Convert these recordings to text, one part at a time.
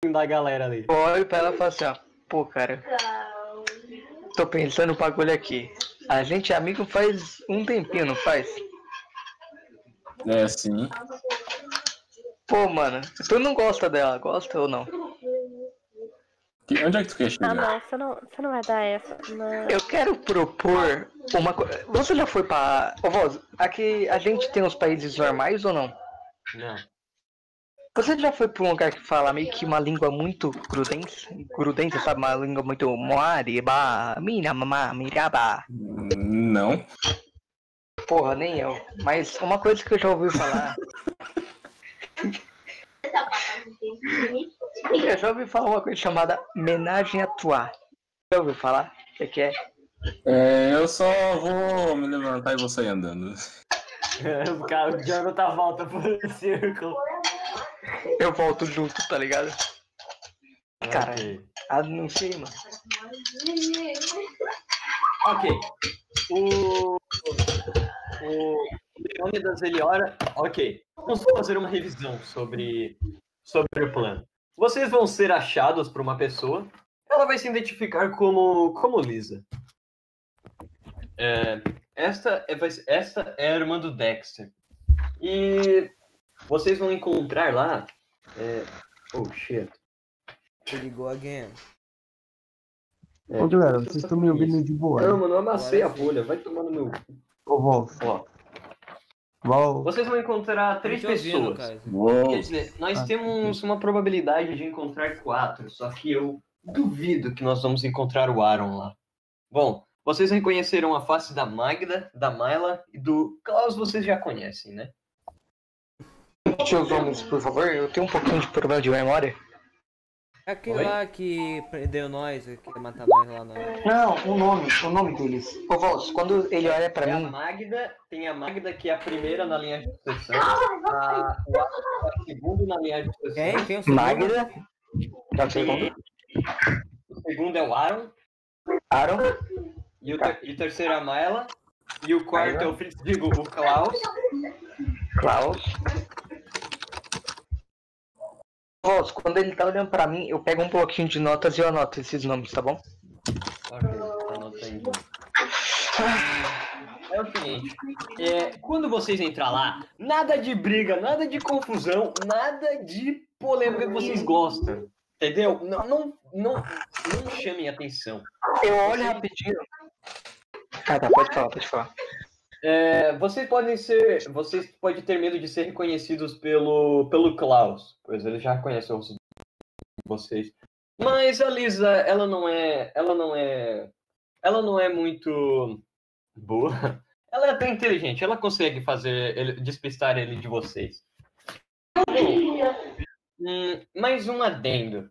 da galera ali. Olho pra ela e falo assim, ó. Pô, cara, tô pensando no bagulho aqui. A gente é amigo faz um tempinho, não faz? É, sim. Pô, mano, tu não gosta dela, gosta ou não? Onde é que tu quer chegar? Ah, não, você não vai dar essa. Não. Eu quero propor uma coisa. Você já foi pra. Ô, Voz, aqui a gente tem os países normais ou não? Não. Você já foi pra um lugar que fala meio que uma língua muito grudenta, sabe? Uma língua muito moariba, mina, mamá, miraba. Não. Porra, nem eu. Mas uma coisa que eu já ouvi falar. Eu já ouvi falar uma coisa chamada menagem à trois. Já ouviu falar? O que é? Eu só vou me levantar e vou sair andando. O Jonathan volta pro círculo. Eu volto junto, tá ligado? Cara, Ok. não sei, mano. Ok. O Leônidas, ele ora... Ok. Vamos fazer uma revisão sobre o plano. Vocês vão ser achados por uma pessoa. Ela vai se identificar como Lisa. Esta é a irmã do Dexter. E vocês vão encontrar lá... Oh, shit. Ele go again. Ô, galera, vocês estão me ouvindo de boa? Não, mano, eu amassei a folha. Vai tomar no meu... Ô, Wolf. Ó. Wolf. Vocês vão encontrar 3 pessoas. Quer dizer, nós temos uma probabilidade de encontrar 4, só que eu duvido que nós vamos encontrar o Aaron lá. Bom, vocês reconheceram a face da Magda, da Myla e do Klaus, vocês já conhecem, né? Deixa eu ver isso, por favor. Eu tenho um pouquinho de problema de memória. É aquele Oi? lá que prendeu nós, que quer matar nós lá na... Não, o nome deles. Ô, Vols, quando ele olha pra mim... Tem a Magda, que é a primeira na linha de sucessão. O Aaron é o segundo na linha de sucessão. Quem? O segundo? Magda. Tá, segundo. O segundo é o Aaron. Aaron. E o terceiro é a Myla. E o quarto é o Klaus. Klaus. Vols, quando ele tá olhando pra mim, eu pego um bloquinho de notas e eu anoto esses nomes, tá bom? Ok, anotando. É o seguinte, quando vocês entrar lá, nada de briga, nada de confusão, nada de polêmica que vocês gostam, entendeu? Não chamem atenção. Eu olho rapidinho. Ah, tá, pode falar. Vocês podem ter medo de ser reconhecidos pelo Klaus, pois ele já conhece o rosto de vocês. Mas a Lisa, ela não é muito boa. Ela é até inteligente, ela consegue despistar ele de vocês. Mais um adendo.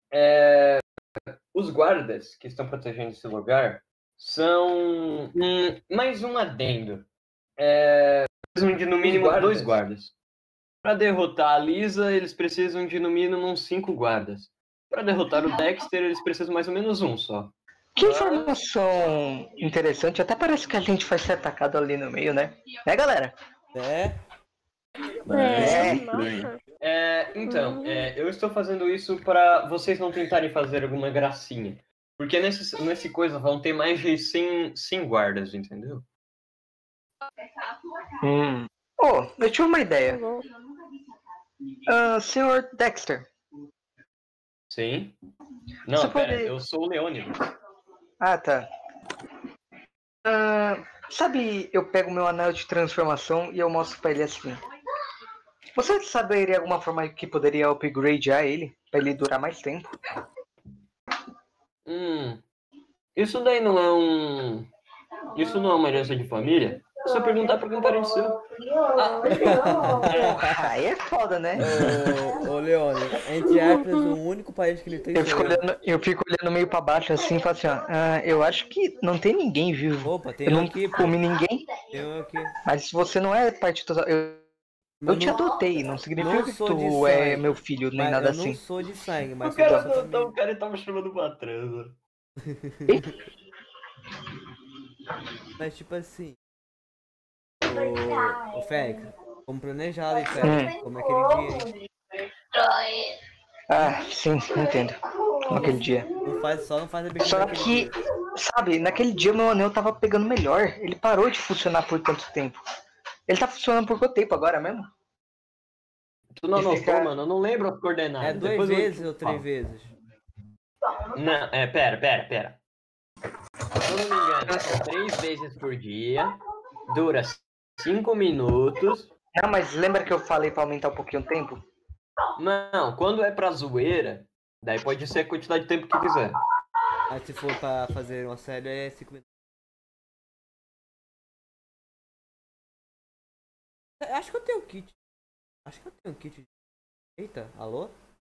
Os guardas que estão protegendo esse lugar são... mais um adendo. Precisam de no mínimo 2 guardas. Para derrotar a Lisa, eles precisam de no mínimo uns 5 guardas. Para derrotar o Dexter, eles precisam mais ou menos um só. Que informação interessante. Até parece que a gente vai ser atacado ali no meio, né? Né, galera? Nossa. Então, eu estou fazendo isso para vocês não tentarem fazer alguma gracinha. Porque nesse coisa vão ter mais de 100 guardas, entendeu? Eu tive uma ideia. Senhor Dexter. Sim? Não, Você pera, pode- eu sou o Leônidas. Ah, tá. Sabe, eu pego meu anel de transformação e eu mostro pra ele assim. Você saberia alguma forma que poderia upgradear ele? Pra ele durar mais tempo? Isso daí não é um... Isso não é uma herança de família? É só perguntar pra um parente seu. Aí é foda, né? Ô Leone, entre aspas, o único país que ele tem Eu fico olhando meio pra baixo assim e falo assim, ó. Eu acho que não tem ninguém vivo. Opa, tem Eu não aqui, pô. comi ninguém. Tem um aqui. Mas você não é parte total. Eu te adotei, não significa não que sou de tu é sangue, meu filho, nem Mas nada eu assim. não sou de sangue, mas O sou da cara, sua família. o cara tava chamando pra transa. Mas tipo assim... Ô Félix, como planejado, hein, Félix? Como é aquele dia, hein? Ah, sim, entendo. Naquele dia. Não faz a besteira Só naquele que, dia. sabe, naquele dia meu anel tava pegando melhor. Ele parou de funcionar por tanto tempo. Ele tá funcionando por quanto tempo agora mesmo? Tu não E anotou, fica- mano? Eu não lembro as É coordenadas. 2 Depois eu vezes te ou 3 falo. vezes? Não, pera. Se eu não me engano, são 3 vezes por dia. Dura 5 minutos. Não, mas lembra que eu falei pra aumentar um pouquinho o tempo? Não, quando é pra zoeira, daí pode ser a quantidade de tempo que quiser. Aí se for pra fazer uma série é 5 minutos. Acho que eu tenho um kit. Eita, alô?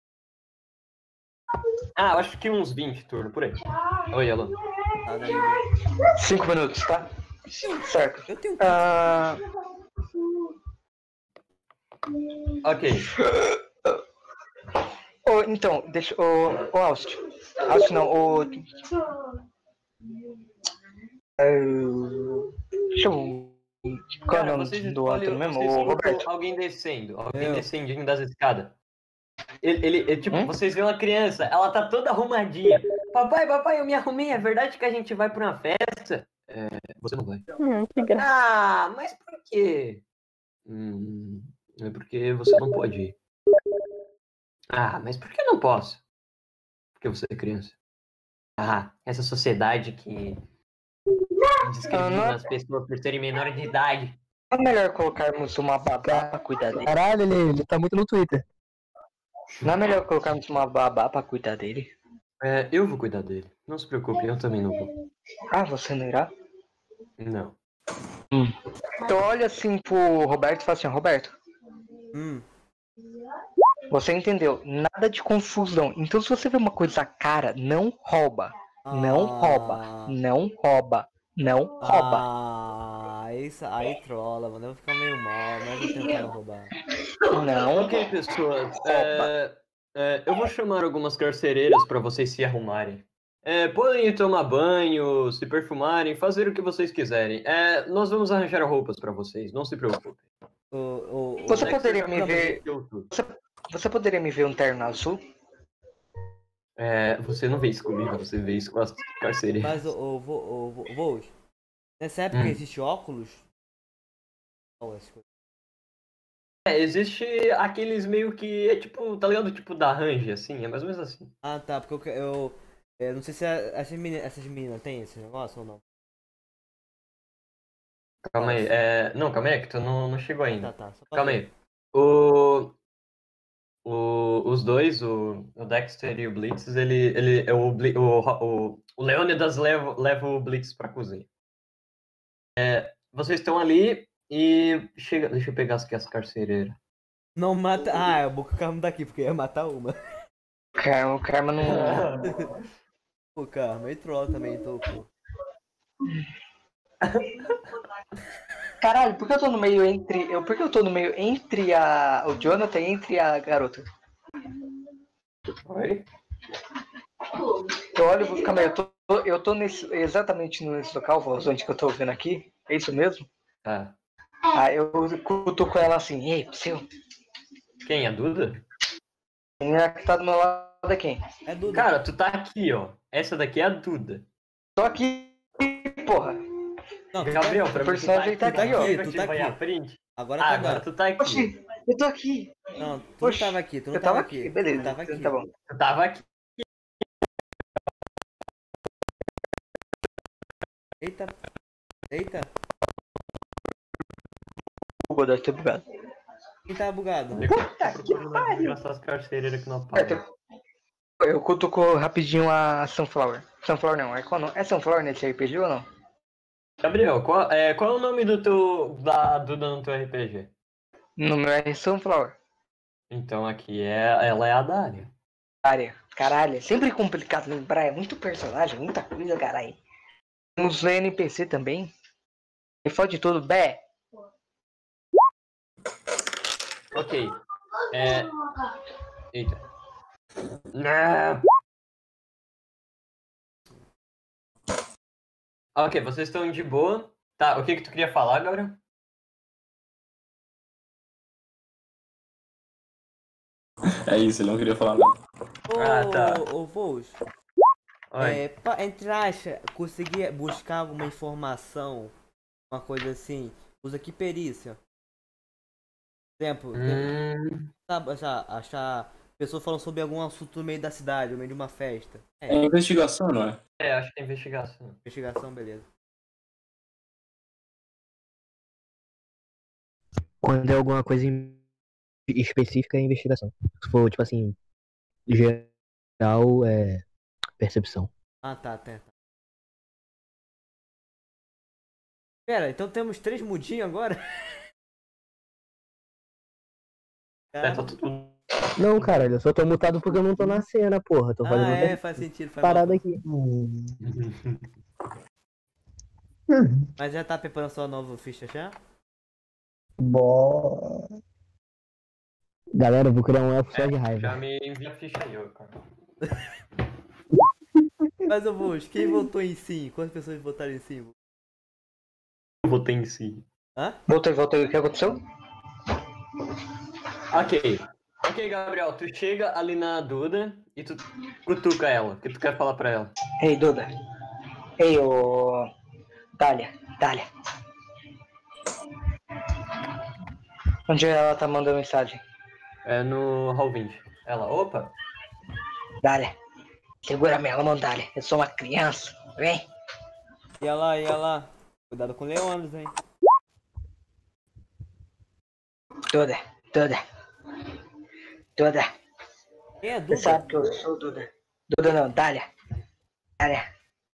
Ah, eu acho que uns 20 turnos, por aí. Oi, alô. Tá daí. 5 minutos, tá? Certo. Eu tenho um kit. Ah, Ok. então, deixa. Ô, Aust. Aust não, o. Deixa eu. Qual é o Cara, nome vocês do escolhem, outro mesmo? vocês O escolhem Roberto. alguém descendo. Alguém Eu. descendendo das escadas. Tipo, Hum? vocês veem uma criança, ela tá toda arrumadinha. Papai, eu me arrumei. É verdade que a gente vai pra uma festa? Você não vai. Que graça. Ah, mas por quê? É porque você não pode ir. Ah, mas por que eu não posso? Porque você é criança. Ah, essa sociedade que discrimina as pessoas por serem menores de idade. É melhor colocarmos uma babá pra cuidar dele. Caralho, ele tá muito no Twitter. Não é melhor colocarmos uma babá pra cuidar dele? Eu vou cuidar dele. Não se preocupe, eu também não vou. Ah, você não irá? Não. Então olha assim pro Roberto e fala assim, Roberto, você entendeu? Nada de confusão. Então se você vê uma coisa cara, não rouba. Não rouba. Não rouba. Não rouba. Isso aí trola, mano. Eu vou ficar meio mal, mas eu tentando roubar. Não. Ok, pessoas. Eu vou chamar algumas carcereiras para vocês se arrumarem. Podem ir tomar banho, se perfumarem, fazer o que vocês quiserem. Nós vamos arranjar roupas para vocês, não se preocupem. Você Dexter poderia já me ver. providenciou tudo. Você poderia me ver um terno azul? Você não vê isso comigo, você vê isso com as carcereiras. Mas, Voos, nessa época existe óculos? Ou essas coisas? Existe aqueles meio que tipo, tá ligado? Tipo da Range, assim, é mais ou menos assim. Ah, tá, porque eu não sei se essas meninas têm esse negócio ou não. Calma aí, não, calma aí, que tu não chegou ainda. Tá. Só pra Calma ver. aí. Os dois, o Dexter e o Blitz, o Leônidas leva o Blitz pra cozinha. Vocês estão ali e chega. Deixa eu pegar aqui as carcereiras. Não mata. Ah, é bom que o Karma daqui, porque ia matar uma. O Karma não. Pô, Karma, e troll também, tô, pô. Caralho, por que eu tô no meio entre. Por que eu tô no meio entre o Jonathan e entre a garota? Oi? Eu olho e vou ficar meio. Eu tô exatamente nesse local, onde que eu tô vendo aqui. É isso mesmo? Tá. Aí eu cutuco ela assim, ei, seu. Quem? A Duda? Quem é que tá do meu lado é quem? É Duda. Cara, tu tá aqui, ó. Essa daqui é a Duda. Tô aqui, porra. Não, tu Gabriel, pra o mim, personagem tá aqui, ó. tu tá vai aqui. à frente. Agora Ah, tá agora tu tá aqui. Oxi, eu tô aqui. Não, tu Oxi, não tava aqui, tu não eu tava aqui. aqui, beleza. Tu tava aqui. Tá bom. Tu tava aqui. Eita. Bugou, deve ter bugado. Quem tava bugado? Puta que pariu. Essas carcereiras que não apagam. Eu cutuco rapidinho a Sunflower. Sunflower não, é Sunflower nesse RPG ou não? Gabriel, qual é o nome da Duda no teu RPG? No meu é Sunflower. Então aqui ela é a Dária. Área. Caralho, é sempre complicado lembrar, é muito personagem, muita coisa, caralho. Temos NPC também. E fode tudo, Bé. Ok. Eita. Não. Ok, vocês estão de boa. Tá, o que tu queria falar, Gabriel? É isso, ele não queria falar nada. tá. Ô, Voos, Oi. entre acha, conseguir buscar alguma informação, uma coisa assim, usa que perícia? Exemplo, achar pessoas falando sobre algum assunto no meio da cidade, no meio de uma festa. É investigação, não é? Acho que é investigação. Investigação, beleza. Quando é alguma coisa específica, é investigação. Se for, tipo assim, geral, é percepção. Ah, tá. Pera, então temos 3 mudinhos agora? Tá tudo. Não, cara, eu só tô mutado porque eu não tô na cena, porra. Tô fazendo outra Faz sentido. parada aqui. Mas já tá preparando sua nova ficha já? Bora. Galera, eu vou criar um elfo só de raiva. Já me envia a ficha aí, ô, cara. Mas eu vou, quem votou em sim? Quantas pessoas votaram em sim? Eu votei em si. Hã? Voltei. O que aconteceu? Ok, Gabriel, tu chega ali na Duda e tu cutuca ela. O que tu quer falar pra ela? Ei, Duda. Ei, ô... Dália. Onde ela tá mandando mensagem? É no Hall 20. Ela, opa. Dália. Segura minha mão, Dália. Eu sou uma criança. Vem. E ela. Cuidado com o Leônidas, hein? Duda. Quem é Você Duda? sabe que eu sou Duda. Duda não, Dália. Olha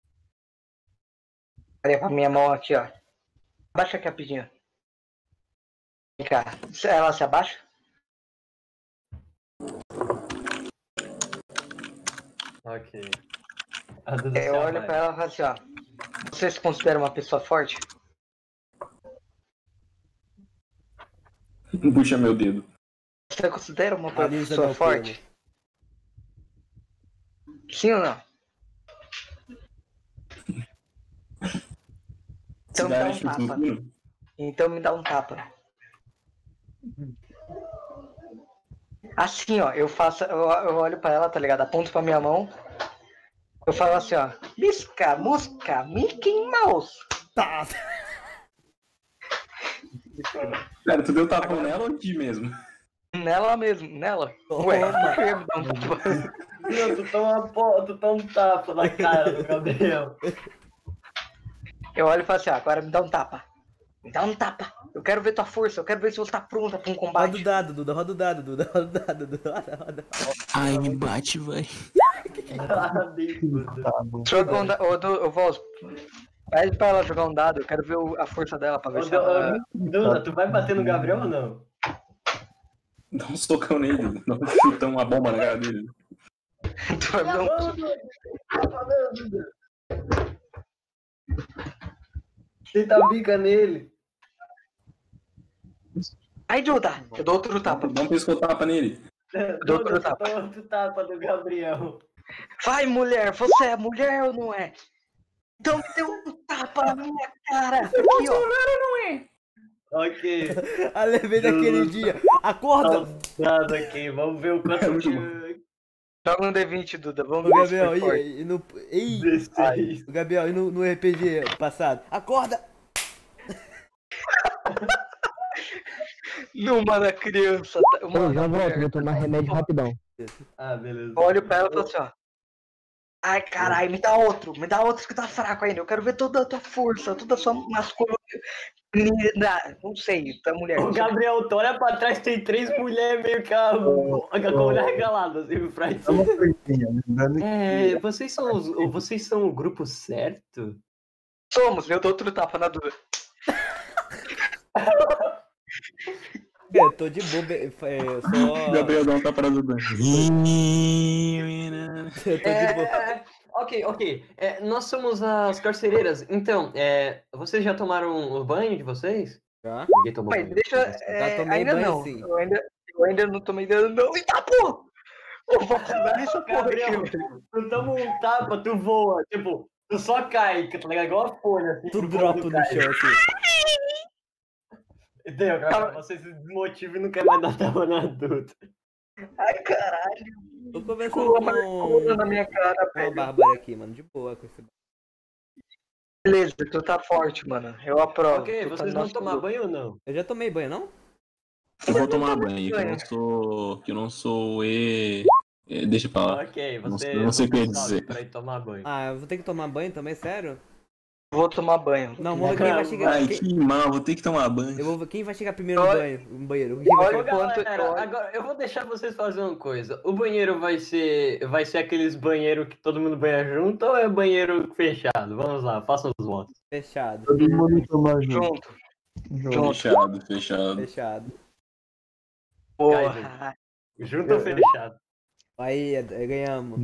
pra minha mão aqui, ó. Abaixa aqui rapidinho. Vem cá. Ela se abaixa? Ok. A Duda se Eu olho abaixa. pra ela e falo assim, ó. Você se considera uma pessoa forte? Puxa meu dedo. Você considera uma Alisa pessoa meu forte? Sim ou não? Então me dá um tapa. Então me dá um tapa. Assim, ó, eu olho pra ela, tá ligado? Aponto pra minha mão. Eu falo assim, ó. Bisca, musca, Mickey Mouse. Tá. Pera, tu deu tapa nela ou aqui mesmo? Nela mesmo, nela. Ué, por que eu ia me dar um tapa? Não, tu tá um tapa na cara do Gabriel. Eu olho e falo assim, ó, agora me dá um tapa. Me dá um tapa. Eu quero ver tua força, eu quero ver se você tá pronta pra um Roda o combate. dado, Duda. Roda o dado, Duda. Roda. Ai, me bate, vai. Joga um dado. Ô, Voz, pede pra ela jogar um dado, eu quero ver a força dela pra ver se ela... Duda, tu vai bater no Gabriel ou não? Dá um socão nele, dá um chutão, uma bomba na cara dele. Tu vai me dar um... Tenta a bica nele. Aí, Duda, eu dou outro tapa. Dá um pescotapa nele. Dou outro Duda, tapa. tu dá outro tapa do Gabriel. Vai, mulher, você é mulher ou não é? Então me deu um tapa na minha cara. Aqui, ó. Ok. A levei daquele dia. Acorda! Nada aqui, vamos ver o quanto que... Joga um D20, Duda, vamos O ver se Gabriel, foi forte. e no. Ei! 16. O Gabriel, e no RPG passado? Acorda! Numa da criança. Eu já volto, vou tomar remédio rapidão. Ah, beleza. Eu olho pra ela e falo assim, ó. Ai, caralho, me dá outro que tá fraco ainda. Eu quero ver toda a tua força, toda a sua masculinidade. Não sei, tá mulher. O Gabriel, tu olha pra trás, tem 3 mulheres meio que com a olhar regalada, assim, pra ti. É uma coisinha, lembrando que Vocês são o grupo certo? Somos, eu dou outro tapa na Duda. Eu tô de boa, eu só. Gabriel dá um tapa na Duda. Eu tô de boa. Ok. Nós somos as carcereiras. Então, vocês já tomaram o banho de vocês? Já? Ninguém tomou Mas banho. deixa. Já tomei Ainda banho, não. sim. Eu ainda não tomei dano, não. Eita, porra! Eu vou fazer essa porra Gabriel, aqui. tu toma um tapa, tu voa. Tipo, tu só cai, tá ligado? Igual a folha. Assim, Tu tu dropa voa, no cai. chão assim. Entendeu, Gabriel? Você se desmotiva e não quer mais dar tapa na adulta. Ai, caralho. Tô conversando Pula com na minha cara, uma velho. Bárbara aqui, mano. De boa com esse. Beleza, tu tá forte, mano. Eu aprovo. Ok, Tu tá vocês no vão nosso tomar grupo. banho ou não? Eu já tomei banho, não? Eu vou tomar também banho, que eu banho. não sou. Que eu não sou deixa pra lá. Ok, Não você, sei- não sei o que eu ia você sobe dizer. pra ir tomar banho. Ah, eu vou ter que tomar banho também, sério? Vou tomar banho. Não, vamos ver quem vai chegar. Ai, que mal, vou ter que tomar banho. Eu vou ver quem vai chegar primeiro no Olha- banho. No banheiro. Quem vai olha Ô, chegar- quanto- galera, agora eu vou deixar vocês fazerem uma coisa. O banheiro vai ser aqueles banheiros que todo mundo banha junto ou é banheiro fechado? Vamos lá, façam os votos. Fechado. Todo mundo tomar junto. Junto. Junto. Fechado, fechado. Fechado. Porra. Junto ou fechado? Aí, ganhamos.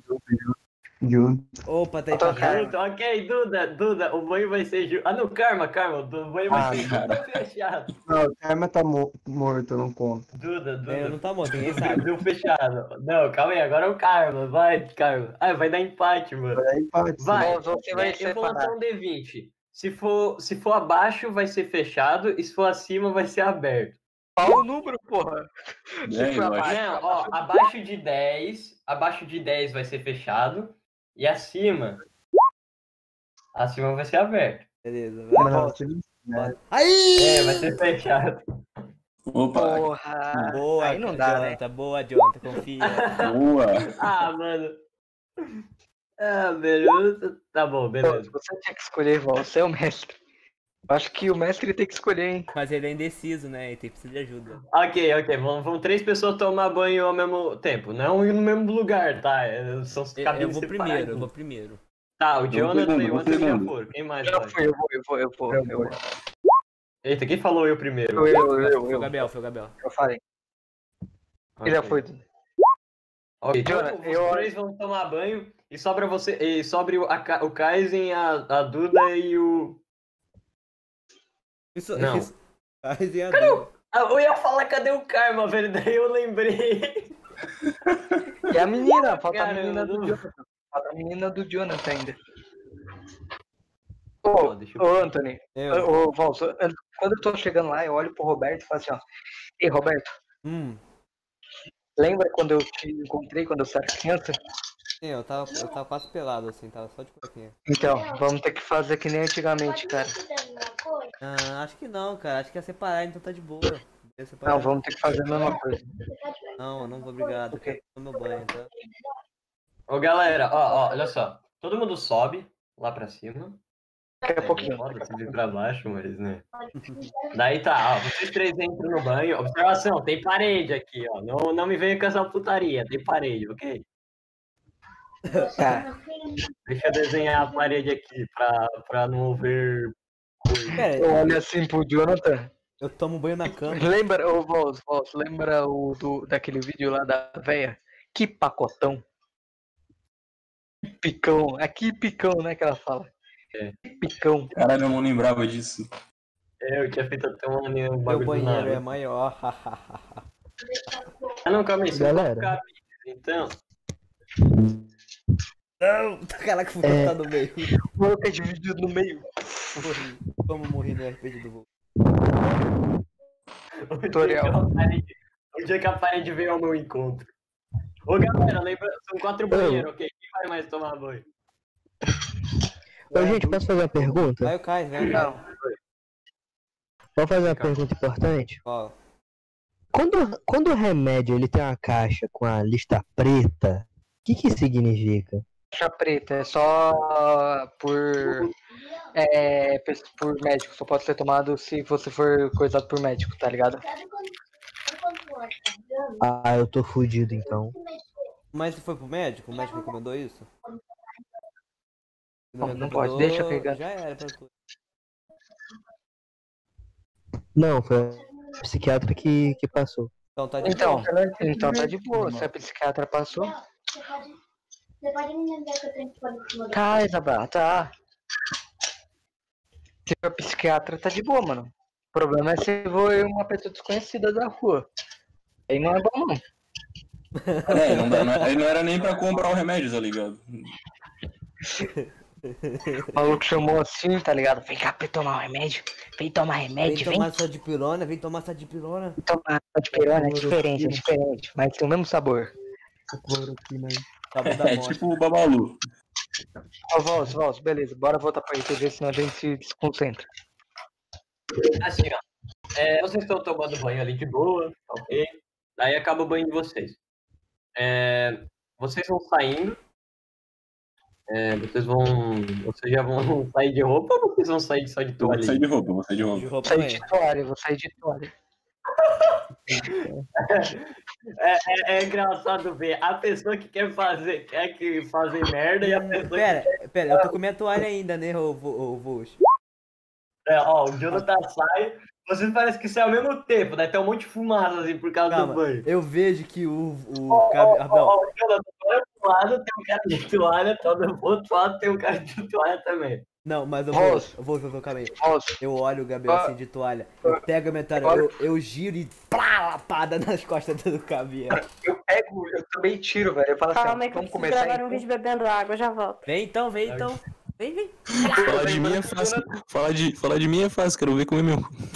Junto. Opa, tá Eu tô empatado. Junto, ok, Duda, o banho vai ser junto. Ah, não, Karma, o banho vai Ah, ser junto ou fechado? Não, o Karma tá morto, não conta. Duda, Eu não tá morto, ninguém sabe. Deu fechado. Não, calma aí, agora é o Karma, vai, Karma. Ah, vai dar empate, mano. Vai empate. Vai. Você vai Eu vou lançar separar. um D20. Se for abaixo, vai ser fechado, e se for acima, vai ser aberto. Qual o número, porra? É, eu acho. Não, ó, abaixo de 10 vai ser fechado, e acima vai ser aberto. Beleza, vai. Não, você não sabe. Aí! Vai ser fechado. Opa, Porra. Boa, Aí não dá, né? Jonathan. Boa, Jonathan. Confia. boa. Ah, mano. Ah, beleza. Tá bom, beleza. Você tinha que escolher, você é o mestre. Eu acho que o mestre tem que escolher, hein? Mas ele é indeciso, né? Ele precisa de ajuda. Ok. Vão 3 pessoas tomar banho ao mesmo tempo. Não no mesmo lugar, tá? São Eu cabines vou primeiro, separadas. eu vou primeiro. Tá, o Jonathan e o vou Anthony já segundo. foram. Quem mais Eu vai? fui, eu vou. Eita, quem falou eu primeiro? Foi o Eu Gabriel, foi o Gabriel. falei. Ele já Ok. foi. Ok, então Jonathan, os três vão tomar banho e sobra você. E sobre o Kaizen, a Duda e o. Isso, Não. isso. Mas e a Duda? Ah, eu ia falar cadê o Karma, velho? Daí eu lembrei. E a menina, falta a Caramba, menina do não. Jonathan. Falta a menina do Jonathan ainda. Ó, deixa eu- Ô, Anthony, Eu. ô, Valso, quando eu tô chegando lá, eu olho pro Roberto e falo assim, ó. Ei, Roberto, lembra quando eu te encontrei quando eu era criança? Sim, eu tava quase pelado, assim, tava só de cuequinha. Então, vamos ter que fazer que nem antigamente, cara. Ah, acho que não, cara. Acho que ia separar, então tá de boa. Ia separar. Não, vamos ter que fazer a mesma coisa. Não, eu não vou, obrigado. Ok. Eu tô no meu banho, tá? Ô, galera, ó, olha só. Todo mundo sobe lá pra cima. Daqui a pouquinho. Foda subir pra baixo, mas, né? Daí tá, ó, vocês três entram no banho. Observação, tem parede aqui, ó. Não me venha com essa putaria, tem parede, ok? Tá. Deixa eu desenhar a parede aqui pra não ver coisa. Pera, Eu olho assim pro Jonathan. eu tomo banho na cama. Lembra, ô Valso, lembra daquele vídeo lá da véia? Que pacotão. Que picão. É que picão, né, que ela fala. É. Que picão. Caralho, eu não lembrava disso. Eu tinha feito até um Meu bagulho do banheiro é nada. maior. Ah, não, calma aí, você Galera. vai ficar então. Não! Caraca, fui cortar no meio. O maluco é dividido no meio. Morri. Como morri no RPG do voo. Tutorial. O dia que a parede veio ao meu encontro. Ô galera, lembra, são 4 banheiros, ok? Quem vai mais tomar banho? Ô, gente, posso fazer uma pergunta? Vai o Kai, né? Não. Posso fazer uma pergunta importante? Ó, Quando o remédio ele tem uma caixa com a lista preta, o que significa? Caixa preta é só por médico. Só pode ser tomado se você for coisado por médico, tá ligado? Ah, eu tô fudido então. mas se foi pro médico? O médico recomendou isso? Se Não recomendou, pode, deixa eu pegar. Já era pra tu. Não, foi a psiquiatra que passou. Então tá de Então, boa. então tá de boa. Se a psiquiatra passou. Você pode me lembrar que eu tenho que pôr em cima do Tá, Isabela, tá. Se a psiquiatra tá de boa, mano. O problema é se for uma pessoa desconhecida da rua. Aí não é bom, não. Não era nem pra comprar o remédio, tá ligado? O maluco chamou assim, tá ligado? Vem cá pra tomar um remédio. Vem tomar Vem remédio, vem. tomar só de pirona, vem tomar só de pirona. Tomar de pirona, é diferente. Mas tem o mesmo sabor. Cloroquina aí. Sabor da É morte. tipo o Babalu. Ó, Voz, beleza. Bora voltar pra RPG, senão a gente se desconcentra. Assim, ó. Vocês estão tomando banho ali de boa, ok? Daí acaba o banho de vocês. Vocês vão saindo. Vocês já vão sair de roupa ou vocês vão sair só de Eu vou toalha? sair de roupa, vou sair de De roupa. roupa Vou também. sair de toalha. É engraçado ver a pessoa que quer fazer merda e a pessoa Pera, eu tô com minha toalha ainda, né, ô Vush? Ó, o Jonathan sai, vocês parecem que sai ao mesmo tempo, né? Tem um monte de fumaça assim por causa Calma, do banho. eu vejo que o Ó, Não, o Jonathan, olha pro lado, tem um cara de toalha, todo pro outro lado tem um cara de toalha também. não, mas eu Voz. vou, calma aí. Voz, Eu olho o Gabriel assim de toalha, eu pego a minha toalha, eu giro e plá, lapada nas costas do Gabriel. eu também tiro, velho. Eu falo Calma assim, aí que eu vamos preciso começar gravar um então. vídeo bebendo água, já volto. Vem então. Vem. Falar de mim é fácil. Falar de mim é fácil, quero ver comer meu.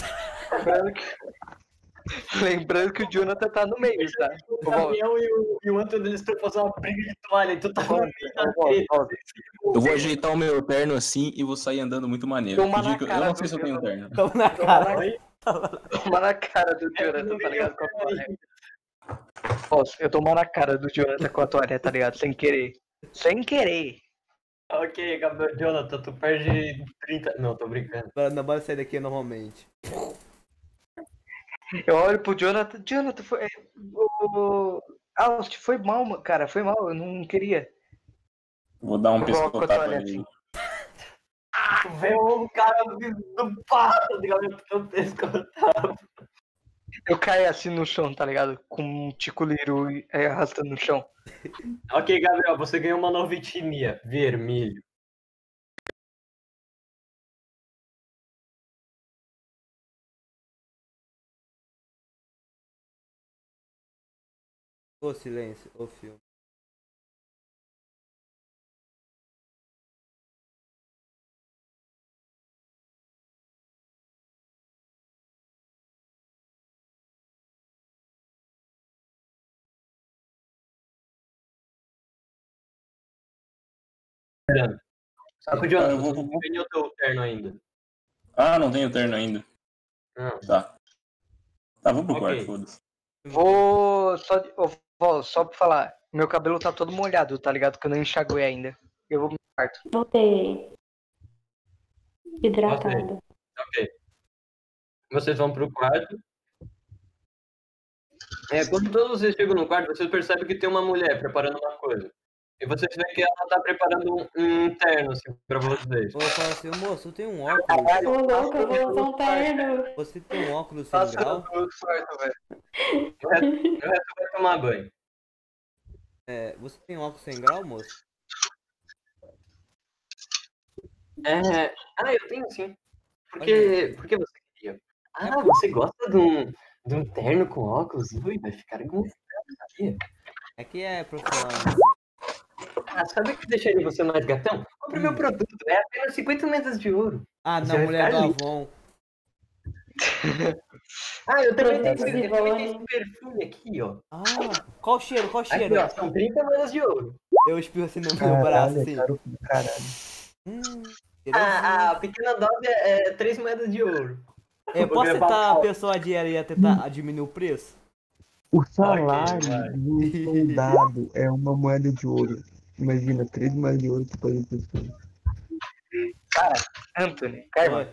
Lembrando que o Jonathan tá no meio, tá? O Gabriel e o Antônio, eles estão fazendo uma briga de toalha, então tá no meio da treta. Eu vou ajeitar o meu terno assim e vou sair andando muito maneiro. Toma na Eu cara não do sei se eu tenho terno. Toma na cara. Toma na cara do Jonathan, tá ligado? Com a toalha. Posso, eu tomo na cara do Jonathan com a toalha, tá ligado? Sem querer. Ok, Gabriel, Jonathan, tu perde 30... Não, tô brincando. Não bora sair daqui normalmente. Eu olho pro Jonathan. Jonathan, foi. Foi mal, cara. Foi mal, eu não queria. Vou dar um Eu coloco a pescotapa toalha nele. Veio um cara do pato, Gabriel, tão pescotado. Eu caio assim no chão, tá ligado? Com um tico-liru arrastando no chão. Ok, Gabriel, você ganhou uma nova etnia, vermelho. Ô silêncio, ô filme. Só que o Jonathan, você não ganhou o teu terno ainda. Ah, não tenho terno ainda. Não. Tá. Tá, vou pro Ok. quarto, foda-se. Vou só pra falar. Meu cabelo tá todo molhado, tá ligado? Que eu não enxaguei ainda. Eu vou pro quarto. Voltei. Hidratado. Ok. Vocês vão pro quarto. Quando todos vocês chegam no quarto, vocês percebem que tem uma mulher preparando uma coisa. E vocês veem que ela tá preparando um terno, assim, pra vocês. Eu falo assim, moço, tem um óculos. Ô, louco, eu vou usar um terno. Você tem um óculos sem Passa grau? no quarto, velho. O resto vai tomar banho. Você tem um óculos sem grau, moço? Eu tenho sim. Por que você queria? Você gosta de um terno com óculos? Ui, vai ficar gonçado, sabia? É que é profissional. Sabe o que deixaria você mais gatão? Compre meu produto, é apenas 50 moedas de ouro. Ah, Você não, vai mulher do ficar lindo. Avon. Eu também tenho Produtos esse perfume aqui, ó. Ah, qual cheiro? Aqui, ó, são 30 moedas de ouro. Eu espirro assim no meu braço, assim. Caralho, caralho. Cheirosinho. A pequena dose é 3 moedas de ouro. Eu posso tentar a pessoa de ela ia tentar diminuir o preço? O salário vai. do soldado é uma moeda de ouro. Imagina, 3 moedas de ouro que pode pessoa. Anthony, Kaiser,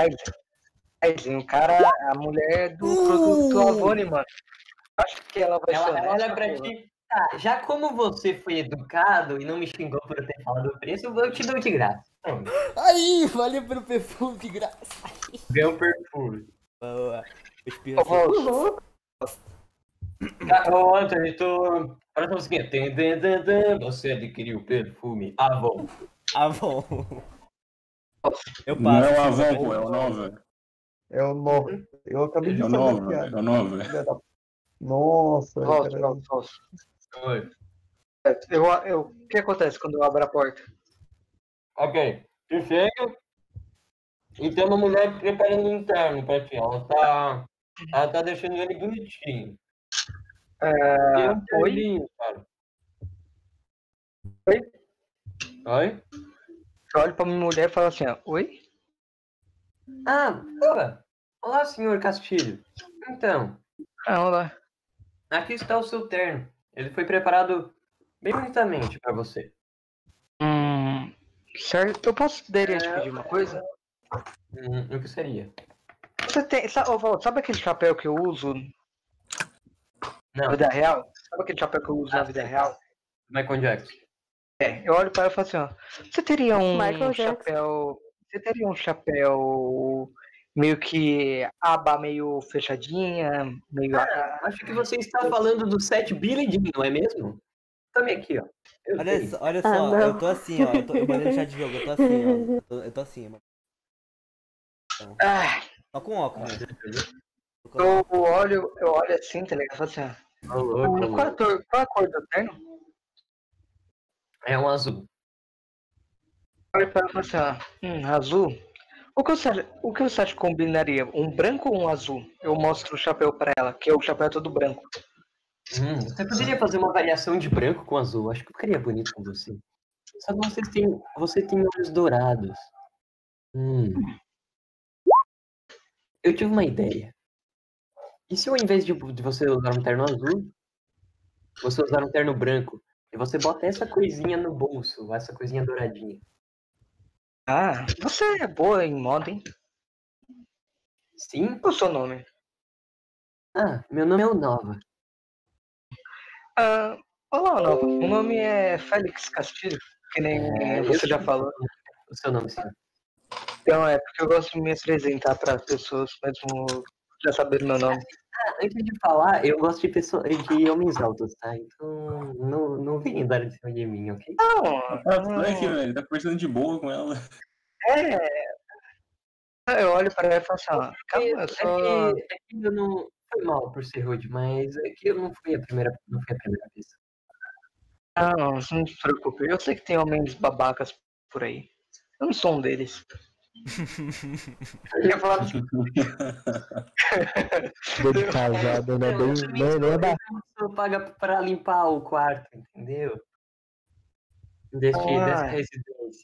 o cara, a mulher do produto Avone, mano. Acho que ela vai ser. Ela olha pra ti. Tá, já como você foi educado e não me xingou por eu ter falado o preço, eu te dou de graça. Aí, valeu pelo perfume de graça. Ganhou um perfume. Boa. Eu espirro assim. Ô, Anthony, olha só o seguinte. Você adquiriu o perfume Avon. Avon. Eu passo. Não é o Avon, pô, é o Nova. É o novo. Eu acabei de É o saber Nova, que é o Nova. filha da- Nossa, cara. Oi. O que acontece quando eu abro a porta? Ok. Tu chega e tem uma mulher preparando um terno pra ti. Ela tá deixando ele bonitinho. Tem um Oi? terninho, cara. Oi? Oi? Eu olho pra minha mulher e falo assim, ó, oi? Ah, olá, senhor Castilho. Então, Olá. aqui está o seu terno. Ele foi preparado bem bonitamente pra você. Certo. Eu posso te pedir uma coisa? O que seria? Você tem. Sabe aquele chapéu que eu uso na Não, vida real? Sabe aquele chapéu que eu uso na vida sei. real? Michael Jackson. Eu olho para ela e falo assim, ó. Você teria Michael um Jackson. chapéu. Você teria um chapéu meio que aba meio fechadinha, meio. Acho que você está falando do Set Billy Jean, não é mesmo? Também aqui, ó. Eu sei. Olha Ah, só, não. eu tô assim, ó. Eu mandei no chat de jogo, eu tô assim, ó. Eu tô assim, mano. Ah, Só com óculos. eu olho assim, tá ligado? Eu falo assim, ó. Ô, louco, Qual é a cor do terno? É um azul. Eu olho para ela e falo assim, ó. Azul? O que você acha que combinaria? Um branco ou um azul? Eu mostro o chapéu pra ela, que o chapéu é todo branco. Você poderia fazer uma variação de branco com azul. Acho que ficaria bonito com você. Só que você tem olhos dourados. Eu tive uma ideia. E se ao invés de você usar um terno azul, você usar um terno branco? E você bota essa coisinha no bolso, essa coisinha douradinha. Ah, você é boa em moda, hein? Sim? Qual é o seu nome? Ah, meu nome é o Nova. Olá, Nova. O nome é Félix Castilho, que nem você já falou. O seu nome, sim. Então é porque eu gosto de me apresentar para as pessoas, mesmo já sabendo meu nome. Antes de falar, eu gosto de homens altos, tá? Então, não vem dar em cima de mim, ok? Não, É que, velho, tá conversando de boa com ela. eu olho para ela e falo assim, ó, calma, eu só... É que eu não... Foi mal por ser rude, mas é que eu não fui a primeira vez. Não se preocupe, eu sei que tem homens babacas por aí. Eu não sou um deles. Eu ia falar assim, Vida de casado, né? Bem bacana. Eu paga pra limpar o quarto, entendeu? Dessa residência.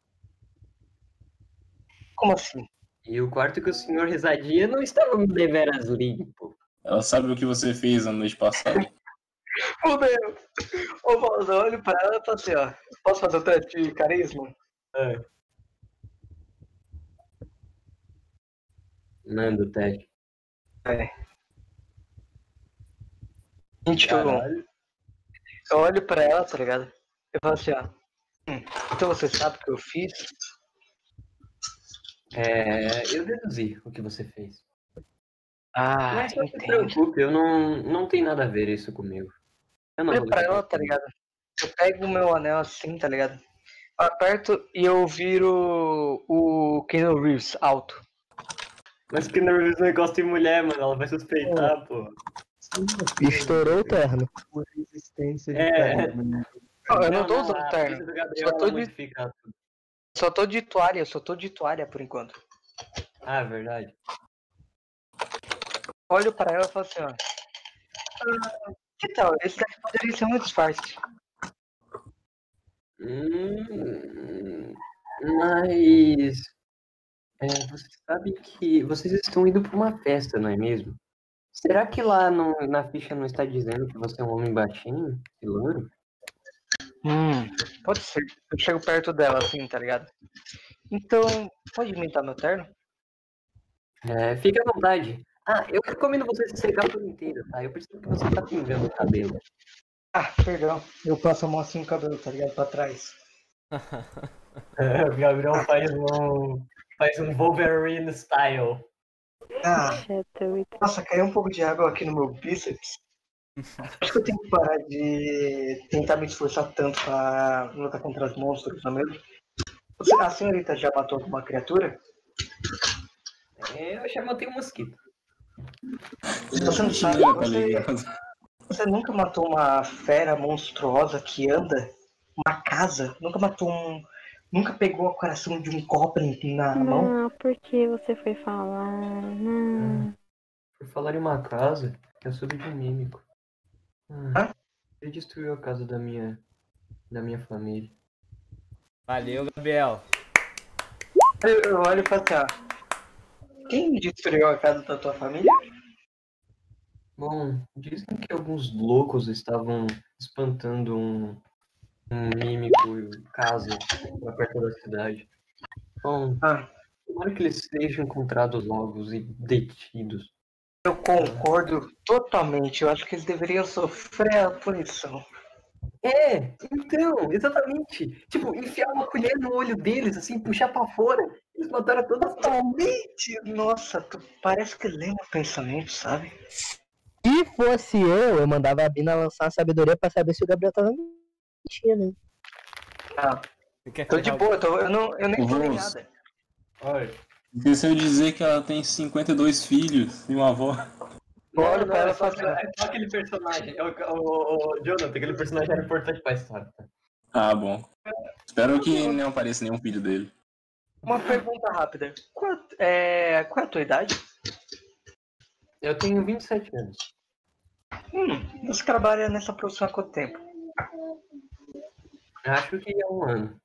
como assim? E o quarto que o senhor resadia não estava deveras limpo. Ela sabe o que você fez na noite passada. Fudeu! Ô, Paulo, eu olho pra ela e falo assim, ó, posso fazer o teste de carisma? Manda o teste. 21. Caralho. Eu olho pra ela, tá ligado? Eu falo assim, ó. Então você sabe o que eu fiz? Eu deduzi o que você fez. Mas não se preocupe, eu não tem nada a ver isso comigo. Eu não olho vou pra deixar ela, tá ligado? Eu pego o meu anel assim, tá ligado? Eu aperto e eu viro o Keanu Reeves alto. Mas que não gosta de mulher, mano. Ela vai suspeitar, pô. Estourou o terno. Por resistência de terno. Eu não tô usando terno. Só tô de toalha por enquanto. Ah, verdade. Olho pra ela e falo assim, ó. Que tal? Esse daqui poderia ser um disfarce. Mas você sabe que vocês estão indo para uma festa, não é mesmo? Será que lá na ficha não está dizendo que você é um homem baixinho e louro? Pode ser. Eu chego perto dela assim, tá ligado? Então, pode me dar meu terno? Fique à vontade. Eu recomendo você se secar por inteiro, tá? Eu percebo que você tá pingando o cabelo. Perdão. Eu passo a mão assim no cabelo, tá ligado? Pra trás. O Gabriel faz um Wolverine style. Nossa, caiu um pouco de água aqui no meu bíceps. Acho que eu tenho que parar de tentar me esforçar tanto pra lutar contra os monstros, não é mesmo? A senhorita já matou alguma criatura? Eu já matei um mosquito. Você não sabe, você nunca matou uma fera monstruosa que anda? Uma casa? Nunca matou Nunca pegou o coração de um Goblin na mão? Não, por que você foi falar? Não. Por falar em uma casa, eu soube de um mímico. Ele destruiu a casa da minha família. Valeu, Gabriel. Eu olho pra cá. Quem destruiu a casa da tua família? Bom, dizem que alguns loucos estavam espantando um mímico casa lá perto da cidade. Bom, tomara que eles sejam encontrados logo e detidos. Eu concordo totalmente. Eu acho que eles deveriam sofrer a punição. Então, exatamente. Tipo, enfiar uma colher no olho deles, assim, puxar pra fora. Eles mataram todas as Totalmente! Nossa, tu parece que lê meu pensamento, sabe? Se fosse eu mandava a Bina lançar a sabedoria pra saber se o Gabriel tava mentindo, hein? Tô de boa, eu nem falei nada. Olha. Esqueceu de dizer que ela tem 52 filhos e uma avó. Olha pra ela É só aquele personagem. O Jonathan, aquele personagem era importante pra história. Ah, bom. Espero que não apareça nenhum filho dele. Uma pergunta rápida. Qual é a tua idade? Eu tenho 27 anos. Você trabalha nessa profissão há quanto tempo? Acho que é 1 ano.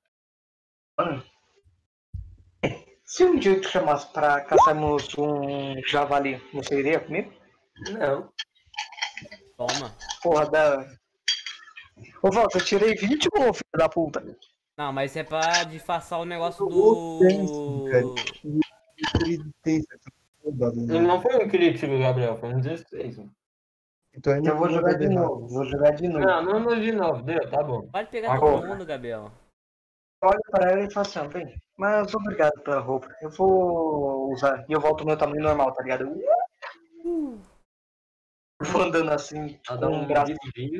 Se um dia eu te chamasse pra caçarmos um javali, você iria comigo? Não. Toma. Porra, Ô, Walter, eu tirei 21, filho da puta. Não, mas é pra disfarçar o negócio do... Não foi um crítico, Gabriel. Foi um 16. Então Eu vou jogar de novo. Não de novo. Deu, tá bom. Pode pegar todo mundo, Gabriel. Olha para ela e fala assim, bem, mas obrigado pela roupa. Eu vou usar e eu volto ao meu tamanho normal, tá ligado? Eu vou andando assim, com um braço.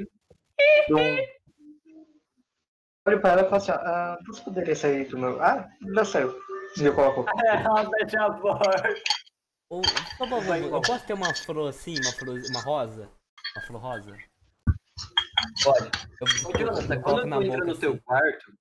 Olha para ela e fala assim, você poderia sair do meu... já saiu. E eu coloco. Ela fecha a porta. Por favor, eu posso ter uma flor assim, uma rosa? Uma flor rosa? Pode. Ô, Jonathan, quando tu entra no teu quarto,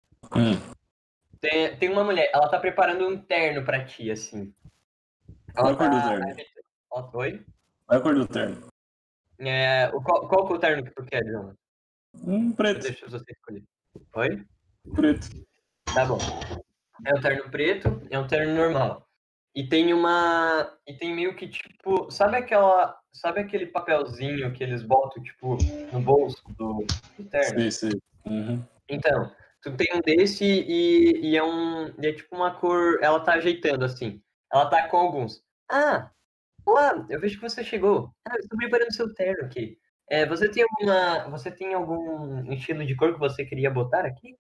tem uma mulher, ela tá preparando um terno pra ti, assim. Qual a cor do terno? Oi? Qual a cor do terno? Qual que é o terno que tu quer, Jonathan? Preto. Deixa você escolher. Oi? Preto. Tá bom. É um terno preto, é um terno normal. E tem meio que tipo, sabe aquele papelzinho que eles botam tipo no bolso do terno? Sei. Uhum. Então, tu tem um desse e é tipo uma cor, ela tá ajeitando assim. Ela tá com alguns. Olá, eu vejo que você chegou. Eu estou preparando seu terno aqui. Você tem algum estilo de cor que você queria botar aqui?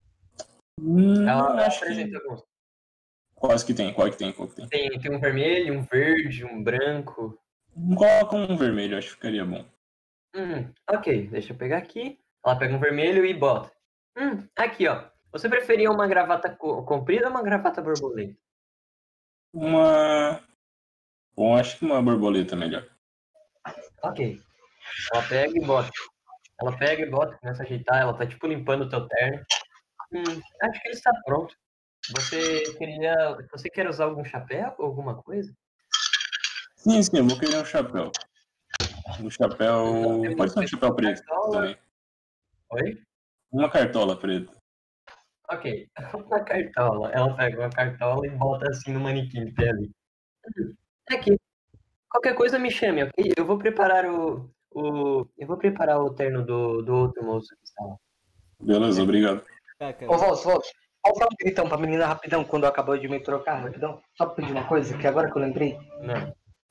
Ela acho apresenta que... alguns. Qual que tem? Tem um vermelho, um verde, um branco. Coloca um vermelho, acho que ficaria bom. Ok, deixa eu pegar aqui. Ela pega um vermelho e bota. Aqui, ó. Você preferia uma gravata comprida ou uma gravata borboleta? Bom, acho que uma borboleta é melhor. Ok. Ela pega e bota, começa a ajeitar. Ela tá tipo limpando o teu terno. Acho que ele está pronto. Você quer usar algum chapéu ou alguma coisa? Sim, eu vou querer um chapéu. Um chapéu... Pode ser um chapéu preto também. Oi? Uma cartola preta. Ok, uma cartola. Ela pega uma cartola e bota assim no manequim que tem ali. Aqui. Qualquer coisa me chame, ok? Eu vou preparar o terno do outro moço que está lá. Beleza, obrigado. Ô, Volta. Vamos dar um gritão pra menina rapidão quando eu acabei de me trocar, rapidão. Só pra pedir uma coisa, que agora que eu lembrei. Não.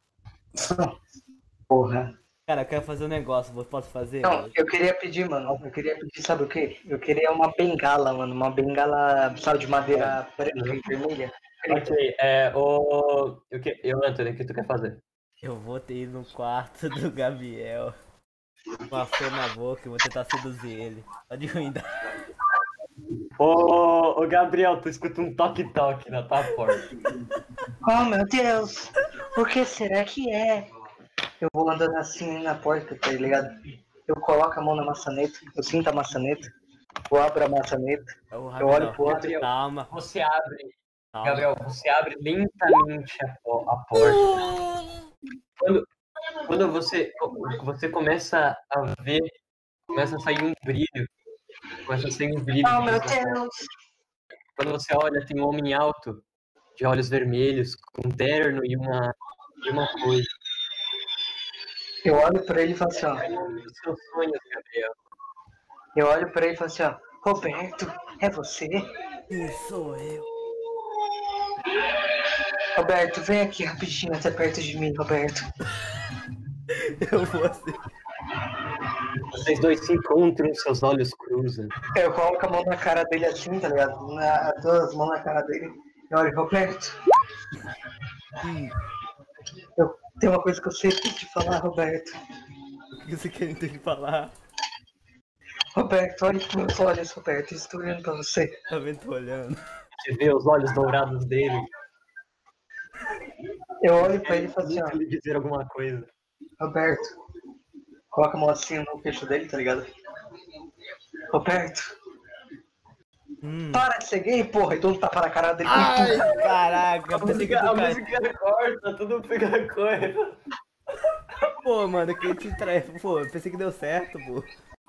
Porra. Cara, eu quero fazer um negócio, posso fazer? Não, eu queria pedir, mano. Sabe o quê? Eu queria uma bengala, mano. Uma bengala, sabe, de madeira preta e vermelha. Ok, Anthony, o que tu quer fazer? Eu vou ter ido no quarto do Gabriel. Com a flor na boca e vou tentar seduzir ele. Pode ruindar. Ô, Gabriel, tu escuta um toque-toque na tua porta. Oh, meu Deus. O que será que é? Eu vou andando assim na porta, tá ligado? Eu coloco a mão na maçaneta, eu sinto a maçaneta. Eu abro a maçaneta. É o Eu olho rapidão. pro outro. Gabriel, Calma. você abre. Calma. Gabriel, você abre lentamente a porta. Quando você começa a ver, começa a sair um brilho. Começa a sair um brilho. Oh, meu Deus! Quando você olha, tem um homem alto, de olhos vermelhos, com um terno e uma coisa. Eu olho pra ele e falo assim, ó. É o nome dos seus sonhos, Gabriel. Eu olho pra ele e falo assim, ó. Roberto, é você? Quem sou eu? Roberto, vem aqui rapidinho até perto de mim, Roberto. Eu vou assim. Vocês dois se encontram, seus olhos cruzam. Eu coloco a mão na cara dele assim, tá ligado? Duas mãos na cara dele. Eu olho, Roberto. Eu tenho uma coisa que eu sempre quis te falar, Roberto. O que você quer ter que falar? Roberto, olha pros meus olhos, Roberto. Eu estou olhando pra você. Tá vendo? Tô olhando. Você vê os olhos dourados dele. Eu olho pra ele e falo assim, ó. Ele dizer alguma coisa. Roberto. Coloca a mão assim no queixo dele, tá ligado? Roberto. Para de ser gay, porra. E todo tapa na cara dele. Ai, caraca. Pensei que A tu cai. música corta, tudo fica coisa. Pô, mano, que te trefe. Pô, eu pensei que deu certo, pô.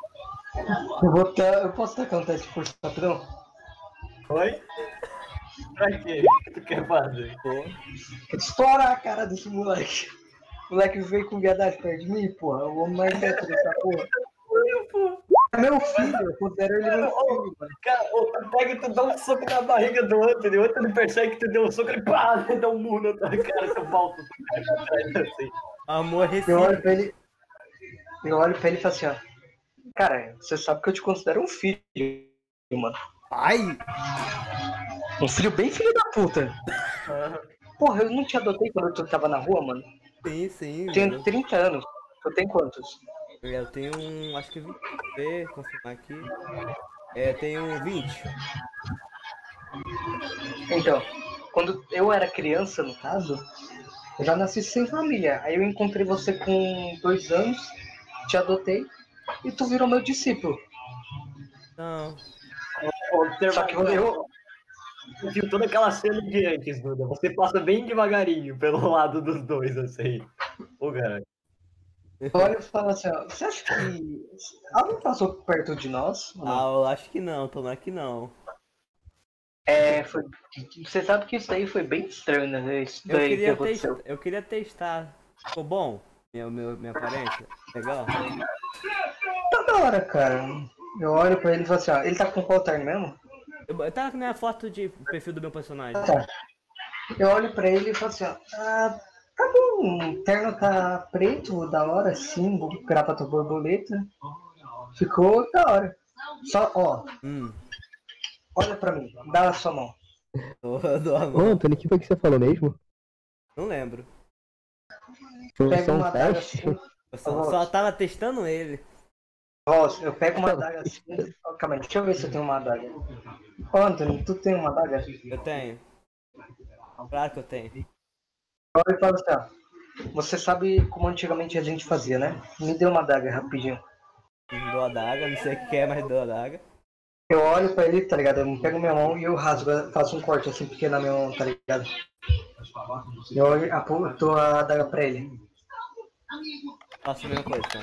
Eu posso tacar um teste de força rapidão? Oi? Pra quê? O que tu quer fazer? Pô. Estourar a cara desse moleque. O moleque veio com viadagem perto de mim, porra. O homem mais hétero dessa porra. É meu filho, eu considero ele meu filho, mano. Cara, tu pega e tu dá um soco na barriga do outro, e o outro não percebe que tu deu um soco, ele pá, ele dá um murro na tua cara, tu volta assim. Amor Eu recíproco. olho pra ele e falo assim, ó. Cara, você sabe que eu te considero um filho, mano. Ai! Um filho bem filho da puta. Porra, eu não te adotei quando tu tava na rua, mano. Sim, sim. Eu tenho mano. 30 anos. Tu tem quantos? Eu tenho acho que 20. Deixa eu confirmar aqui. Eu tenho 20. Então, quando eu era criança, no caso, eu já nasci sem família. Aí eu encontrei você com 2 anos, te adotei e tu virou meu discípulo. Não. Só que eu Viu toda aquela cena de antes, Duda. Você passa bem devagarinho pelo lado dos dois, assim. Ô, cara. olho e falo assim, ó, você acha que alguém passou perto de nós? Ou não? Eu acho que não, tomara que não. Você sabe que isso aí foi bem estranho, né? Isso daí que aconteceu. Eu queria testar. Ficou bom? Minha aparência? Legal? Tá da hora, cara. Eu olho pra ele e falo assim, ó, ele tá com qual terno mesmo? Tá na foto de perfil do meu personagem. Tá. Eu olho pra ele e falo assim, ó, tá bom, o terno tá preto, da hora, sim, gravata borboleta. Ficou da hora. Só, ó, olha pra mim, dá a sua mão. Dou a Ô, mão. Antônio, o que foi que você falou mesmo? Não lembro. Foi Pega só uma um adaga teste? assim. Eu só tava testando ele. Ó, eu pego uma adaga assim. Calma aí, deixa eu ver se eu tenho uma adaga. Ô, Antônio, tu tem uma adaga? Eu tenho. Claro que eu tenho. Eu olho e falo assim, ó, você sabe como antigamente a gente fazia, né? Me dê uma adaga rapidinho. Dou a daga, não sei o que é, mas dou a daga. Eu olho pra ele, tá ligado? Eu pego minha mão e eu rasgo, faço um corte assim pequeno na minha mão, tá ligado? Eu olho, aponto a adaga pra ele. Faço a mesma coisa, tá?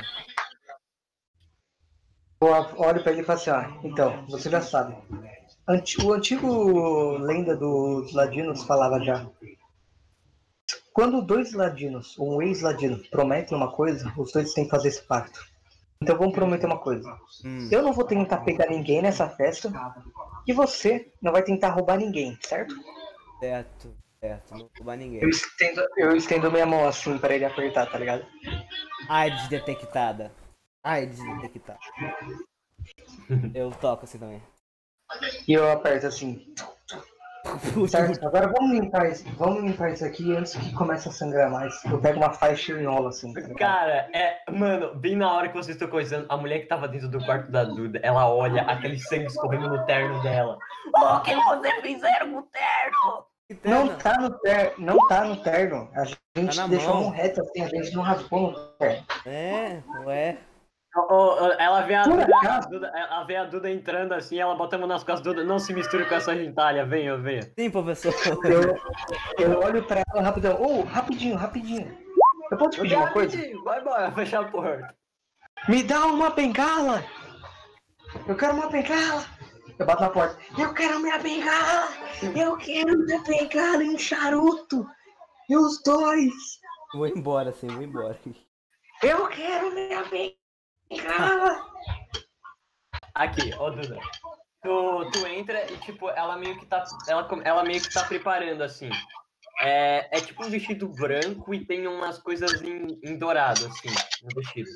Eu olho pra ele e falo assim, ó, então, você já sabe. O antigo lenda dos ladinos falava já. Quando 2 ladinos, ou um ex-ladino, prometem uma coisa, os dois têm que fazer esse pacto. Então vamos prometer uma coisa. Eu não vou tentar pegar ninguém nessa festa. E você não vai tentar roubar ninguém, certo? Certo, não vou roubar ninguém. Eu estendo minha mão assim pra ele apertar, tá ligado? AIDS detectada. AIDS detectada. Eu toco assim também. E eu aperto assim. Certo? Agora vamos limpar isso aqui antes que comece a sangrar mais. Eu pego uma faixa e enrolo assim. Tá ligado? Cara, mano, bem na hora que vocês estão coisando, a mulher que tava dentro do quarto da Duda, ela olha aquele sangue escorrendo no terno dela. O que vocês fizeram com o terno? Não tá no terno. A gente na deixou a mão. mão reta assim, a gente não raspou no terno. Ué. Ela vê Por acaso? ela vê a Duda entrando assim, ela bota a mão nas costas, Duda, não se misture com essa gentalha, venha. Sim, professor. Eu olho pra ela rapidão. Rapidinho. Eu posso te pedir uma coisa? Vai embora, fechar a porta. Me dá uma bengala! Eu quero uma bengala! Eu bato na porta. Eu quero minha bengala! Eu quero minha bengala e um charuto! E os dois! Vou embora, sim, vou embora. Eu quero minha bengala! Aqui, ó, Duda. Tu entra e, tipo, ela meio que tá preparando, assim. É tipo um vestido branco e tem umas coisas em dourado, assim, no vestido.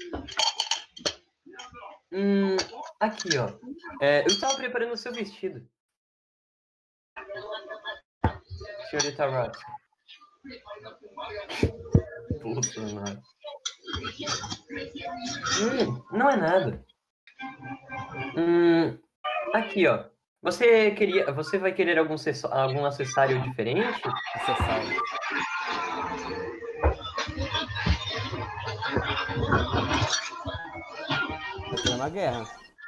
Aqui, ó. Eu estava preparando o seu vestido. Senhorita Ross. Puta, mano. Não é nada. Aqui, ó. Você vai querer algum acessório diferente? Acessório. Tá tendo uma guerra.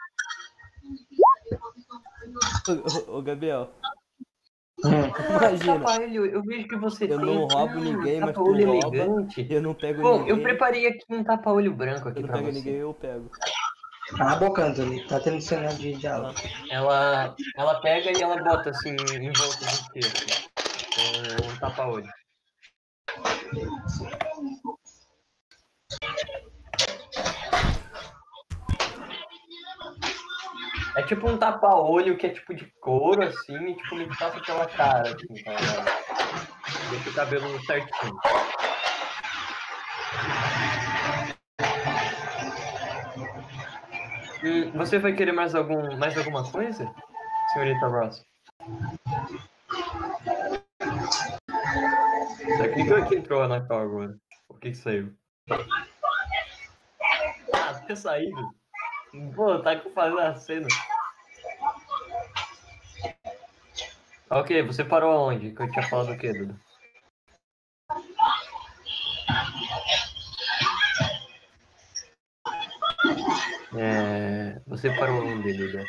Ô, Gabriel. Imagina. Tapa-olho, eu vejo que você Eu tem. não roubo ninguém, mas tu tapa-olho rouba. elegante. Eu não pego Bom, ninguém. eu preparei aqui um tapa-olho branco aqui Eu não pra pego você. ninguém, eu pego. Cala a boca, Anthony. Tá tendo cena de diálogo. Ela pega e ela bota assim em volta do texto. Um tapa-olho. É tipo um tapa-olho que é tipo de couro, assim, e tipo, ele passa pela cara, assim, tá ligado? Deixa o cabelo certinho. Você vai querer mais alguma coisa, senhorita Ross? Quem que entrou na call agora? Por que saiu? Ah, tinha saído? Pô, tá fazendo a cena. Ok, você parou onde? Que eu tinha falado o quê, Duda? Você parou onde, Duda?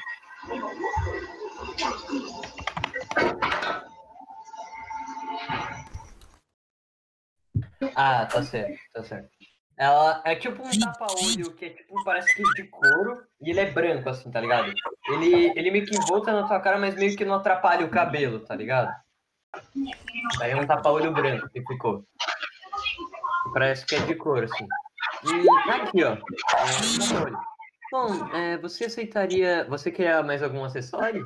Ah, tá certo. Ela é tipo um tapa-olho que é tipo, parece que de couro e ele é branco, assim, tá ligado? Ele meio que volta na tua cara, mas meio que não atrapalha o cabelo, tá ligado? Aí é um tapa-olho branco que ficou. Parece que é de couro, assim. E aqui, ó. Tapa-olho. Bom, você aceitaria. Você quer mais algum acessório?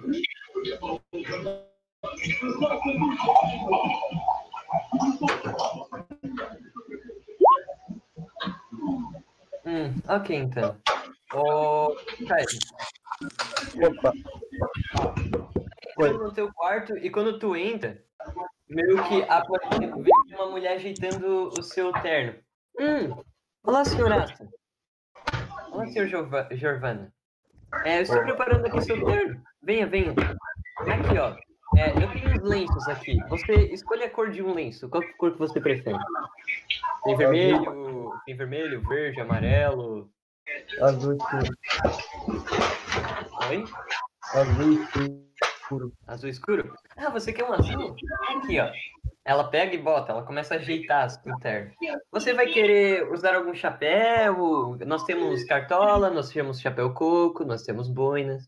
Ok, então. Kaiser. Opa. Entra no teu quarto e quando tu entra, meio que vem uma mulher ajeitando o seu terno. Olá, senhoraça. Olá, senhor Giovanna. Eu estou preparando aqui seu terno. Venha. Aqui, ó. Eu tenho uns lenços aqui. Você escolhe a cor de um lenço. Qual cor que você prefere? Tem vermelho, verde, amarelo. Azul escuro. Oi? Azul escuro. Azul escuro? Ah, você quer um azul? Aqui, ó. Ela pega e bota, ela começa a ajeitar o terno. Você vai querer usar algum chapéu? Nós temos cartola, nós temos chapéu coco, nós temos boinas.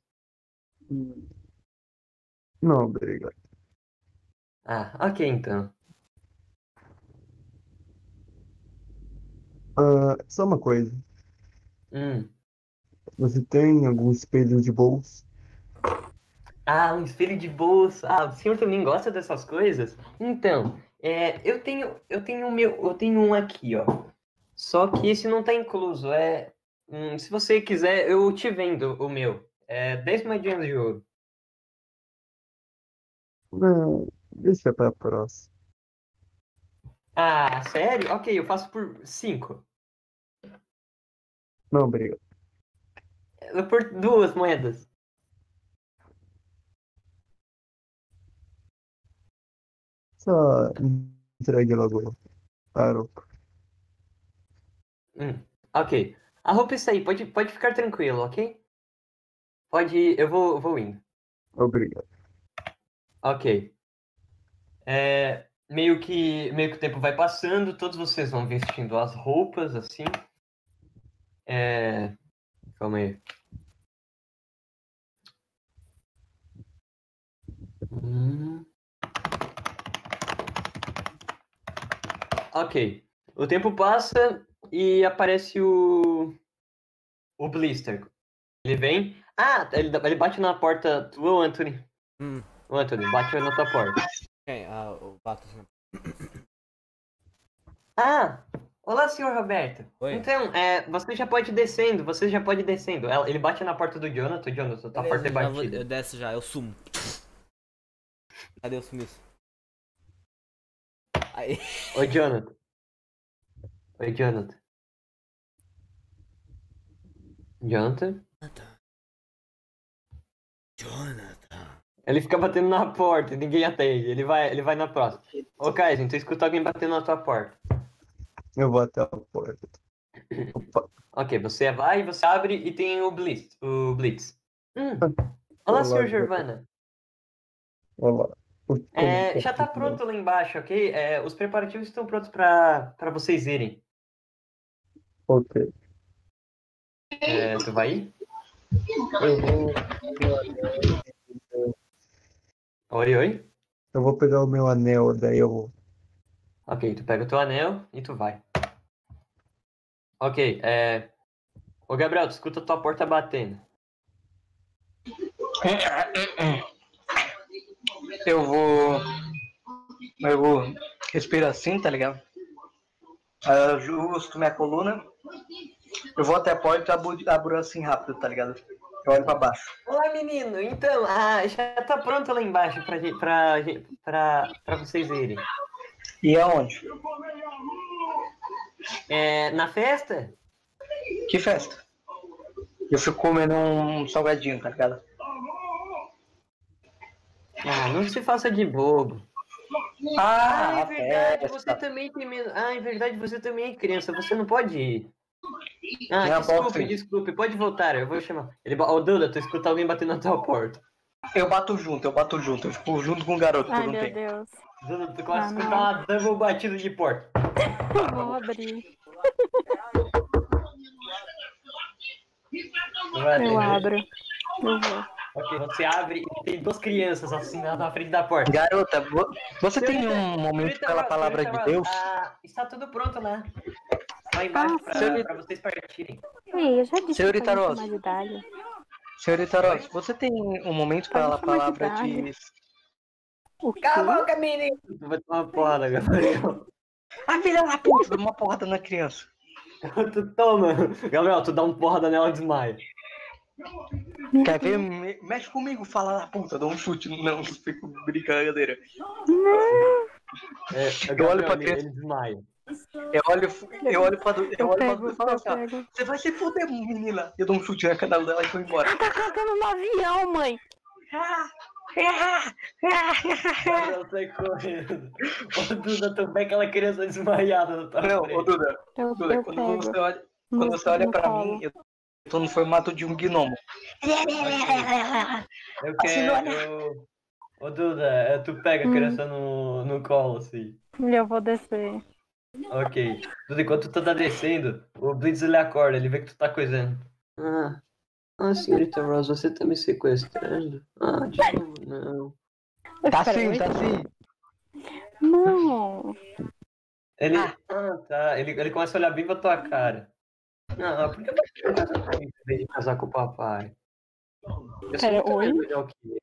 Não, obrigado. Ah, ok, então. Só uma coisa. Hum. Você tem algum espelho de bolso? Ah, um espelho de bolsa. Ah, o senhor também gosta dessas coisas? Então, eu tenho um aqui, ó. Só que esse não tá incluso. Se você quiser, eu te vendo o meu. 10 moedinhas de ouro. Não, deixa pra próxima. Ah, sério? Ok, eu faço por 5. Não, obrigado. Por 2 moedas. Só entregue logo. Parou. Ok. A roupa está aí, pode ficar tranquilo, ok? Eu vou indo. Obrigado. Ok. Meio que o tempo vai passando, todos vocês vão vestindo as roupas, assim. Calma aí. Ok. O tempo passa e aparece o Blister. Ele vem. Ah, ele bate na porta tua, ô Anthony. O Anthony, bate na tua porta. Quem? O Bato. Ah! Olá, senhor Roberto. Oi. Então, você já pode ir descendo, Ele bate na porta do Jonathan, tua porta é batida. Eu desço já, eu sumo. Cadê o sumiço? Aí. Oi, Jonathan. Jonathan? Ele fica batendo na porta e ninguém atende. Ele vai na próxima. Ô, Kaizen, tu escuta alguém batendo na tua porta. Eu vou até a porta. Ok, você vai, você abre e tem o Blitz. Olá, senhor Giovanna. Olá. Já tá pronto lá embaixo, ok? Os preparativos estão prontos pra vocês irem. Ok. Tu vai ir? Eu vou. Oi? Eu vou pegar o meu anel, daí eu vou. Ok, tu pega o teu anel e tu vai. Ok, Ô, Gabriel, tu escuta a tua porta batendo. Eu vou respirar assim, tá ligado? Aí eu ajusto minha coluna. Eu vou até a porta e abro assim rápido, tá ligado? Eu olho pra baixo. Olá, menino. Então, já tá pronto lá embaixo pra vocês irem. E aonde? Na festa? Que festa? Eu fico comendo um salgadinho, tá ligado? Não se faça de bobo. É verdade, festa. você também tem medo. É verdade, você também é criança, você não pode ir. Desculpe, pode voltar, eu vou chamar. Duda, tu escuta alguém batendo na tua porta. Eu bato junto, eu fico junto com o garoto por um Ai, meu tempo. Deus. Duda, tu começa a escutar uma double batida de porta. Eu vou abrir. Eu abro. Eu vou. Ok, você abre e tem duas crianças assim na frente da porta. Garota, você tem um momento pela palavra de Deus? Está tudo pronto lá. Lá embaixo pra vocês partirem. Ei, eu já disse Senhorita que eu Rosa. tenho mais idade. Senhorita Rosa, você tem um momento pela palavra de... O quê? Cala a boca, menino! Tu vai tomar uma porrada, Gabriel. Filha da puta, dá uma porrada na criança. Tu toma. Gabriel, tu dá uma porrada nela e desmaia. Quer ver? Mexe comigo, fala da puta, dá um chute. Não, fico brincadeira. Eu olho pra criança. Ele desmaia. Eu olho pra e falo assim, pego. você vai se fuder, menina. Eu dou um chute na canela dela e vou embora. Tá colocando no avião, mãe. Eu saio correndo. Ô, Duda, também aquela criança desmaiada na tua frente. Não, ô Duda, Eu quando você olha pra mim, eu tô no formato de um gnomo. Eu quero... Ô, Duda, tu pega a criança no colo, assim. Eu vou descer. Ok. Duda, enquanto tu tá descendo, o Blitz ele acorda, ele vê que tu tá coisando. Senhorita Rosa, você tá me sequestrando? De novo, não. Tá Espera, sim. Não. Ele... tá. Ele começa a olhar bem pra tua cara. Não, por que você não casar comigo em vez de casar com o papai? Eu sou muito mais legal que ele.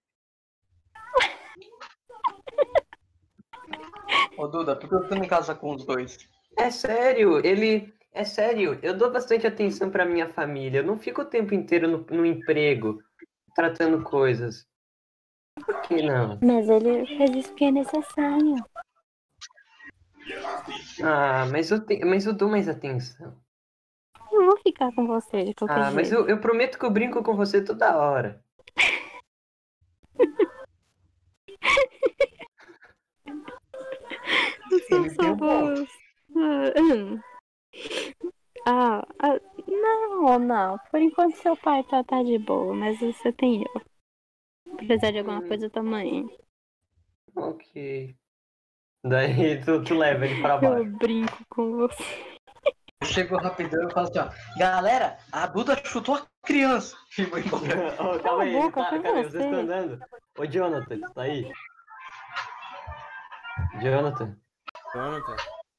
Ô Duda, por que você não casa com os dois? É sério, eu dou bastante atenção pra minha família. Eu não fico o tempo inteiro no emprego, tratando coisas. Por que não? Mas ele fez isso que é necessário. Mas eu dou mais atenção. Eu vou ficar com você de qualquer jeito. Mas eu prometo que eu brinco com você toda hora. Ele tem um ponto. Não. Por enquanto seu pai tá de boa, mas você tem eu. Apesar de alguma coisa também. Ok. Daí tu leva ele pra Eu baixo. brinco com você. Eu chego rapidão e falo assim, ó. Galera, a Duda chutou a criança. E vou embora. Ô, calma aí, Cala a boca, foi cadê? você. Vocês estão andando? Ô, Jonathan, tu tá aí? Jonathan. Jonathan?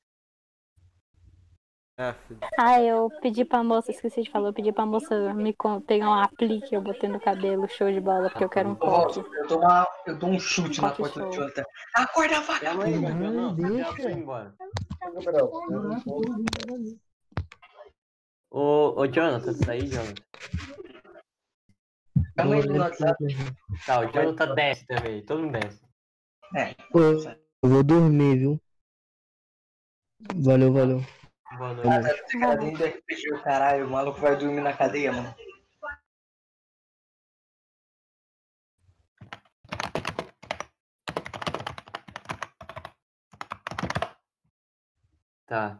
Eu pedi pra moça, esqueci de falar, eu pedi pra moça pegar um aplique, eu botei no cabelo, show de bola, porque eu quero um coque. Eu dou um chute na porta do Jonathan. Acorda, vaca! Calma aí, Gabriel. Não, deixa. já foi embora. Gabriel, Ô, Jonathan, tu tá aí, Jonathan? Calma aí do WhatsApp. Tá, o Jonathan desce também. Todo mundo desce. Pô, eu vou dormir, viu? Valeu. Boa noite. Tem cara dentro do RPG, o caralho. O maluco vai dormir na cadeia, mano. Tá.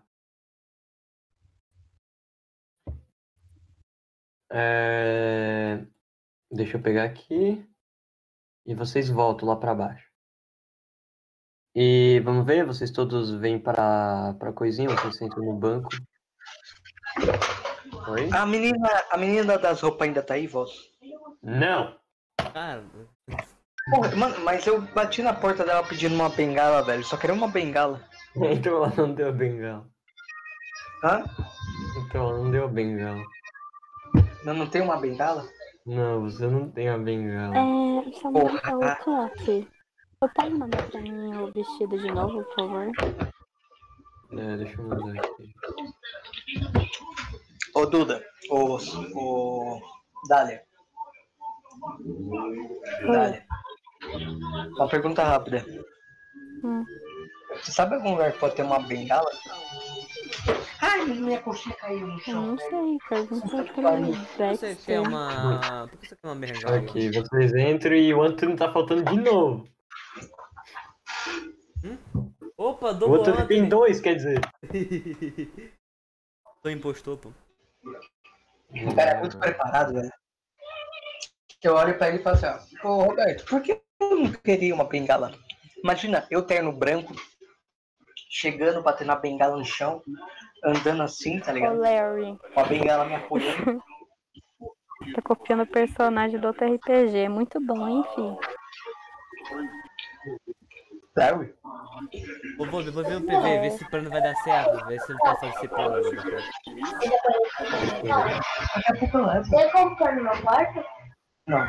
Deixa eu pegar aqui. E vocês voltam lá pra baixo. E vamos ver, vocês todos vêm pra coisinha, vocês sentam no banco. Oi? A menina das roupas ainda tá aí, Voz? Não! Cara, Porra, mano, mas eu bati na porta dela pedindo uma bengala, velho. Só queria uma bengala. Então ela não deu a bengala. Hã? Então ela não deu a bengala. Não tem uma bengala? Não, você não tem a bengala. Samantha, o coque. Você pode mandar pra mim o vestido de novo, por favor? Deixa eu mandar aqui. Ô, Duda. Ô, Dália. Dália. Uma pergunta rápida. Você sabe algum lugar que pode ter uma bengala? Ai, minha coxinha caiu no Eu chão. não sei, pergunta pra mim. você quer uma... Por que você quer uma bengala? Ok, vocês entram e o Antônio tá faltando de novo. Opa, O dobrou outro tem dois, quer dizer. Tô impostor, pô. O cara é muito preparado, velho. Eu olho pra ele e falo assim, ó. Ô, Roberto, por que eu não queria uma bengala? Imagina, eu terno branco, chegando, batendo a bengala no chão, andando assim, tá Ô, ligado? Larry, Com a bengala me apoiando. tá copiando o personagem do outro RPG. Muito bom, hein, filho? Larry? Vou ver o PV, ver se o plano vai dar certo. Ver se não passa esse plano. Daqui a pouco eu levo. Você comprou no meu quarto? Não.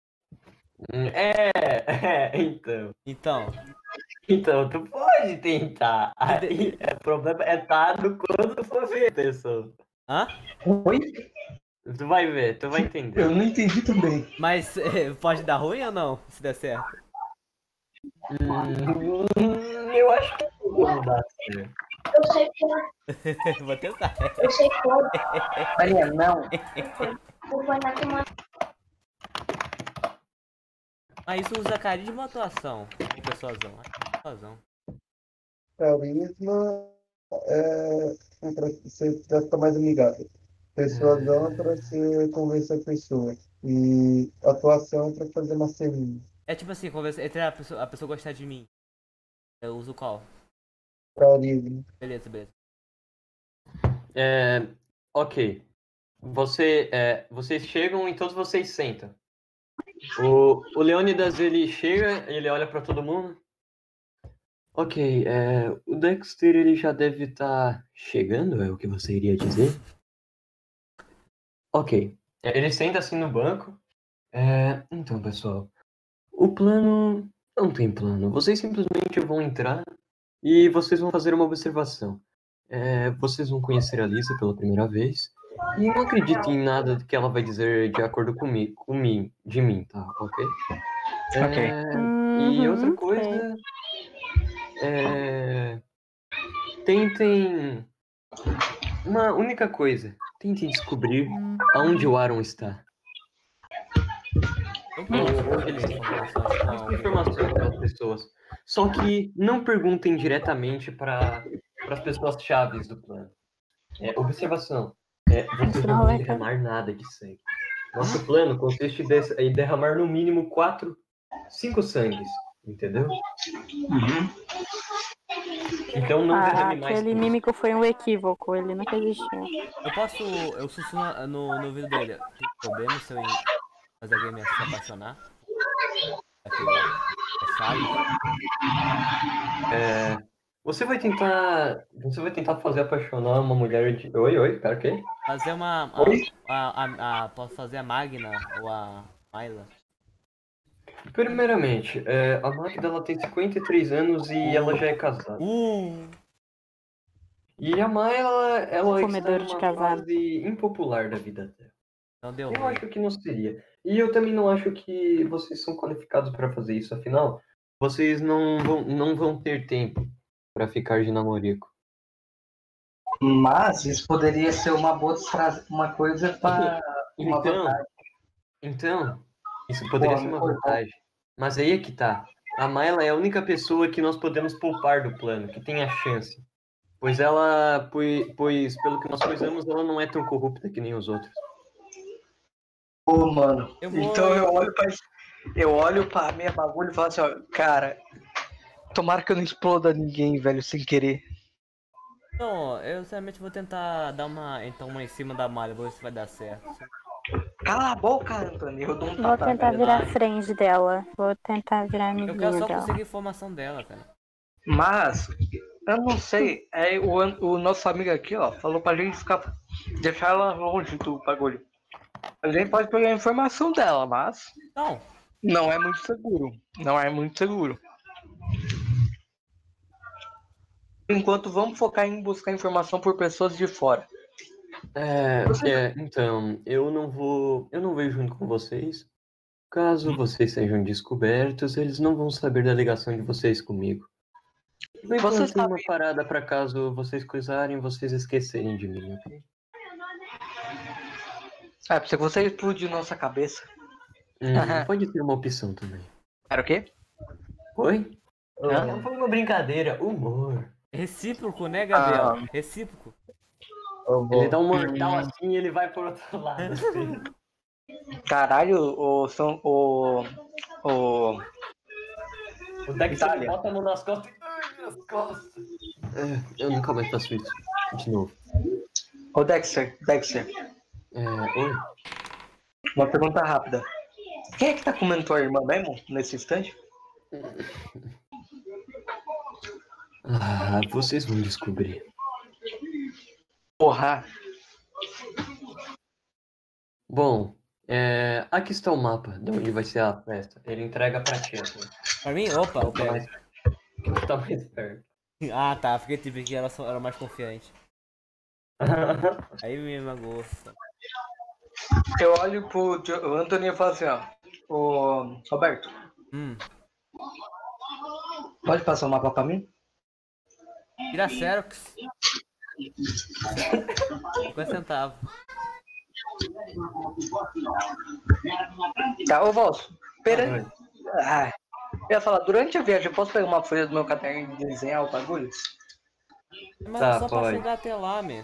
Então, tu pode tentar. Aí, o problema é tarde quando tu for ver, pessoal. Hã? Oi? Tu vai ver, tu vai entender. Eu não entendi também. Mas pode dar ruim ou não? Se der certo. Eu acho que não dá certo. Eu sei que Vou tentar. eu sei todo. Maria, não. Vou pôr na tomada. Ah, isso usa carisma ou atuação? Ou persuasão? Persuasão. carisma é pra você ficar mais amigável. Persuasão é pra você convencer a pessoa. E atuação é pra fazer uma ceninha. É tipo assim, conversa entre a pessoa gostar de mim. Eu uso qual? Carisma. Beleza. Ok. Vocês chegam e todos vocês sentam. O Leônidas, ele chega, ele olha pra todo mundo. Ok, o Dexter, ele já deve estar chegando, é o que você iria dizer? Ok. Ele senta assim no banco. Então, pessoal, o plano não tem plano. Vocês simplesmente vão entrar e vocês vão fazer uma observação. Vocês vão conhecer a Lisa pela primeira vez. E não acredite em nada que ela vai dizer de acordo de mim, tá? Ok? Ok. E outra coisa... Tentem... Uma única coisa. Tentem descobrir aonde o Aaron está. Informações para as pessoas. Só que não perguntem diretamente para as pessoas chaves do plano. Observação. Vocês não vão derramar nada de sangue. Nosso plano consiste em derramar no mínimo 5 sangues, entendeu? Então não derrame mais. Aquele mímico foi um equívoco, ele nunca existiu. Eu sussurro no ouvido dele. Tem problema se eu fazer alguém se apaixonar? Aquilo lá? É chave? Você vai tentar fazer apaixonar uma mulher de... Oi, cara, o quê? Fazer posso fazer a Magna ou a Myla? Primeiramente, a Magda ela tem 53 anos e ela já é casada. E a Myla, ela Comedor está de numa casado. fase impopular da vida dela. Não deu Eu ruim. acho que não seria. E eu também não acho que vocês são qualificados para fazer isso, afinal, vocês não vão ter tempo para ficar de namorico. Mas isso poderia ser uma coisa para uma vantagem. Então, isso poderia ser uma vantagem. Mas aí é que tá. A Myla é a única pessoa que nós podemos poupar do plano, que tem a chance. Pois pelo que nós coisamos, ela não é tão corrupta que nem os outros. Pô, mano. Então eu olho pra minha bagulho e falo assim, ó, cara, tomara que eu não exploda ninguém, velho, sem querer. Não, eu sinceramente vou tentar dar uma em cima da malha, vou ver se vai dar certo. Cala a boca, Antônio. Eu dou um Vou tentar virar friend dela. Vou tentar virar amiguinho Eu quero só dela. conseguir informação dela, cara. Mas, eu não sei, o nosso amigo aqui, ó, falou pra gente deixar ela longe do bagulho. A gente pode pegar a informação dela, mas não é muito seguro. Não é muito seguro. Enquanto vamos focar em buscar informação por pessoas de fora. Então, eu não vou ir junto com vocês. Caso vocês sejam descobertos, eles não vão saber da ligação de vocês comigo. Vocês têm uma parada para caso vocês coisarem, vocês esquecerem de mim, ok? Porque se você explodir nossa cabeça. Pode ter uma opção também. Era o quê? Oi? Foi uma brincadeira, humor. Recíproco, né, Gabriel? Recíproco. Ele dá um mortal assim e ele vai por outro lado. Assim. Caralho, o Dexter bota a mão nas costas. Ai, minhas costas. Eu nunca mais faço isso. De novo. Ô, Dexter. Oi? Uma pergunta rápida. Quem é que tá comendo tua irmã mesmo, nesse instante? Vocês vão descobrir. Porra. Bom, aqui está o mapa de onde vai ser a festa. Ele entrega pra ti. Assim. Pra mim? Opa, eu pego. Tá mais perto. Ah, tá. Fiquei tipo que ela era mais confiante. Aí me magoou. Eu olho pro Antônio e falo assim, ó. Ô, Roberto. Pode passar o mapa pra mim? Tira Xerox. 50 centavos. Tá, ô Valso. Pera. Eu ia falar, durante a viagem eu posso pegar uma folha do meu caderno e desenhar o bagulho? Mas é só pra chegar até lá, meu.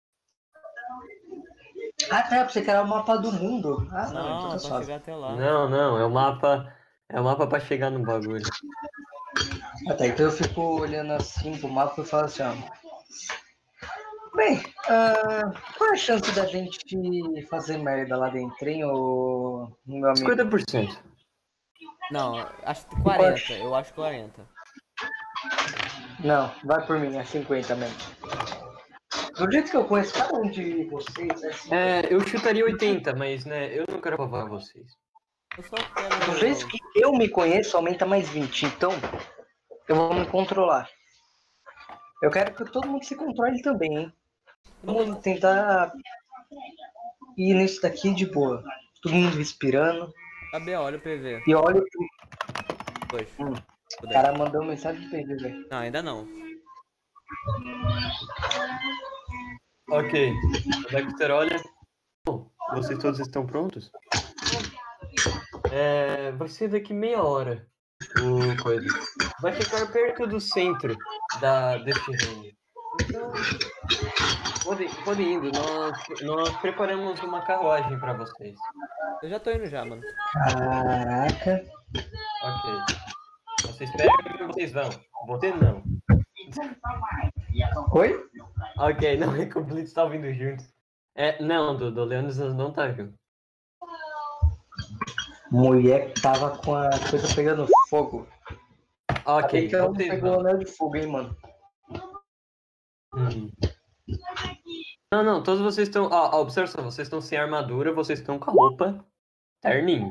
Tá, pra você criar o mapa do mundo. Não, é pra chegar até lá. Não, é o mapa pra chegar no bagulho. Tá, então eu fico olhando assim pro mapa e falo assim, ó. Bem, qual é a chance da gente fazer merda lá dentro, hein, meu amigo? 50%. Não, acho 40, eu acho 40. Não, vai por mim, é 50 mesmo. Do jeito que eu conheço cada um de vocês, eu chutaria 80, mas né, eu não quero provar vocês. Eu só quero... Do jeito que eu me conheço, aumenta mais 20, então eu vou me controlar. Eu quero que todo mundo se controle também, hein? Vamos tentar ir nisso daqui de boa. Todo mundo respirando. Gabriel, olha o PV. E olha Pois. O cara mandou mensagem de PV, velho. Não, ainda não. Ok. O Dexter olha. Bom, vocês todos estão prontos? Vai ser daqui meia hora. Vai ficar perto do centro deste reino. Então, Pode indo, nós preparamos uma carruagem pra vocês. eu já tô indo já, mano. Caraca. Ok. Vocês pegam e vocês vão. Você não. Oi? Ok, não é que o Blitz tá vindo junto. Não, do Leandro não tá junto. Mulher que tava com a coisa pegando fogo. Ok, Aí que ela não vocês pegou o vão. anel de fogo, hein, mano. Não, todos vocês estão... Ó, observação, vocês estão sem armadura, vocês estão com a roupa terninho.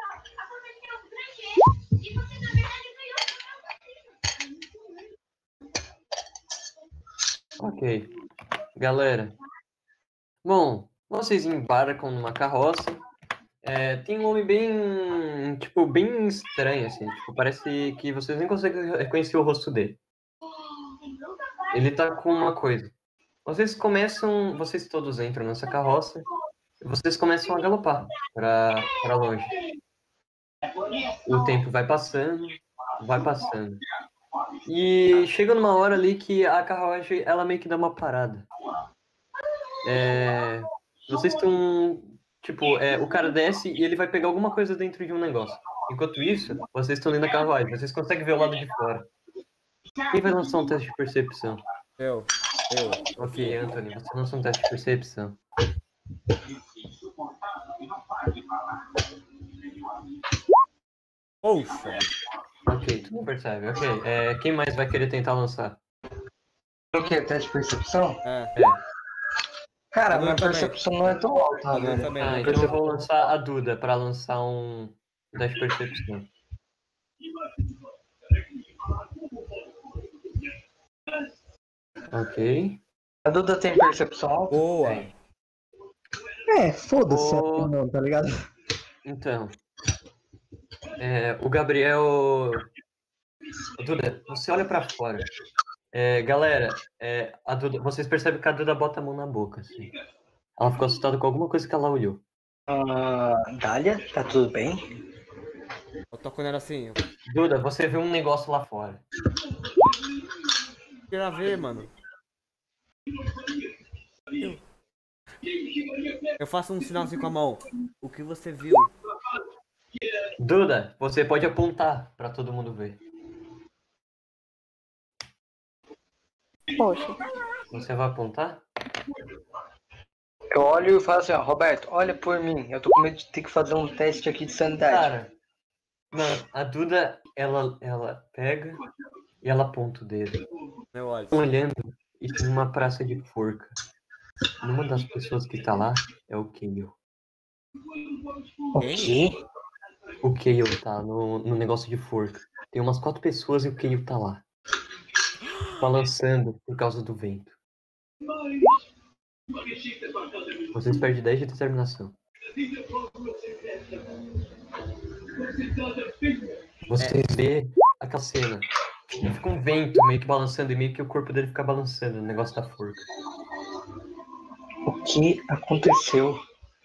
Ok. Galera. Bom, vocês embarcam numa carroça. Tem um homem bem... Tipo, bem estranho, assim. Tipo, parece que vocês nem conseguem reconhecer o rosto dele. Ele tá com uma coisa. Vocês todos entram nessa carroça. E vocês começam a galopar pra longe. O tempo vai passando. E chega numa hora ali que a carruagem, ela meio que dá uma parada. Vocês estão... Tipo, o cara desce e ele vai pegar alguma coisa dentro de um negócio. Enquanto isso, vocês estão dentro da carruagem. Vocês conseguem ver o lado de fora. Quem vai lançar um teste de percepção? Eu. Ok, Anthony, você lança um teste de percepção. Poxa. Ok, tu não percebe. Ok, quem mais vai querer tentar lançar? O que? Teste de percepção? É. Cara, Eu minha também. percepção não é tão alta, Eu velho. também. Então eu vou lançar a Duda pra lançar um teste de percepção. Ok. A Duda tem percepção alta? Boa. Foda-se, Ô. não, tá ligado? Então. O Gabriel... Duda, você olha pra fora. Galera, a Duda, vocês percebem que a Duda bota a mão na boca, assim. Ela ficou assustada com alguma coisa que ela olhou. Dália, tá tudo bem? Eu tô com ela assim. Duda, você viu um negócio lá fora. Queria ver, mano. Eu faço um sinal assim com a mão. O que você viu? Duda, você pode apontar pra todo mundo ver. Poxa. Você vai apontar? Eu olho e falo assim, ó, Roberto, olha por mim. Eu tô com medo de ter que fazer um teste aqui de sanidade. Cara, mano, a Duda, ela pega e ela aponta o dedo. Eu olho. Olhando, e tem uma praça de forca. Uma das pessoas que tá lá é o Kayle. O quê? O Kayle tá no negócio de forca. Tem umas 4 pessoas e o Kayle tá lá. Balançando por causa do vento. Vocês perdem 10 de determinação. Vocês vê aquela cena. E fica um vento meio que balançando e meio que o corpo dele fica balançando no negócio da forca. O que aconteceu?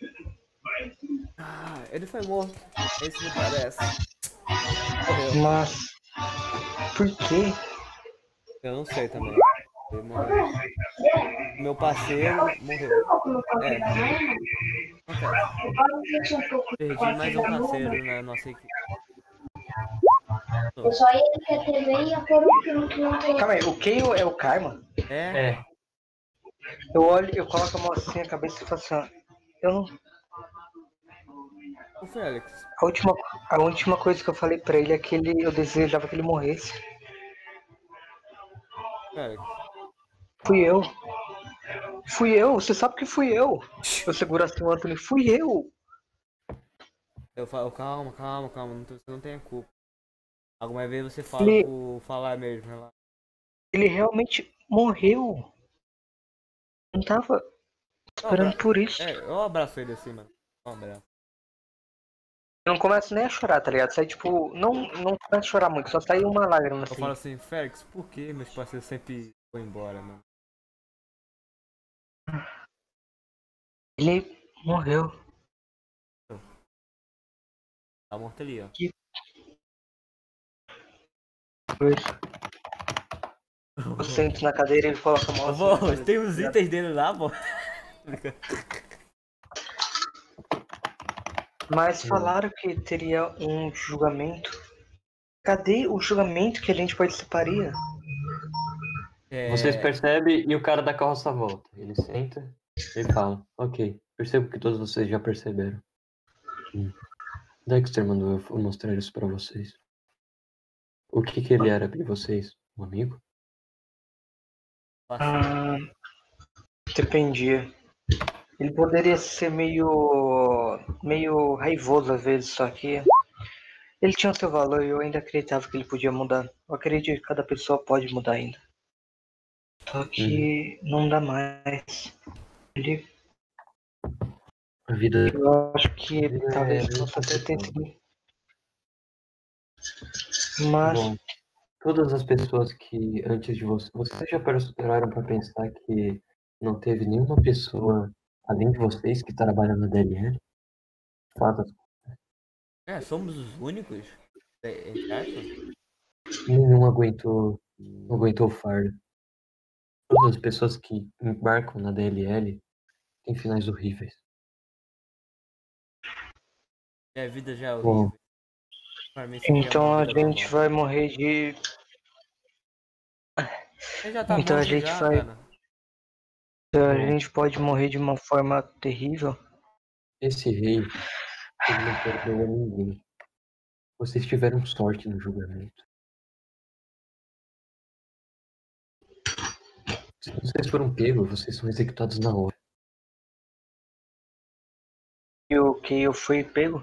Ele foi morto. Esse me parece. Morreu. Mas... por quê? Eu não sei também. Ele morreu. Meu parceiro morreu. Acontece. Perdi mais um parceiro na nossa equipe. Eu só ia que a TV ia pôr um filme que não tem. Calma aí, o Kayle é o Karma? É? Eu olho, eu coloco a mão assim na cabeça e falo assim, ó, eu não... O Félix. A última coisa que eu falei pra ele é que eu desejava que ele morresse. Félix. Fui eu, você sabe que fui eu. Eu seguro assim o Anthony, fui eu. Eu falo, calma, você não tem culpa. Alguma vez você fala por falar mesmo, relaxa. Ele realmente morreu. Não tava esperando por isso. Eu abraço ele assim, mano. Um abraço. Eu não começo nem a chorar, tá ligado? Sai tipo, não começo a chorar muito, só sai uma lágrima assim. Eu falo assim, Félix, por que meus parceiros sempre foram embora, mano? Ele morreu. Tá morto ali, ó. Foi. Eu sento na cadeira e ele coloca a mão assim na Pô, cabeça. tem uns itens dele lá, pô. Mas falaram que teria um julgamento. Cadê o julgamento que a gente participaria? Vocês É, percebem e o cara da carroça volta. Ele senta e fala, ok, percebo que todos vocês já perceberam. Dexter mandou eu mostrar isso pra vocês. O que ele era pra vocês? Um amigo? Ah, dependia. Ele poderia ser meio raivoso às vezes, só que ele tinha o seu valor e eu ainda acreditava que ele podia mudar. Eu acredito que cada pessoa pode mudar ainda. Só que não dá mais. Ele, A vida eu acho que vida talvez meio possa até ter complicada. sido. Mas Bom, todas as pessoas que antes de vocês já pararam pra pensar que não teve nenhuma pessoa além de vocês que trabalha na DLL? Fato, somos os únicos. Entre aspas. nenhum aguentou o fardo. Todas as pessoas que embarcam na DLL têm finais horríveis. Minha vida já é Bom, horrível. Pra mim seria então uma a vida gente normal. vai morrer de. Ele já tá Então a morto gente já, vai. cara. Então a Bom. gente pode morrer de uma forma terrível. Esse rei, ele não perdoa ninguém. Vocês tiveram sorte no julgamento. Se vocês foram pegos, vocês são executados na hora. E o que eu fui pego?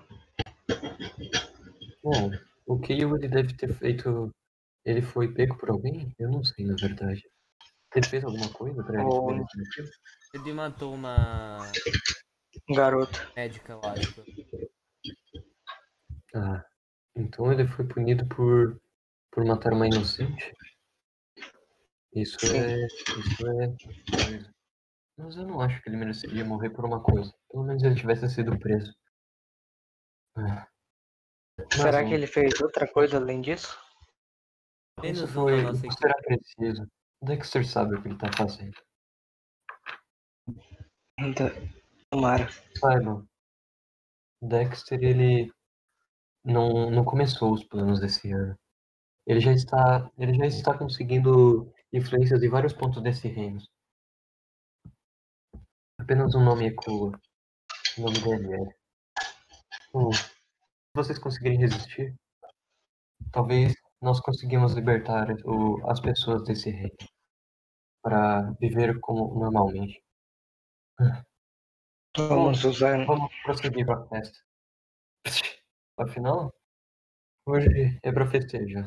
Bom, o que ele deve ter feito. Ele foi pego por alguém? Eu não sei, na verdade. Ele fez alguma coisa pra ele Ou merecer aquilo? Ele matou uma garoto. médica, eu acho. Ah, então ele foi punido por matar uma inocente? Isso é. Mas eu não acho que ele mereceria morrer por uma coisa. Pelo menos ele tivesse sido preso. Ah. Será Mas, que ele fez outra coisa além disso? Menos isso um na foi. nossa Isso equipe. era preciso. O Dexter sabe o que ele tá fazendo. Então, tomara. Saibam. Dexter, ele não começou os planos desse ano. Ele já está conseguindo influências em vários pontos desse reino. Apenas um nome ecoa. O nome dele é. Se vocês conseguirem resistir, talvez nós conseguimos libertar as pessoas desse reino para viver como normalmente. Vamos usar. Vamos prosseguir para a festa. Afinal, hoje é para festejar.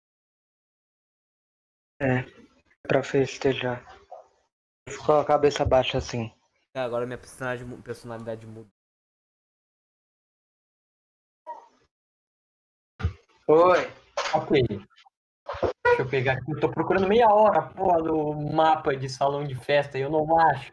Pra festejar. Ficou a cabeça baixa assim. Agora minha personalidade muda. Oi! Ok. Deixa eu pegar aqui. Eu tô procurando meia hora, porra, do mapa de salão de festa e eu não acho.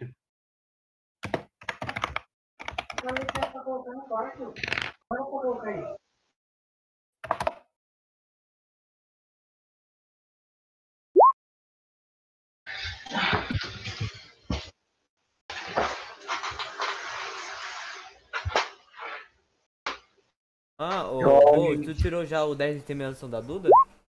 Tu tirou já o 10 de determinação da Duda?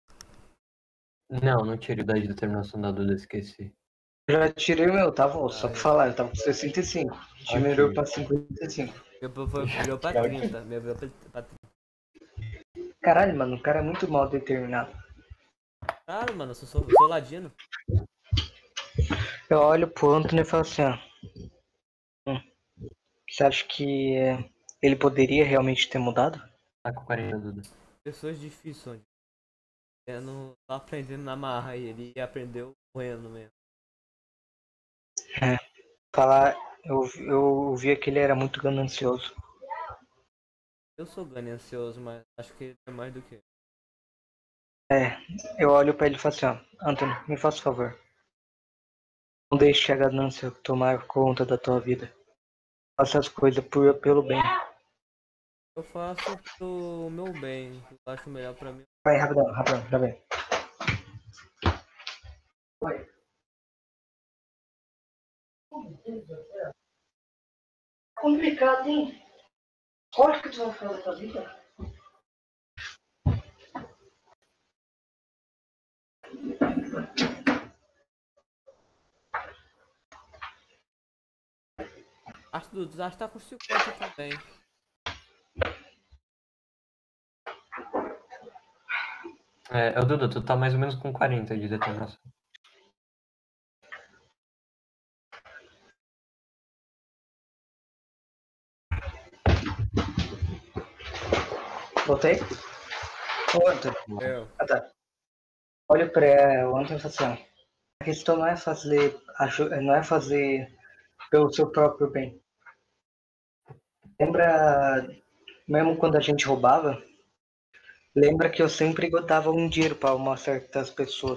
Não tirei o da determinação da Duda, esqueci. Já tirei o meu, tava, só pra falar, eu tava com 65. Diminuiu pra 55. Virou pra 30. Meu virou pra 30. Caralho, mano, o cara é muito mal determinado. Claro, mano, eu sou ladino. Eu olho pro Anthony e falo assim, ó. Você acha que ele poderia realmente ter mudado? Tá com 40, Duda. Pessoas difíceis, onde eu não tô aprendendo na marra e ele aprendeu correndo mesmo. Falar, eu via que ele era muito ganancioso. Eu sou ganancioso, mas acho que ele é mais do que. Eu olho pra ele e falo assim, ó. Anthony, me faça um favor. Não deixe a ganância tomar conta da tua vida. Faça as coisas pelo bem. Eu faço pro meu bem. Eu acho melhor pra mim. Vai, rapidão, já vem. Complicado, hein? Olha o que tu vai fazer da tua vida. Acho que tu tá com 50 também. O Dudu, tu tá mais ou menos com 40 de determinação. Voltei? Ô, Antônio. Eu. Ah, tá. Olha pra o Antônio e fala assim, ó. A questão não é fazer pelo seu próprio bem. Lembra, mesmo quando a gente roubava, lembra que eu sempre dava um dinheiro para umas certas pessoas.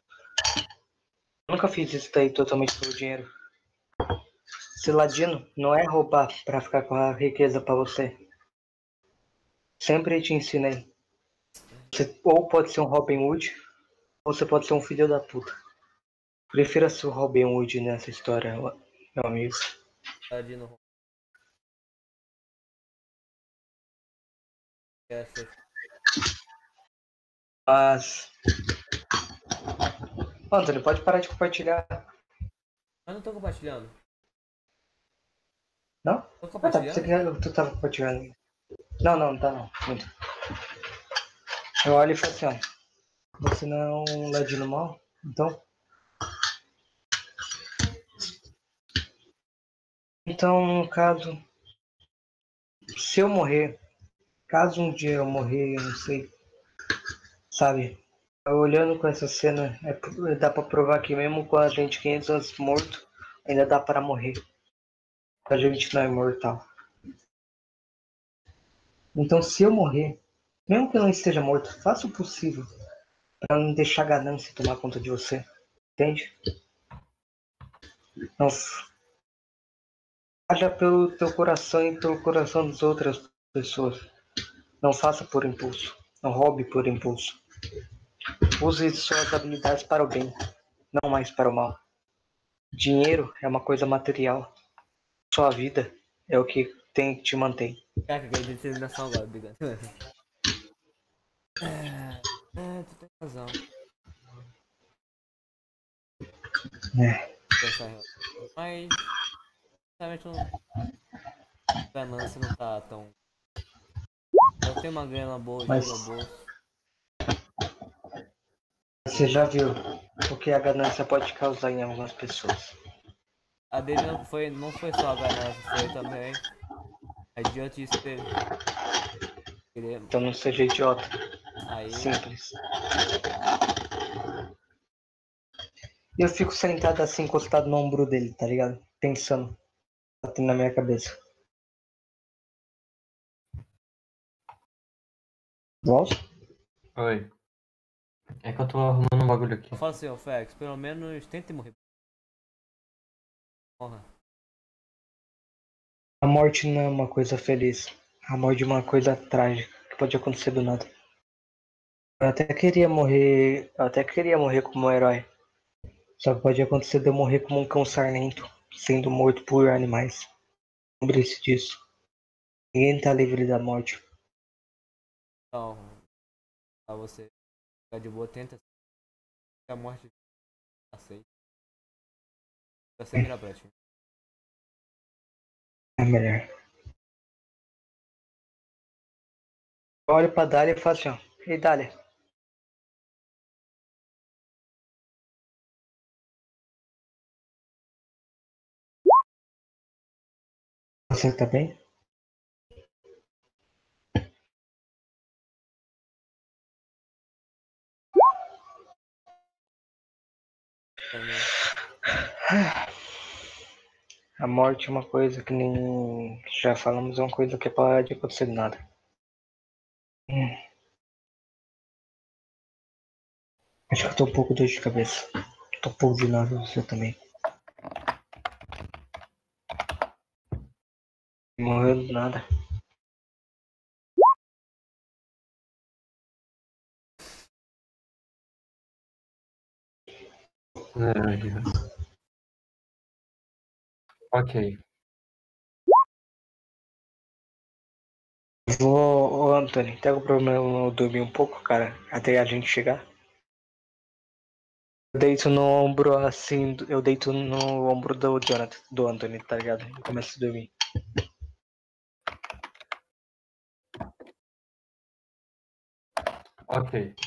Eu nunca fiz isso daí totalmente pelo dinheiro. Ser ladino não é roubar para ficar com a riqueza para você. Sempre te ensinei. Você ou pode ser um Robin Hood, ou você pode ser um filho da puta. Prefira ser o Robin Hood nessa história, meu amigo. Tá de novo. Essa. Mas. Antônio, pode parar de compartilhar. Mas não tô compartilhando. Não? Tô Ah, tá. Você compartilhando? que tu tava compartilhando. Não tá não. Muito. Eu olho e falo assim, ó. Você não é um ladino mal? Então. Então, no caso. Se eu morrer. Caso um dia eu morrer, eu não sei. Sabe? Olhando com essa cena, dá pra provar que mesmo com a gente 500 anos morto, ainda dá para morrer. A gente não é imortal. Então, se eu morrer, mesmo que eu não esteja morto, faça o possível para não deixar a ganância tomar conta de você. Entende? Não haja pelo teu coração e pelo coração das outras pessoas. Não faça por impulso. Não roube por impulso. Use suas habilidades para o bem, não mais para o mal. Dinheiro é uma coisa material. Sua vida é o que tem que te manter. Caraca, ganhei determinação agora, obrigado. Tu tem razão. Pensar em mas realmente não. Ganância não tá tão. Eu tenho uma grana boa já Mas no bolso. você já viu o que a ganância pode causar em algumas pessoas. A dele não foi só a ganância, foi também a idiotice dele. Querer Então não seja idiota. aí. Simples. E eu fico sentado assim, encostado no ombro dele, tá ligado? Pensando. Batendo na minha cabeça. Nossa. Oi. É que eu tô arrumando um bagulho aqui. Eu falo assim, ô Fex, pelo menos tente morrer. Porra. A morte não é uma coisa feliz. A morte é uma coisa trágica que pode acontecer do nada. Eu até queria morrer como um herói. Só que pode acontecer de eu morrer como um cão sarnento, sendo morto por animais. Lembre-se disso. Ninguém tá livre da morte. Então, pra você ficar de boa, tenta que a morte aceita. Você vira pra ti. É melhor. Eu olho pra Dália e falo assim, ó. Ei, Dália. Você tá bem? A morte é uma coisa que nem já falamos, é uma coisa que pode acontecer do nada. Acho que eu tô um pouco dor de cabeça. Tô um pouco de nada, você também. Morreu do nada. Ok. Ô, Anthony, tem algum problema eu dormir um pouco, cara? Até a gente chegar? Eu deito no ombro assim, eu deito no ombro do Jonathan, do Anthony, tá ligado? Eu começo a dormir. Ok.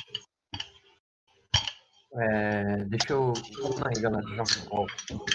Deixa eu. Vamos aí, galera. Já volto.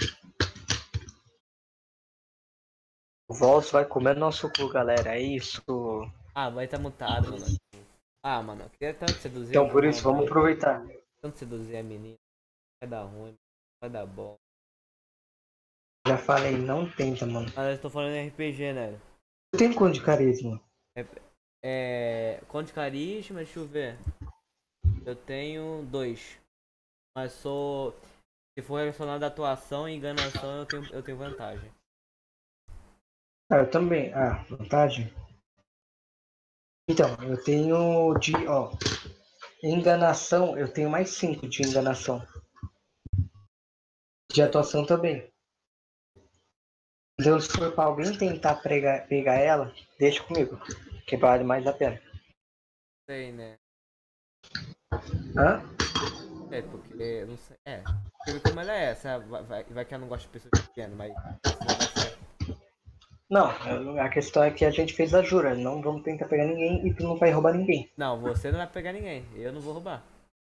O Vols vai comer nosso cu, galera. É isso. Ah, vai tá mutado, mano. Ah, mano, eu queria tanto seduzir Então a por isso, vamos aproveitar. Tanto seduzir a menina. Vai dar ruim, vai dar bom. Já falei, não tenta, mano. Mas eu tô falando em RPG, né? Eu tenho quanto de carisma? Conde carisma, deixa eu ver. Eu tenho 2. Mas sou. Se for relacionado à atuação e enganação, eu tenho vantagem. Ah, eu também. Ah, vantagem? Então, eu tenho de. Ó. Enganação, eu tenho mais 5 de enganação. De atuação também. Então, se for pra alguém tentar pegar ela, deixa comigo. Que vale mais a pena. Sei, né? Hã? Porque. Não sei. Porque como ela é, vai que ela não gosta de pessoas pequenas, mas. Não, a questão é que a gente fez a jura. Não vamos tentar pegar ninguém e tu não vai roubar ninguém. Não, você não vai pegar ninguém. Eu não vou roubar.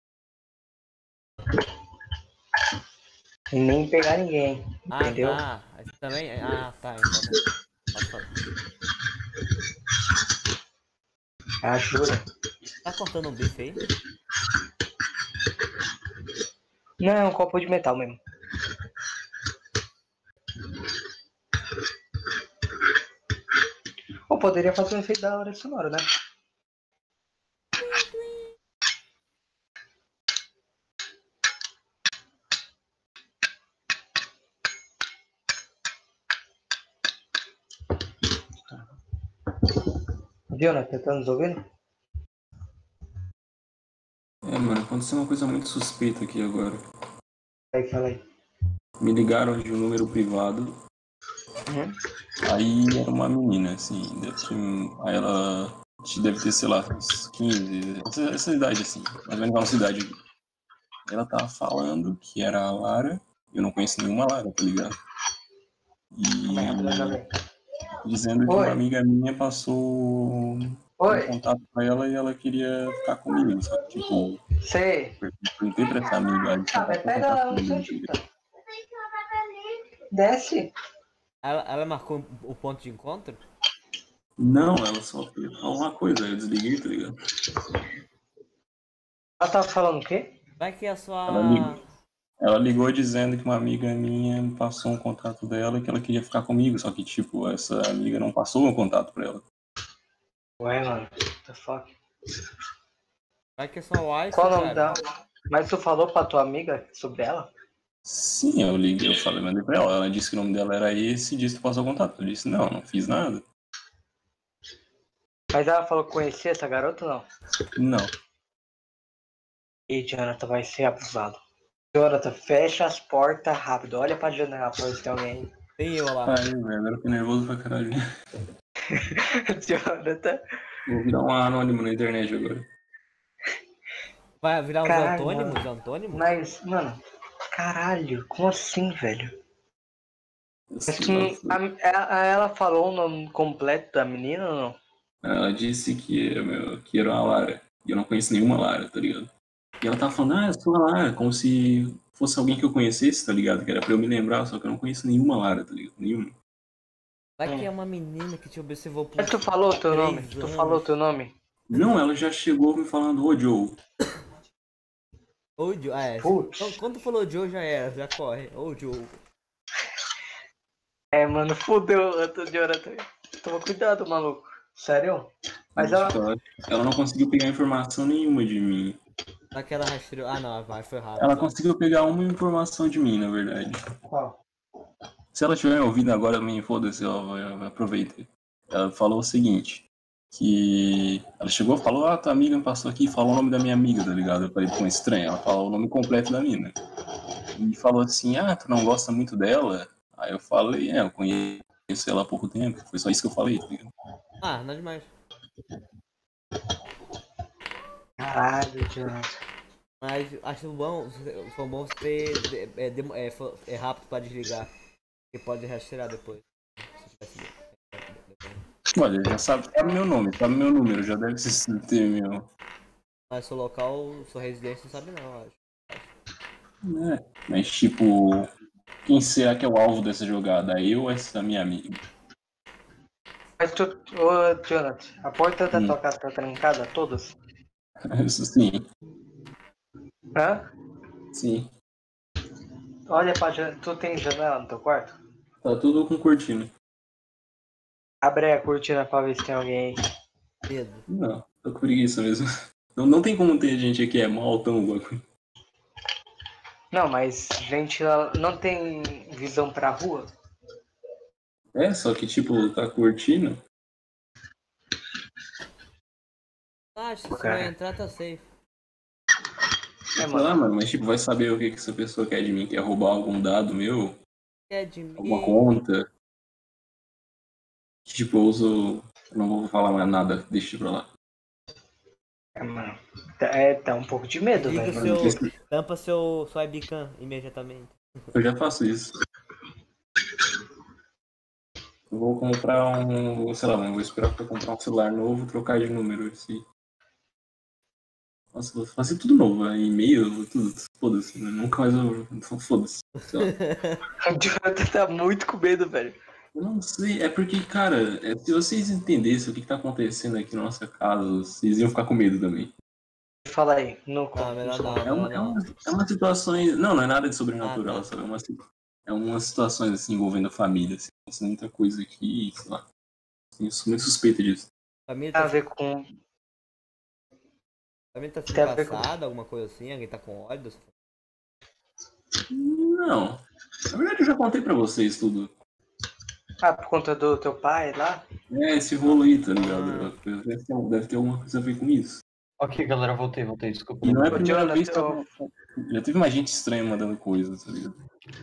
E nem pegar ninguém. Entendeu? Ah, tá. Você também? Ah, tá. Então. A jura. Tá cortando um bife aí? Não, é um copo de metal mesmo. Ou poderia fazer um efeito da hora sonora, né? Jonathan, tá nos ouvindo? Mano, aconteceu uma coisa muito suspeita aqui agora. Aí, fala aí. Me ligaram de um número privado. Aí era uma menina, assim, aí ela deve ter, sei lá, uns 15, essa idade assim, mais ou menos a nossa idade aqui. Ela tava falando que era a Lara, eu não conheço nenhuma Lara, tá ligado? E dizendo que uma amiga minha passou um contato pra ela e ela queria ficar comigo, sabe? Tipo, sei. Eu perguntei pra essa amiga. Ah, mas pega ela no seu tipo. Desce. Ela marcou o ponto de encontro? Não, ela só fez uma coisa, eu desliguei, tá ligado? Ela tava falando o quê? Vai que a sua. Ela ligou dizendo que uma amiga minha me passou um contato dela e que ela queria ficar comigo, só que, tipo, essa amiga não passou o contato pra ela. Ué, mano, what the fuck? Vai que é sua wife. Qual o nome dela? Mas tu falou pra tua amiga sobre ela? Sim, eu liguei, mandei pra ela. Ela disse que o nome dela era esse e disse que passou o contato. Eu disse, não fiz nada. Mas ela falou que conhecia essa garota ou não? Não. E Jonathan vai ser abusado. Jonathan, fecha as portas rápido. Olha pra janela pra ver se tem alguém aí. Tem eu lá. Ai, velho, agora eu fiquei nervoso pra caralho. Jonathan. Vou virar um anônimo na internet agora. Vai virar uns antônimos? Mas, mano, caralho, como assim, velho? Ela falou o nome completo da menina ou não? Ela disse que era uma Lara. E eu não conheço nenhuma Lara, tá ligado? E ela tava falando, eu sou a Lara, como se fosse alguém que eu conhecesse, tá ligado? Que era pra eu me lembrar, só que eu não conheço nenhuma Lara, tá ligado? Nenhuma. Vai que é uma menina que te observou por. Mas tu falou teu nome? Tu falou teu nome? Não, ela já chegou me falando, ô Joe. Ô Joe, então, quando tu falou Joe já era, já corre. Ô Joe. Mano, fudeu, Jonathan. Toma cuidado, maluco. Sério? Mas ela não conseguiu pegar informação nenhuma de mim. Aquela rastreou. Ah não, foi rápido. Ela conseguiu pegar uma informação de mim, na verdade. Qual? Se ela estiver ouvindo agora, também foda-se, ela vai aproveitar. Ela falou o seguinte, que ela chegou e falou, tua amiga me passou aqui e falou o nome da minha amiga, tá ligado? Eu falei, pô, estranho, ela falou o nome completo da mina. E falou assim, tu não gosta muito dela? Aí eu falei, eu conheço ela há pouco tempo. Foi só isso que eu falei, tá ligado? Ah, nada demais. Caralho, Jonathan. Mas acho bom, foi bom você é rápido pra desligar. Porque pode rastrear depois. Se tivesse depois. Olha, já sabe meu nome, sabe meu número, já deve ter meu. Mas seu local, sua residência não sabe não, eu acho. Mas tipo, quem será que é o alvo dessa jogada? Eu ou essa minha amiga? Mas ô, Jonathan, a porta da tua casa tá trancada, todas? Isso sim, Hã? sim. Olha pra janela. Tu tem janela no teu quarto? Tá tudo com cortina. Abre a cortina pra ver se tem alguém aí. Medo. Não, tô com preguiça mesmo. Não tem como ter gente aqui, é mó altão o bagulho. Não, mas gente, ela não tem visão pra rua? Só que tipo, tá cortina. Acho que se Cara. vai entrar, tá safe. Sei lá, mano, mas tipo, vai saber o que essa pessoa quer de mim? Quer roubar algum dado meu? É de mim. Alguma conta? Tipo, eu uso. Eu não vou falar mais nada, deixa pra lá. Mano. Tá um pouco de medo, Liga velho. tampa sua webcam imediatamente. Eu já faço isso. Eu vou comprar sei lá, eu vou esperar pra comprar um celular novo, trocar de número, assim. Nossa, vou fazer tudo novo, e-mail, tudo, foda-se, né? Nunca mais eu. Foda-se. Sei lá. O Jonathan tá muito com medo, velho. Eu não sei, é porque, cara, se vocês entendessem o que tá acontecendo aqui na nossa casa, vocês iam ficar com medo também. Fala aí, Não, melhor não, melhor não. É uma situações. Não é nada de sobrenatural, Ah, tá. sabe? É umas situações assim envolvendo a família, assim. Tem muita coisa aqui, sei lá. Eu sou muito suspeito disso. Família Tem a tá, ver com. família tá sendo Tem a ver com- caçada, alguma coisa assim? Alguém tá com ódio dessa Não. Na verdade, eu já contei pra vocês tudo. Ah, por conta do teu pai lá? Esse rolo aí, tá ligado? Deve ter alguma coisa a ver com isso. Ok, galera, voltei, desculpa. E não é a Ô, primeira Jonathan, vez que já teve mais gente estranha mandando coisas, tá ligado?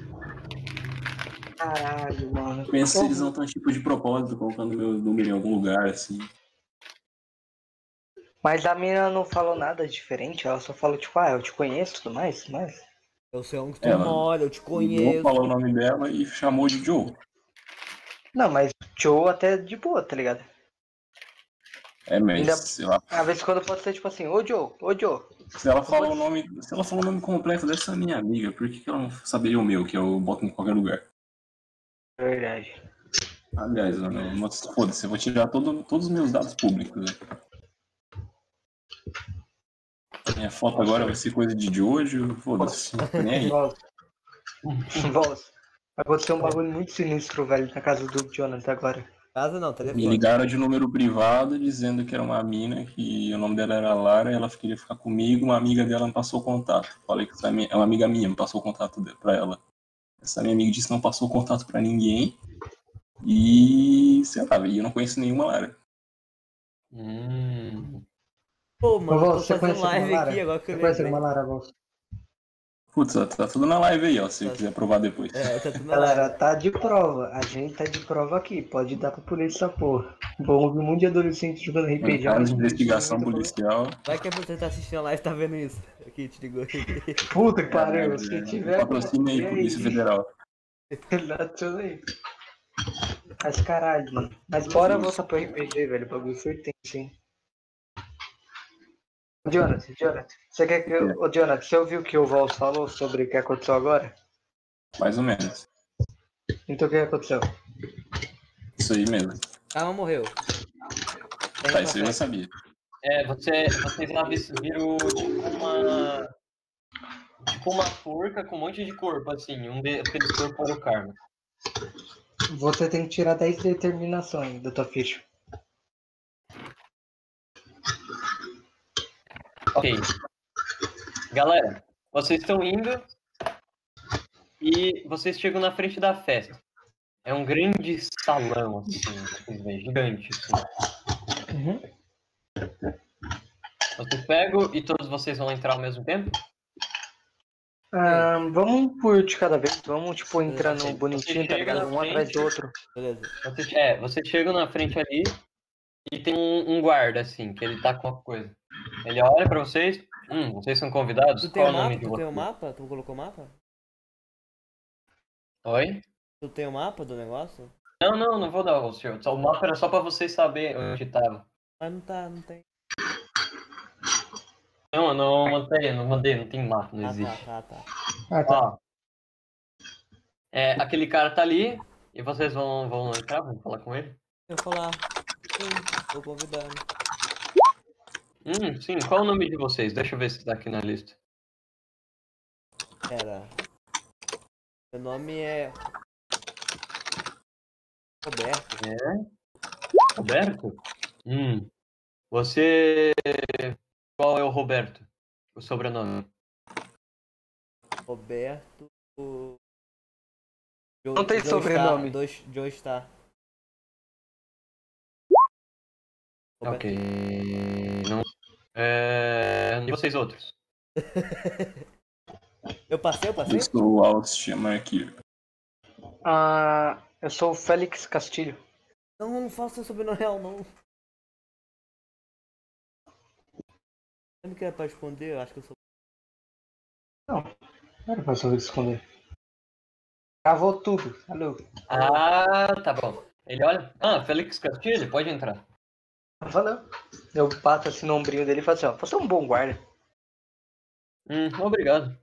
Caralho, mano. Eu penso se eles não estão tipo de propósito, colocando meu número em algum lugar, assim. Mas a mina não falou nada diferente, ela só falou, tipo, eu te conheço e tudo mais, mas. Eu sei onde tu Ela mora, eu te Não conheço. falou o nome dela e chamou de Joe. Não, mas Joe até de boa, tá ligado? Mas, Ainda- sei lá. Às vezes quando pode ser tipo assim, ô Joe. Se ela falou o nome completo dessa minha amiga, por que ela não saberia o meu, que eu boto em qualquer lugar? Verdade. Aliás, mano, foda-se, eu vou tirar todos os meus dados públicos. Né? Minha foto agora vai ser coisa de hoje, foda-se. Não tô nem aí. Voz. Aconteceu um bagulho muito sinistro, velho, na casa do Jonathan agora. Casa não, Me telefone. ligaram de número privado dizendo que era uma mina, que o nome dela era Lara, ela queria ficar comigo, uma amiga dela me passou o contato. Falei que é uma amiga minha, me passou o contato pra ela. Essa minha amiga disse que não passou o contato pra ninguém. E, sei lá, eu não conheço nenhuma Lara. Pô, mano, eu tô Você fazendo conhece live alguma Lara? aqui agora que eu Você conhece lembrei. alguma Lara, Voz? Putz, tá tudo na live aí, ó, se quiser provar depois. Tá tudo na Galera, live. tá de prova. A gente tá de prova aqui. Pode dar pra polícia essa porra. Bom, um monte de adolescente jogando RPG. Caso de investigação policial. Vai que você tá assistindo a live e tá vendo isso. Aqui, te ligou. Puta que pariu, se tiver. Patrocínio aí, Polícia Federal. Tudo aí. Mas caralho, mano. Mas bora voltar pro RPG, velho. O bagulho foi tenso, hein? Jonathan, você quer que eu... Ô, Jonathan, você ouviu o que o Vols falou sobre o que aconteceu agora? Mais ou menos. Então o que aconteceu? Isso aí mesmo. Calma, morreu. Tá, isso eu já sabia. Vocês lá viram tipo uma forca com um monte de corpo, assim. Aqueles corpos era o Karma. Você tem que tirar 10 determinações da tua ficha. Ok. Galera, vocês estão indo e vocês chegam na frente da festa. É um grande salão, assim, vocês veem, gigante, assim. Vocês pegam e todos vocês vão entrar ao mesmo tempo? Vamos um por de cada vez. Vamos, tipo, entrando Você bonitinho, tá chega ligado? na Um atrás frente. do outro. Beleza. Você chega na frente ali e tem um guarda, assim, que ele tá com uma coisa. Ele olha pra vocês. Vocês são convidados? Tu tem Qual o é o nome mapa? de Tu tem o vocês? mapa? Tu colocou o mapa? Oi? Tu tem o mapa do negócio? Não vou dar o seu. O mapa era só pra vocês saberem onde tava. Mas não tá, não tem. Não, eu não mandei, não tem mapa, não existe. Tá. Ah, tá. Ó, aquele cara tá ali e vocês vão entrar, vão falar com ele? Eu vou falar. Sim, tô convidando. Sim, qual é o nome de vocês? Deixa eu ver se tá aqui na lista. Pera. Meu nome é. Roberto. Roberto? Você. Qual é o Roberto? O sobrenome? Roberto. Não tem sobrenome. Joe Star. Ok. Não. E vocês outros? Eu passei? Eu sou o Alex Marquinhos. Eu sou o Félix Castilho. Não faço seu sobrenome real, não. Lembra que era pra esconder? Eu acho que eu sou. Não era pra saber esconder. Cravou tudo. Alô. Tá bom. Ele olha. Félix Castilho, pode entrar. Valeu. Eu bato assim no ombrinho dele e falo assim, ó, você é um bom guarda. Obrigado.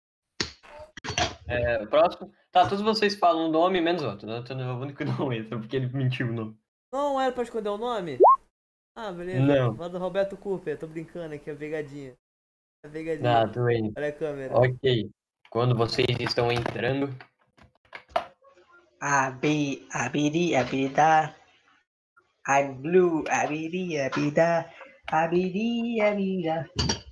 O próximo. Tá, todos vocês falam o nome menos outro. Né? O único que não entra, porque ele mentiu o nome. Não era pra esconder o nome? Ah, beleza. Não. Fala do Roberto Cooper, tô brincando aqui, é pegadinha. É pegadinha. Tudo bem. Olha a câmera. Ok. Quando vocês estão entrando. Abidi, abida. I'm blue, abidi, abida. Abidi, abida.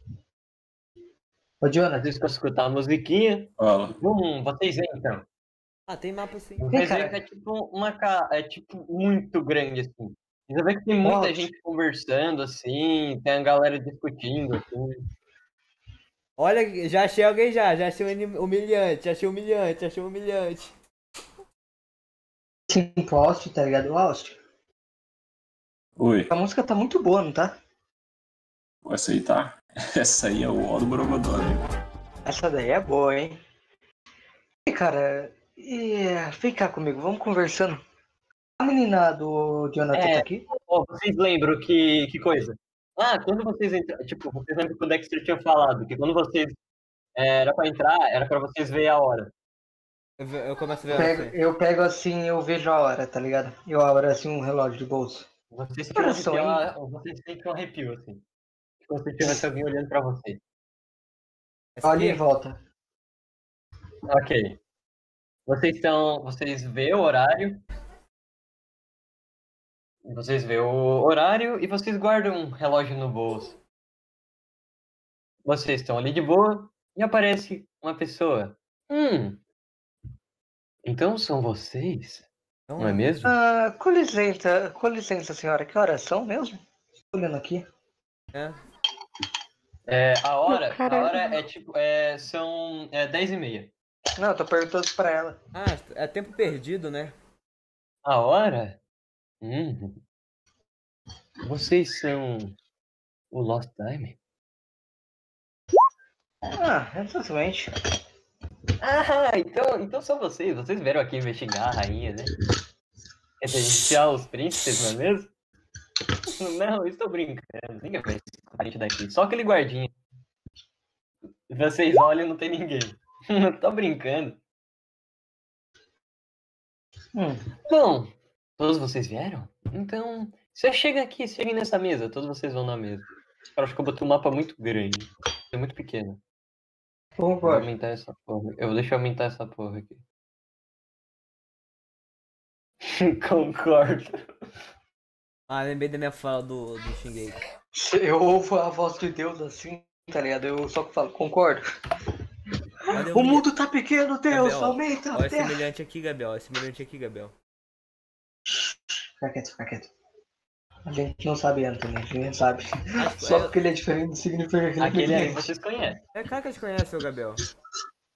Ô, Jonas. Vocês conseguem escutar a musiquinha. Fala. Vocês entram. Tem mapa sim. Vocês veem que é tipo é tipo muito grande, assim. Você vê que tem muita gente conversando, assim, tem a galera discutindo, assim. Olha, já achei alguém já achei humilhante, achei humilhante. Sim, pro Austin, tá ligado? Austin. Oi. A música tá muito boa, não tá? Essa aí tá. Essa aí é o ó do Borogodó, né? Essa daí é boa, hein? E, cara, vem cá comigo, vamos conversando. A menina do Jonathan tá aqui? Vocês lembram que coisa? Quando vocês entraram, tipo, vocês lembram que o Dexter tinha falado que quando vocês era pra entrar, era pra vocês ver a hora. Eu começo a ver Eu pego assim, eu vejo a hora, tá ligado? Eu abro assim um relógio de bolso. Vocês sentem um arrepio, assim. Como se tivesse alguém olhando pra vocês. Olha em volta. Ok. Vocês vê o horário. Vocês vê o horário e vocês guardam um relógio no bolso. Vocês estão ali de boa e aparece uma pessoa. Então são vocês? Não é mesmo? Com licença, senhora. Que horas são mesmo? Estou olhando aqui. A hora é tipo. São 10h30. Não, eu tô perguntando pra ela. É tempo perdido, né? A hora? Vocês são o Lost Time? Exatamente. Então são vocês. Vocês vieram aqui investigar a rainha, né? Referenciar os príncipes, não é mesmo? Não, estou brincando. Ninguém vai parente daqui. Só aquele guardinha. Vocês olham e não tem ninguém. Tô brincando. Bom, todos vocês vieram? Então, você chega aqui, cheguem nessa mesa. Todos vocês vão na mesa. Eu acho que eu botei um mapa muito grande. É muito pequeno. Concordo. Vou aumentar essa porra. Deixa eu aumentar essa porra aqui. Concordo. Lembrei da minha fala do Xinguei. Eu ouvo a voz de Deus assim, tá ligado? Eu só falo, concordo. O mundo tá pequeno, Deus, Gabriel, aumenta. Olha esse semelhante aqui, Gabriel. Fica quieto. A gente não sabe Anthony, a gente sabe. Só porque ele é diferente significa que ele Aquele aí vocês conhecem. É claro que eles conhecem o Gabriel.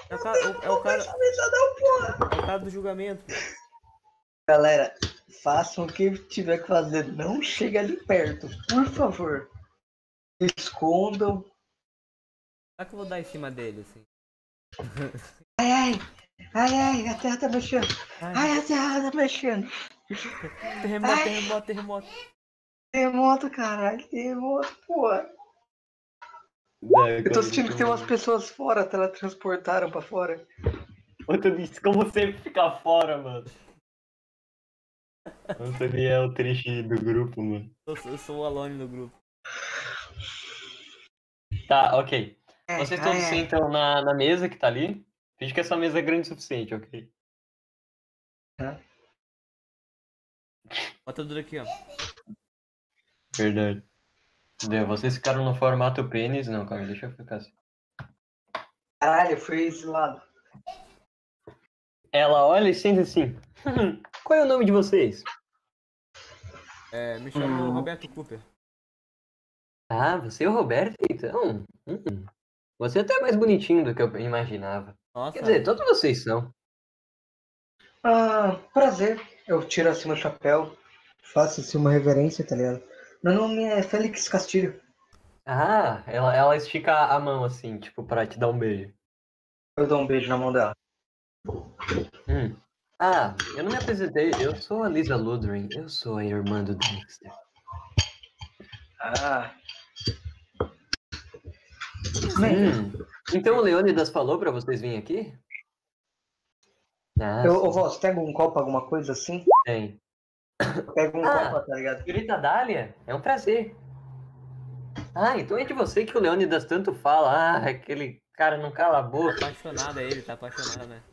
É o cara É o cara do julgamento. Galera, façam o que tiver que fazer. Não chega ali perto, por favor. Escondam. Será que eu vou dar em cima dele, assim? Ai, a terra tá mexendo. Ai, a terra tá mexendo. Terremoto. Terremoto, caralho, terremoto, porra. Eu tô sentindo que tem umas pessoas fora, teletransportaram pra fora. Outro disse, como sempre ficar fora, mano. Anthony é o triste do grupo, mano. Eu sou o Alone do grupo. Tá, ok. Vocês todos sentam na mesa que tá ali. Finge que essa mesa é grande o suficiente, ok? Bota tudo aqui, ó. Verdade. Vocês ficaram no formato pênis? Não, calma, deixa eu ficar assim. Caralho, foi esse lado. Ela olha e sente assim. Qual é o nome de vocês? Me chamo Roberto Cooper. Ah, você é o Roberto, então? Você é até mais bonitinho do que eu imaginava. Nossa. Quer dizer, todos vocês são. Prazer. Eu tiro assim meu chapéu, faço assim uma reverência, tá ligado? Meu nome é Félix Castilho. Ah, ela estica a mão assim, tipo, pra te dar um beijo. Eu dou um beijo na mão dela. Ah, eu não me apresentei. Eu sou a Lisa Ludwig. Eu sou a irmã do Dexter. Então o Leônidas falou pra vocês virem aqui? Ô, Voss, pega um copo, alguma coisa assim? Tem. Pega um copo, tá ligado? Senhorita Dália, é um prazer. Ah, então é de você que o Leônidas tanto fala. Ah, aquele cara não cala a boca. Tá apaixonado, ele tá apaixonado, né?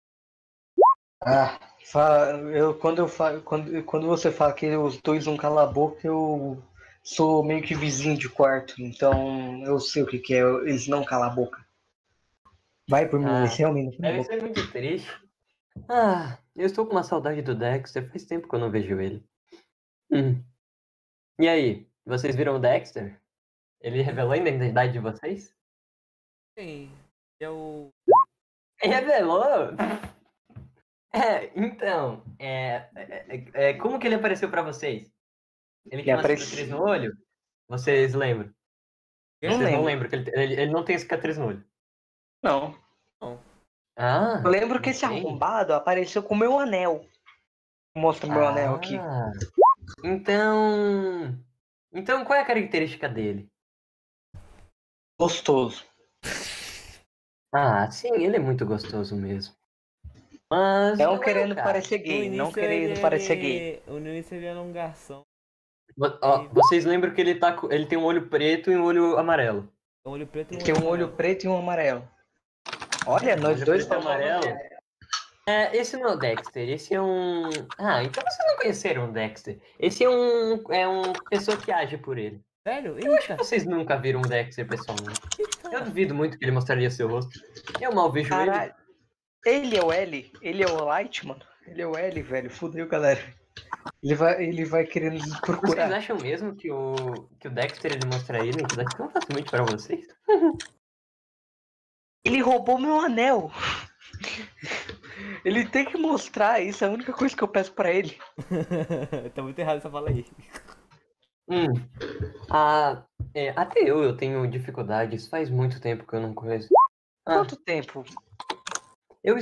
Quando você fala que os dois não calam a boca, eu sou meio que vizinho de quarto, então eu sei o que é, eles não calam a boca. Vai por mim, eles realmente não calam a Deve boca. ser muito triste. Ah, eu estou com uma saudade do Dexter, faz tempo que eu não vejo ele. E aí, vocês viram o Dexter? Ele revelou a identidade de vocês? Sim, eu... Revelou? Então, como que ele apareceu pra vocês? Ele tinha uma cicatriz no olho? Vocês lembram? Vocês não lembram que ele não tem cicatriz no olho? Não. Ah, eu lembro que esse arrombado apareceu com o meu anel. Mostra o meu anel aqui. Então qual é a característica dele? Gostoso. Ah, sim, ele é muito gostoso mesmo. Mas não querendo parecer gay, não querendo parecer gay. No início ele era um garçom. Vocês lembram que ele tem um olho preto e um olho amarelo? Tem um olho preto e um amarelo. Olha, nós dois estamos amarelo. Esse não é o Dexter, esse é um... Ah, então vocês não conheceram o Dexter. Esse é um pessoa que age por ele. Sério? Eu acho que vocês nunca viram o Dexter pessoalmente. Eu duvido muito que ele mostraria seu rosto. Eu mal vejo ele. Ele é o L, ele é o Light, mano. Ele é o L, velho. Fudeu, galera. Ele vai querendo nos procurar. Vocês acham mesmo que o Dexter ele mostraria ele tão facilmente pra vocês? Ele roubou meu anel. Ele tem que mostrar, isso é a única coisa que eu peço pra ele. Tá muito errado essa fala aí. Até eu tenho dificuldades, faz muito tempo que eu não conheço. Quanto tempo? Eu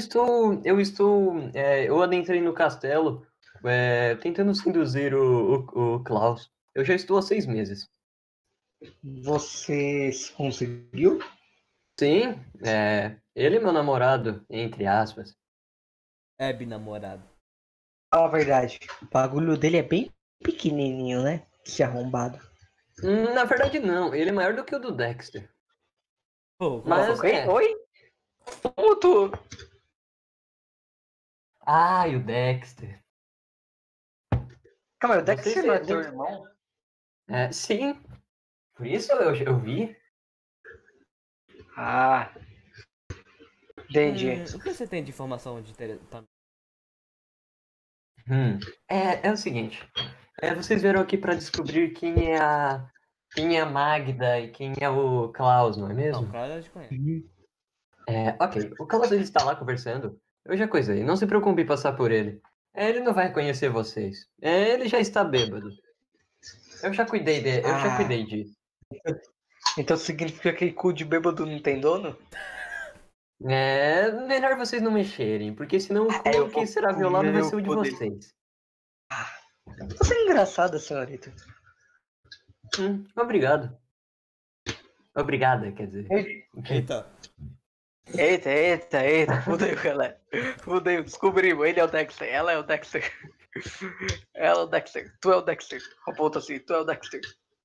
adentrei no castelo, tentando seduzir o Klaus. Eu já estou há 6 meses. Você conseguiu? Sim, ele é meu namorado, entre aspas. É binamorado. Fala a verdade, o bagulho dele é bem pequenininho, né? Esse arrombado. Na verdade não, ele é maior do que o do Dexter. Mas Oi? Como tu? E o Dexter. Calma aí, o Dexter não é teu irmão? Sim. Por isso eu vi. Entendi. O que você tem de informação de interessante? É o seguinte. Vocês vieram aqui pra descobrir quem é a Magda e quem é o Klaus, não é mesmo? Não, o Klaus a gente conhece. Ok. O Carlos ele está lá conversando. Eu já coisei. Não se preocupe em passar por ele. Ele não vai reconhecer vocês. Ele já está bêbado. Eu já cuidei dele. Eu já cuidei disso. Então significa que cu de bêbado não tem dono? Melhor vocês não mexerem, porque senão o eu cu que vou será violado vai comer ser o de o cu dele. vocês. Você é engraçada, senhorita. Obrigado. Obrigada, quer dizer. Eita. Eita, fudeu, galera. Fudeu, descobrimos. Ele é o Dexter, ela é o Dexter. Ela é o Dexter, tu é o Dexter. Aponta assim, tu é o Dexter.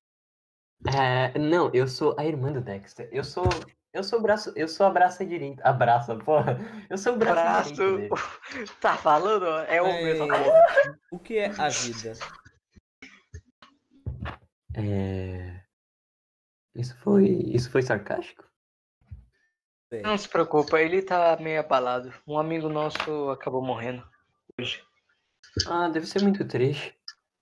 Não, eu sou a irmã do Dexter. Eu sou o braço. Eu sou a braça direita. Abraça, porra. Eu sou o braço direito dele. Tá falando? É o Mas mesmo porra. o que é a vida? Isso foi sarcástico? Não se preocupa, ele tá meio abalado. Um amigo nosso acabou morrendo hoje. Deve ser muito triste.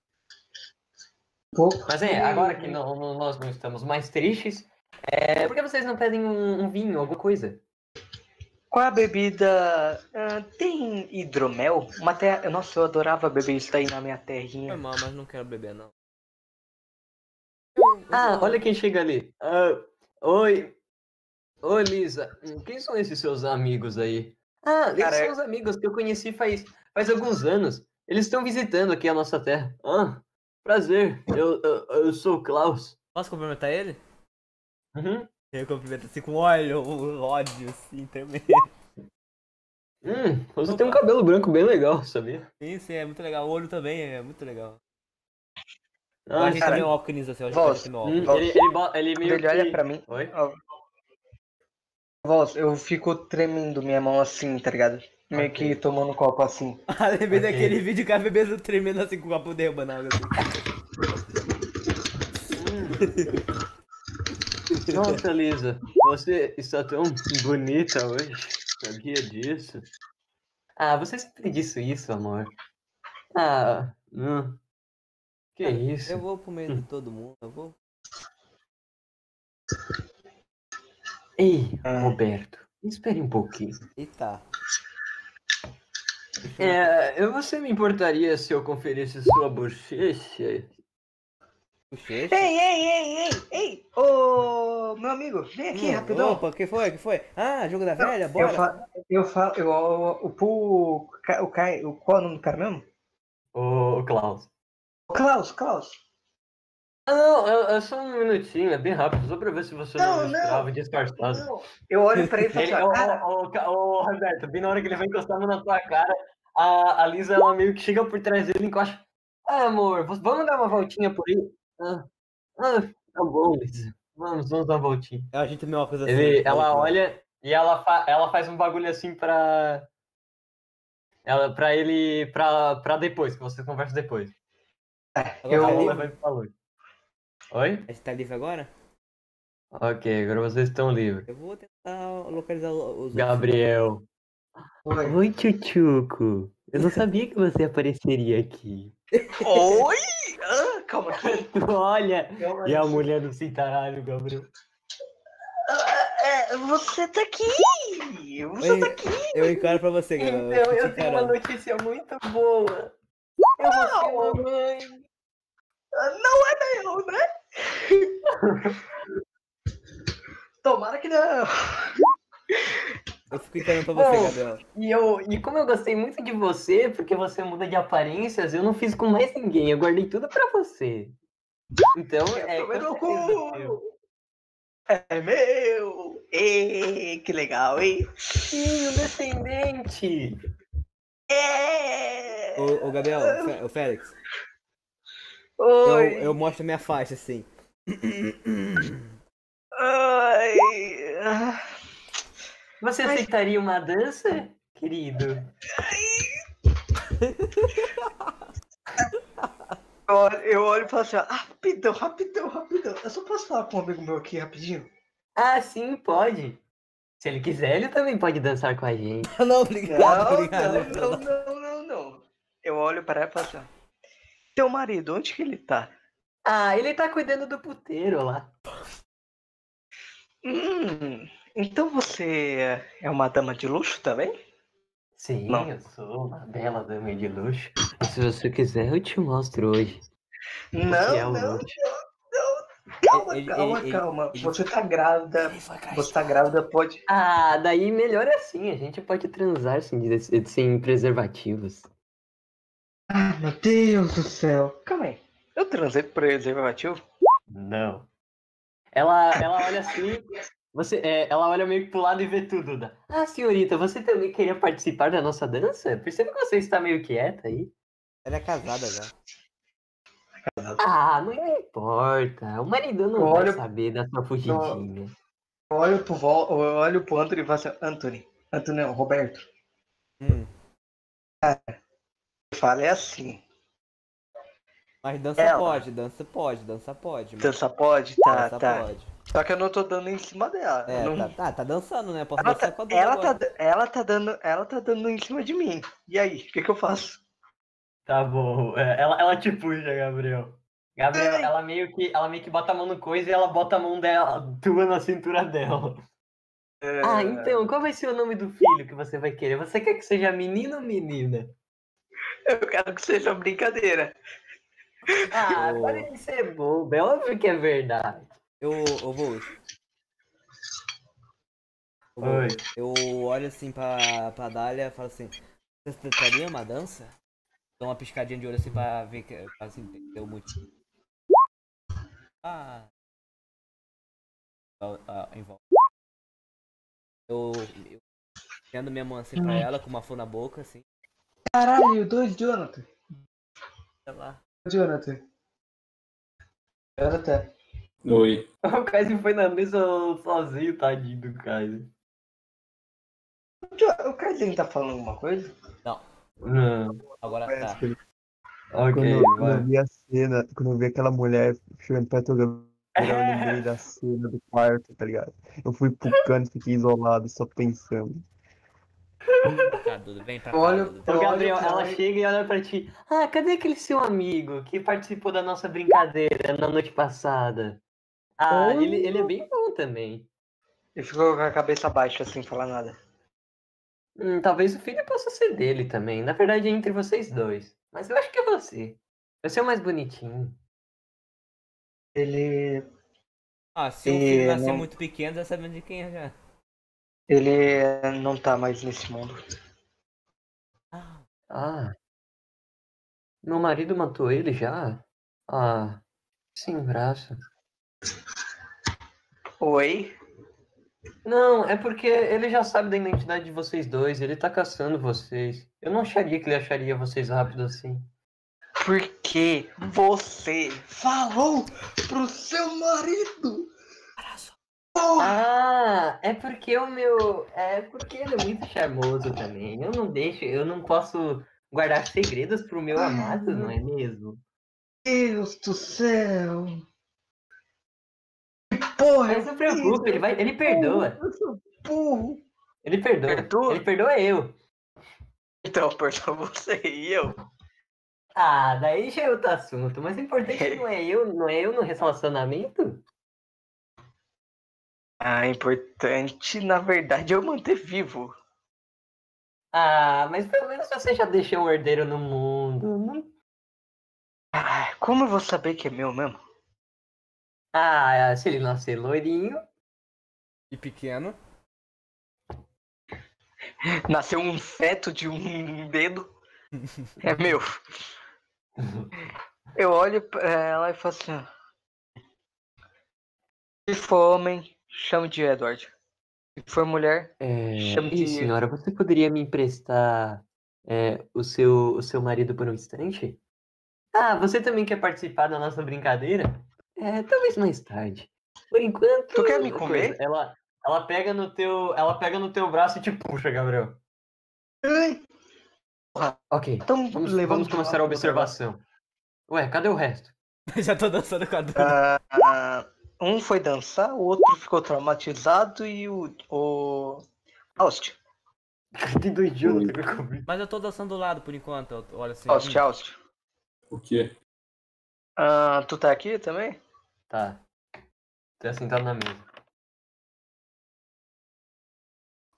Pouco. Mas agora que nós não estamos mais tristes, por que vocês não pedem um vinho, alguma coisa? Qual é a bebida? Tem hidromel? Nossa, eu adorava beber isso daí na minha terrinha. Foi mal, mas não quero beber, não. Olha quem chega ali. Oi. Oi, Lisa. Quem são esses seus amigos aí? Eles são os amigos que eu conheci faz alguns anos. Eles estão visitando aqui a nossa terra. Prazer. Eu sou o Klaus. Posso cumprimentar ele? Uhum. Eu cumprimento assim com ódio, assim, também. Você tem um cabelo branco bem legal, sabia? Sim, é muito legal. O olho também é muito legal. A gente tem meu óculos assim, ele meio ele olha pra mim. Oi? Voz, eu fico tremendo minha mão assim, tá ligado? Meio que tomando um copo assim. Lembrei daquele vídeo que a bebê tremendo assim com o copo derrubando na água assim. Nossa, Lisa, você está tão bonita hoje. Sabia disso? Você sempre disse isso, amor. Não. Que isso? Eu vou pro meio de todo mundo, eu vou. Ei, Roberto, espere um pouquinho. Eita. Você me importaria se eu conferisse sua bochecha? Bochecha? Ei! Ô, meu amigo, vem aqui rapidão. Opa, que foi? Jogo da velha? Bora. Qual é o nome do cara mesmo? O Klaus. Klaus. Não, é só um minutinho, é bem rápido, só pra ver se você não é um escravo disfarçado. Não. Eu olho pra ele e falo assim, Ô, Roberto, bem na hora que ele vai encostar na tua cara, a Lisa, ela meio que chega por trás dele e encosta. Amor, vamos dar uma voltinha por aí? Tá bom, Lisa. Vamos dar uma voltinha. A gente tem uma coisa assim. Ela olha e ela faz um bagulho assim pra depois, que você conversa depois. Ela vai pro valor. Oi? A gente tá livre agora? Ok, agora vocês estão livres. Eu vou tentar localizar os Gabriel. Oi, Tchutchuco. Eu não sabia que você apareceria aqui. Oi? Calma. Olha. E a mulher do cintaralho, Gabriel. Você tá aqui. Eu encaro pra você, Gabriel. Então, eu tenho uma notícia muito boa. Eu vou ser mamãe. Não é meu, né? Tomara que não. Eu fico encarando pra você, Gabriel. E como eu gostei muito de você, porque você muda de aparências, eu não fiz com mais ninguém. Eu guardei tudo pra você. Então, é meu. Que legal, hein? Sim, um descendente. Ô, Gabriel, o Félix. Oi. Eu mostro minha faixa, assim. Você aceitaria uma dança, querido? Eu olho e falo assim, rapidão. Eu só posso falar com um amigo meu aqui rapidinho? Sim, pode. Se ele quiser, ele também pode dançar com a gente. Não, obrigado. Não. Eu olho para ela e falo assim, teu marido, onde que ele tá? Ele tá cuidando do puteiro lá. Então você é uma dama de luxo também? Sim, Não. eu sou uma bela dama de luxo. E se você quiser, eu te mostro hoje. O que é Não, o não, luxo? calma, Ele- calma, ele- calma. ele- Você tá grávida. Ele foi Você tá castrado. grávida, pode. Ah, daí melhor assim. A gente pode transar sem preservativos. Ah, meu Deus do céu. Calma aí. Eu transei com preservativo? Não. Ela olha assim. Ela olha meio que pro lado e vê tudo. Ah, senhorita, você também queria participar da nossa dança? Perceba que você está meio quieta aí. Ela é casada já. Ah, não importa. O marido não vai Olha, saber da sua fugidinha. eu olho pro Anthony e falo assim, Anthony não, Roberto. Hum. Fala, é assim. Mas dança Ela. pode, dança pode, dança pode. Mas Dança pode? Tá, dança tá. pode. Só que eu não tô dando em cima dela. É, Eu não- tá dançando, né? Posso Ela, dançar tá, com a Duda agora. ela tá dando em cima de mim. E aí, o que eu faço? Tá bom. Ela te puxa, Gabriel. Gabriel, ela meio que bota a mão no coisa e ela bota a mão dela, tua na cintura dela. Ah, então, qual vai ser o nome do filho que você vai querer? Você quer que seja menino ou menina? Eu quero que seja brincadeira. Ah, Ô. para de ser bobo. É óbvio que é verdade. Eu vou. Oi. Eu olho assim pra Dália e falo assim, você tentaria uma dança? Dou uma piscadinha de olho assim pra ver que assim, deu muito. Ah. Em volta. Eu tendo minha mão assim pra ela, com uma flor na boca, assim. Caralho, dois Jonathan. Sei lá. Jonathan. Oi. O Kaiser foi na mesa sozinho, tadinho do Kaiser. O Carlinhos tá falando alguma coisa? Não. Agora tá. Ok, Quando vai. eu vi a cena, quando eu vi aquela mulher chegando perto do Gabriel, eu lembrei da cena do quarto, tá ligado? Eu fui pro canto, fiquei isolado, só pensando. Tá, Duda, vem pra cá, Olha, Duda. Então, Gabriel, pra ela chega e olha pra ti. Ah, cadê aquele seu amigo que participou da nossa brincadeira na noite passada? Ah, ele é bem bom também. Ele ficou com a cabeça baixa, sem falar nada. Talvez o filho possa ser dele também. Na verdade, é entre vocês dois. Mas eu acho que é você. Você é o mais bonitinho. Ele. Ah, se o filho nascer não, muito pequeno, já sabendo de quem é já. ele não tá mais nesse mundo. Ah, Ah, meu marido matou ele já? Ah, sem graça. Oi? Não, é porque ele já sabe da identidade de vocês dois. Ele tá caçando vocês. Eu não acharia que ele acharia vocês rápido assim. Porque você falou pro seu marido? Porra! Ah, é porque o meu. É porque ele é muito charmoso também. Eu não posso guardar segredos pro meu amado, não é mesmo? Deus do céu! Que porra! Mas não se preocupe, ele perdoa. Eu sou burro! Ele perdoa. Perdoa? Ele perdoa eu. Então, perdoa você e eu. Ah, daí já é outro assunto. Mas o importante não é eu no relacionamento? Ah, importante, na verdade, é eu manter vivo. Ah, mas pelo menos você já deixou um herdeiro no mundo. Ah, como eu vou saber que é meu mesmo? Ah, se ele nascer loirinho. e pequeno. Nasceu um feto de um dedo. É meu. Eu olho pra ela e falo assim: se for homem, chame de Edward. Se for mulher, chame Ei, de. senhora, você poderia me emprestar o seu marido por um instante? Ah, você também quer participar da nossa brincadeira? Talvez mais tarde. Por enquanto. Tu quer me comer? Ela pega no teu braço e te puxa, Gabriel. Ai, Ok, tão vamos levando começar a observação. Ué, cadê o resto? Já tô dançando com a Duda. Um foi dançar, o outro ficou traumatizado e o Aust. Tem dois Jonathan que eu comi. Mas eu tô dançando do lado por enquanto. Eu olho assim. Aust. O quê? Tu tá aqui também? Tá. Tá sentado na mesa.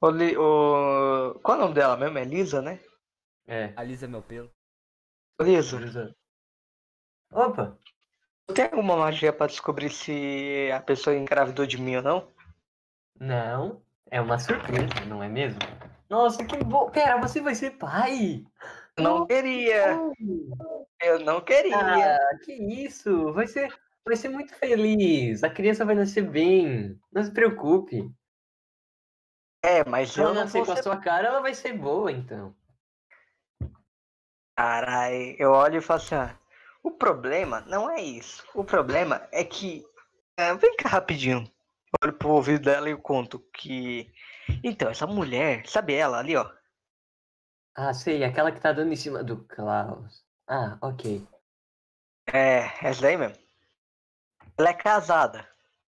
Qual é o nome dela mesmo? É Lisa, né? É. Alisa meu pelo. Lisa, Opa! tem alguma magia pra descobrir se a pessoa engravidou de mim ou não? Não, é uma surpresa, não é mesmo? Nossa, que bom! Pera, você vai ser pai! Não queria! Eu não queria! Ah, que isso! Vai ser muito feliz! A criança vai nascer bem! Não se preocupe! Mas Se ela eu não nascer vou com a ser. sua cara, ela vai ser boa, então. Carai, eu olho e falo assim, o problema não é isso. O problema é que. Vem cá rapidinho. Eu olho pro ouvido dela e eu conto que. Então, essa mulher, sabe ela ali, ó? Ah, sei, aquela que tá dando em cima do Klaus. Ah, ok. Essa daí mesmo. Ela é casada.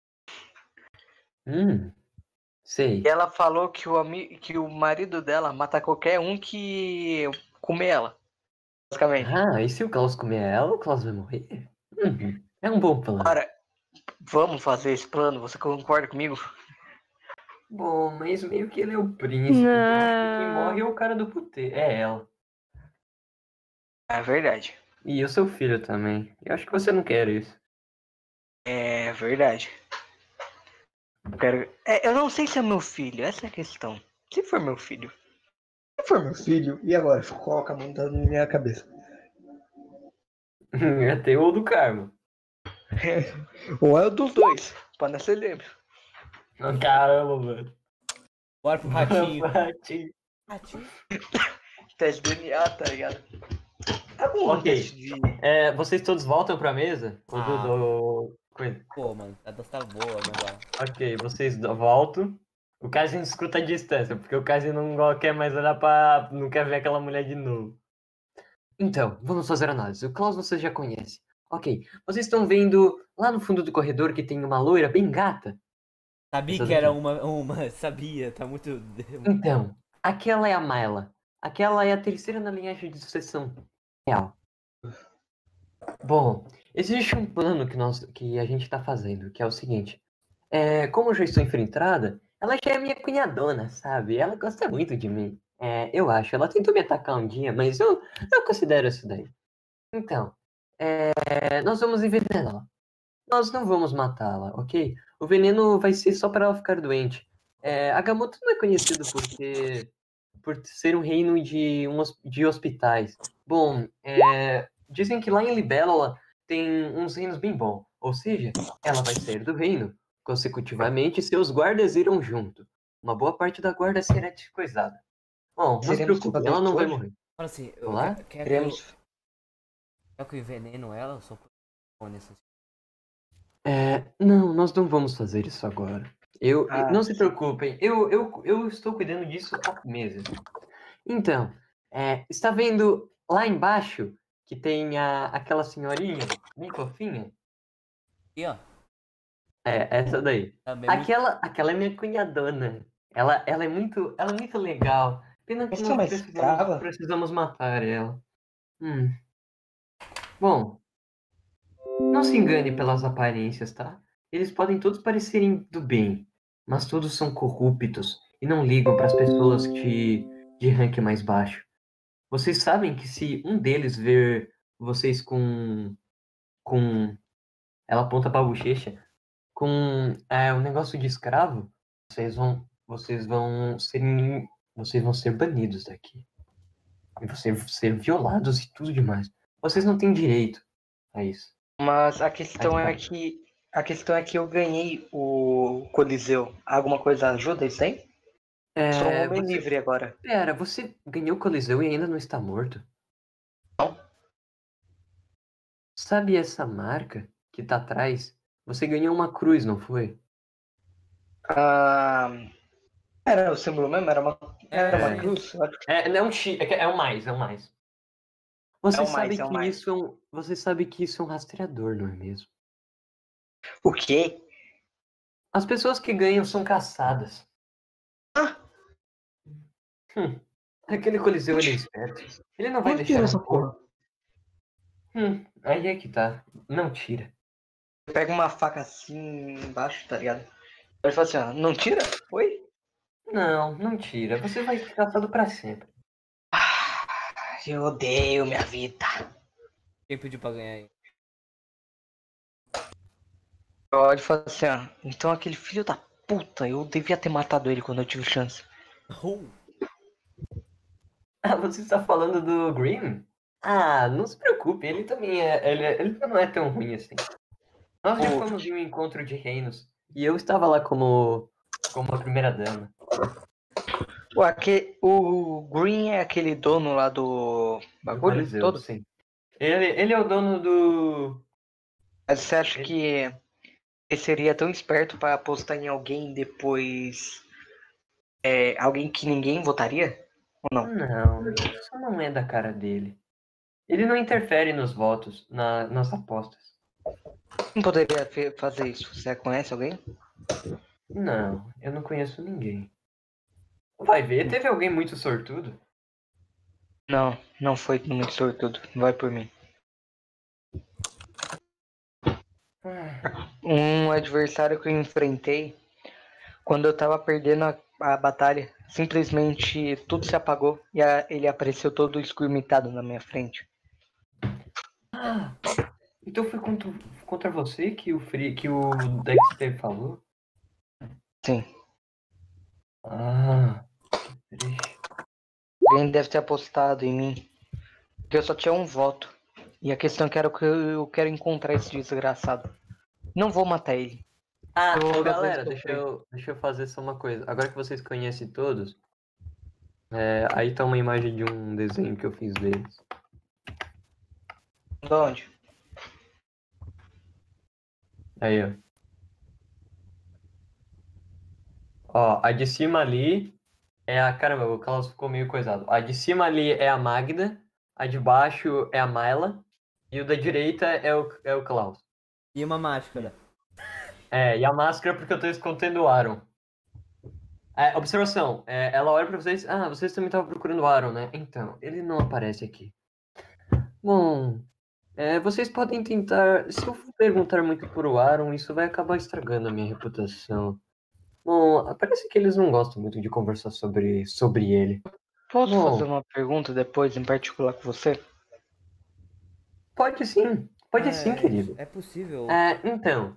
Sei. E ela falou que o marido dela mata qualquer um que comer ela. Basicamente. Ah, e se o Klaus comer ela, o Klaus vai morrer? É um bom plano. Ora, vamos fazer esse plano, você concorda comigo? Bom, mas meio que ele é o príncipe. Então quem morre é o cara do puteiro. É ela. É verdade. E o seu filho também. Eu acho que você não quer isso. É verdade. Eu não sei se é meu filho, essa é a questão. Se for meu filho. Se for meu filho, e agora? Coloca a mão na minha cabeça. É teu ou do Carmo. Ou é o dos dois, pra não ser lembro. Caramba, mano. Bora pro ratinho. Ratinho. Ratinho. Teste de DNA, tá ligado? Tá bom, Ok. teste de... Vocês todos voltam pra mesa? Coisa. Pô, mano, a dança tá boa, negócio. Ok, vocês voltam. O Kazi escuta a distância, porque o Kazi não quer mais olhar não quer ver aquela mulher de novo. Então, vamos fazer a análise. O Klaus você já conhece. Ok, vocês estão vendo lá no fundo do corredor que tem uma loira bem gata? Sabia Essa que era daqui. uma. Sabia, tá muito. Então, aquela é a Myla. Aquela é a terceira na linhagem de sucessão real. Bom, existe um plano que a gente tá fazendo, que é o seguinte. Como eu já estou infiltrada, ela já é minha cunhadona, sabe? Ela gosta muito de mim. Eu acho. Ela tentou me atacar um dia, mas eu considero isso daí. Então, nós vamos envenená-la. Nós não vamos matá-la, ok? O veneno vai ser só para ela ficar doente. Agamotto não é conhecido por ser um reino de hospitais. Bom, dizem que lá em Libélula tem uns reinos bem bons. Ou seja, ela vai sair do reino. Consecutivamente, seus guardas irão junto. Uma boa parte da guarda será descoisada. Bom, não se preocupe, ela não vai morrer. Fala assim, eu Olá? quero que eu enveneno ela, eu sou nesse. Não, nós não vamos fazer isso agora. Não se preocupem, eu estou cuidando disso há meses. Então, está vendo lá embaixo que tem aquela senhorinha bem fofinha? Aqui, ó. Essa daí. Também Aquela é minha cunhadona. Ela é muito legal. Pena que Essa é não uma escrava? precisamos matar ela. Bom, não se engane pelas aparências, tá? Eles podem todos parecerem do bem, mas todos são corruptos e não ligam para as pessoas de rank mais baixo. Vocês sabem que se um deles ver vocês com ela aponta para a bochecha, com um negócio de escravo, vocês vão ser banidos daqui. E vocês vão ser violados e tudo demais. Vocês não têm direito a isso. Mas a questão é que eu ganhei o Coliseu. Alguma coisa ajuda isso aí? Sou um homem livre agora. Pera, você ganhou o Coliseu e ainda não está morto? Não. Sabe essa marca que tá atrás? Você ganhou uma cruz, não foi? Era o símbolo mesmo? Era uma cruz? Não, é o mais, é o mais. Você sabe que isso é um rastreador, não é mesmo? O quê? As pessoas que ganham são caçadas. Aquele Coliseu ele é esperto. Ele não vai deixar essa porra. Aí é que tá. Não tira. Pega uma faca assim embaixo, tá ligado? Ele fala assim, não tira? Oi? Não, não tira. Você vai ser caçado pra sempre. Eu odeio minha vida. Quem pediu pra ganhar aí? Eu olho e falo assim, ó. Então aquele filho da puta, eu devia ter matado ele quando eu tive chance. Ah, você está falando do Green? Ah, não se preocupe, ele também ele não é tão ruim assim. Nós já fomos em um encontro de reinos. E eu estava lá como a primeira dama. O Green é aquele dono lá do Do bagulho Coliseu, todo? sim. Ele é o dono do... Mas você acha que ele seria tão esperto para apostar em alguém depois... alguém que ninguém votaria? Ou não? Não, isso não é da cara dele. Ele não interfere nos votos, nas apostas. Não poderia fazer isso. Você conhece alguém? Não, eu não conheço ninguém. Vai ver, teve alguém muito sortudo? Não, não foi muito sortudo. Vai por mim. Um adversário que eu enfrentei quando eu tava perdendo a batalha, simplesmente tudo se apagou e ele apareceu todo escurmitado na minha frente. Ah, então foi contra você que o Dexter falou? Sim. Ah, que triste. Alguém deve ter apostado em mim. Porque eu só tinha um voto. E a questão é que eu quero encontrar esse desgraçado. Não vou matar ele. Ah, Eu vou galera, fazer deixa eu fazer só uma coisa. Agora que vocês conhecem todos, aí tá uma imagem de um desenho que eu fiz deles. De onde? Aí, ó. Ó, a de cima ali é a... Caramba, o Klaus ficou meio coisado. A de cima ali é a Magda, a de baixo é a Myla, e o da direita é o Klaus. E uma máscara. E a máscara porque eu tô escondendo o Aaron. Observação, ela olha pra vocês. Ah, vocês também estavam procurando o Aaron, né? Então, ele não aparece aqui. Bom, vocês podem tentar. Se eu for perguntar muito por o Aaron, isso vai acabar estragando a minha reputação. Bom, parece que eles não gostam muito de conversar sobre ele. Posso Bom, fazer uma pergunta depois, em particular com você? pode sim, querido. É possível. Então,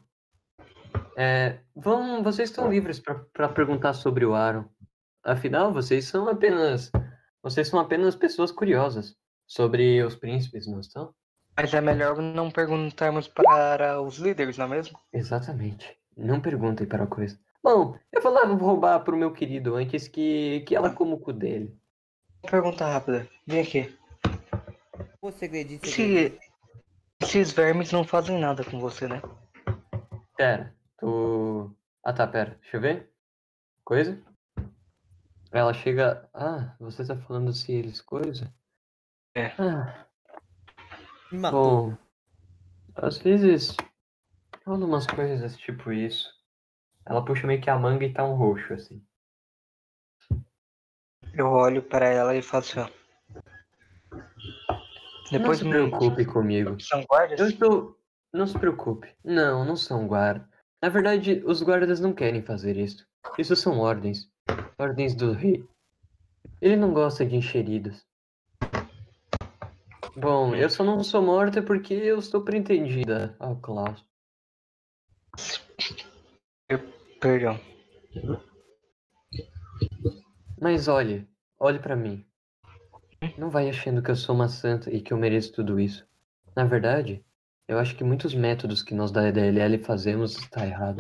vocês estão livres para perguntar sobre o Aaron. Afinal, vocês são apenas pessoas curiosas sobre os príncipes, não estão? Mas é melhor não perguntarmos para os líderes, não é mesmo? Exatamente. Não perguntem para a coisa. Bom, eu vou lá roubar pro meu querido antes que ela coma o cu dele. Pergunta rápida. Vem aqui. Pô, segredinho. Esses vermes não fazem nada com você, né? Pera, Ah tá, pera. Deixa eu ver. Coisa? Ela chega... Ah, você tá falando se eles coisa? Ah, Me matou. bom... Às vezes... rola umas coisas tipo isso. Ela puxa meio que a manga e tá um roxo, assim. Eu olho para ela e falo assim, ó. Depois não se preocupe comigo. São guardas? Não se preocupe. Não são guardas. Na verdade, os guardas não querem fazer isso. Isso são ordens. Ordens do rei. Ele não gosta de encheridos. Bom, eu só não sou morta porque eu estou pretendida ao Klaus. Perdão. Mas olhe pra mim. Não vai achando que eu sou uma santa e que eu mereço tudo isso. Na verdade, eu acho que muitos métodos que nós da EDLL fazemos está errado.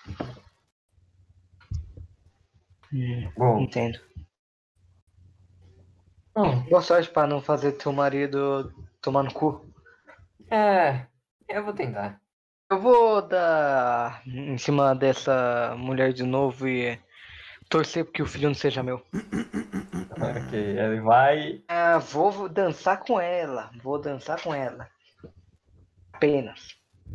Bom, Entendo. Bom, Boa sorte para não fazer teu marido tomar no cu. Eu vou tentar. Eu vou dar em cima dessa mulher de novo e torcer porque o filho não seja meu. Ok, ele vai... Vou dançar com ela. Apenas.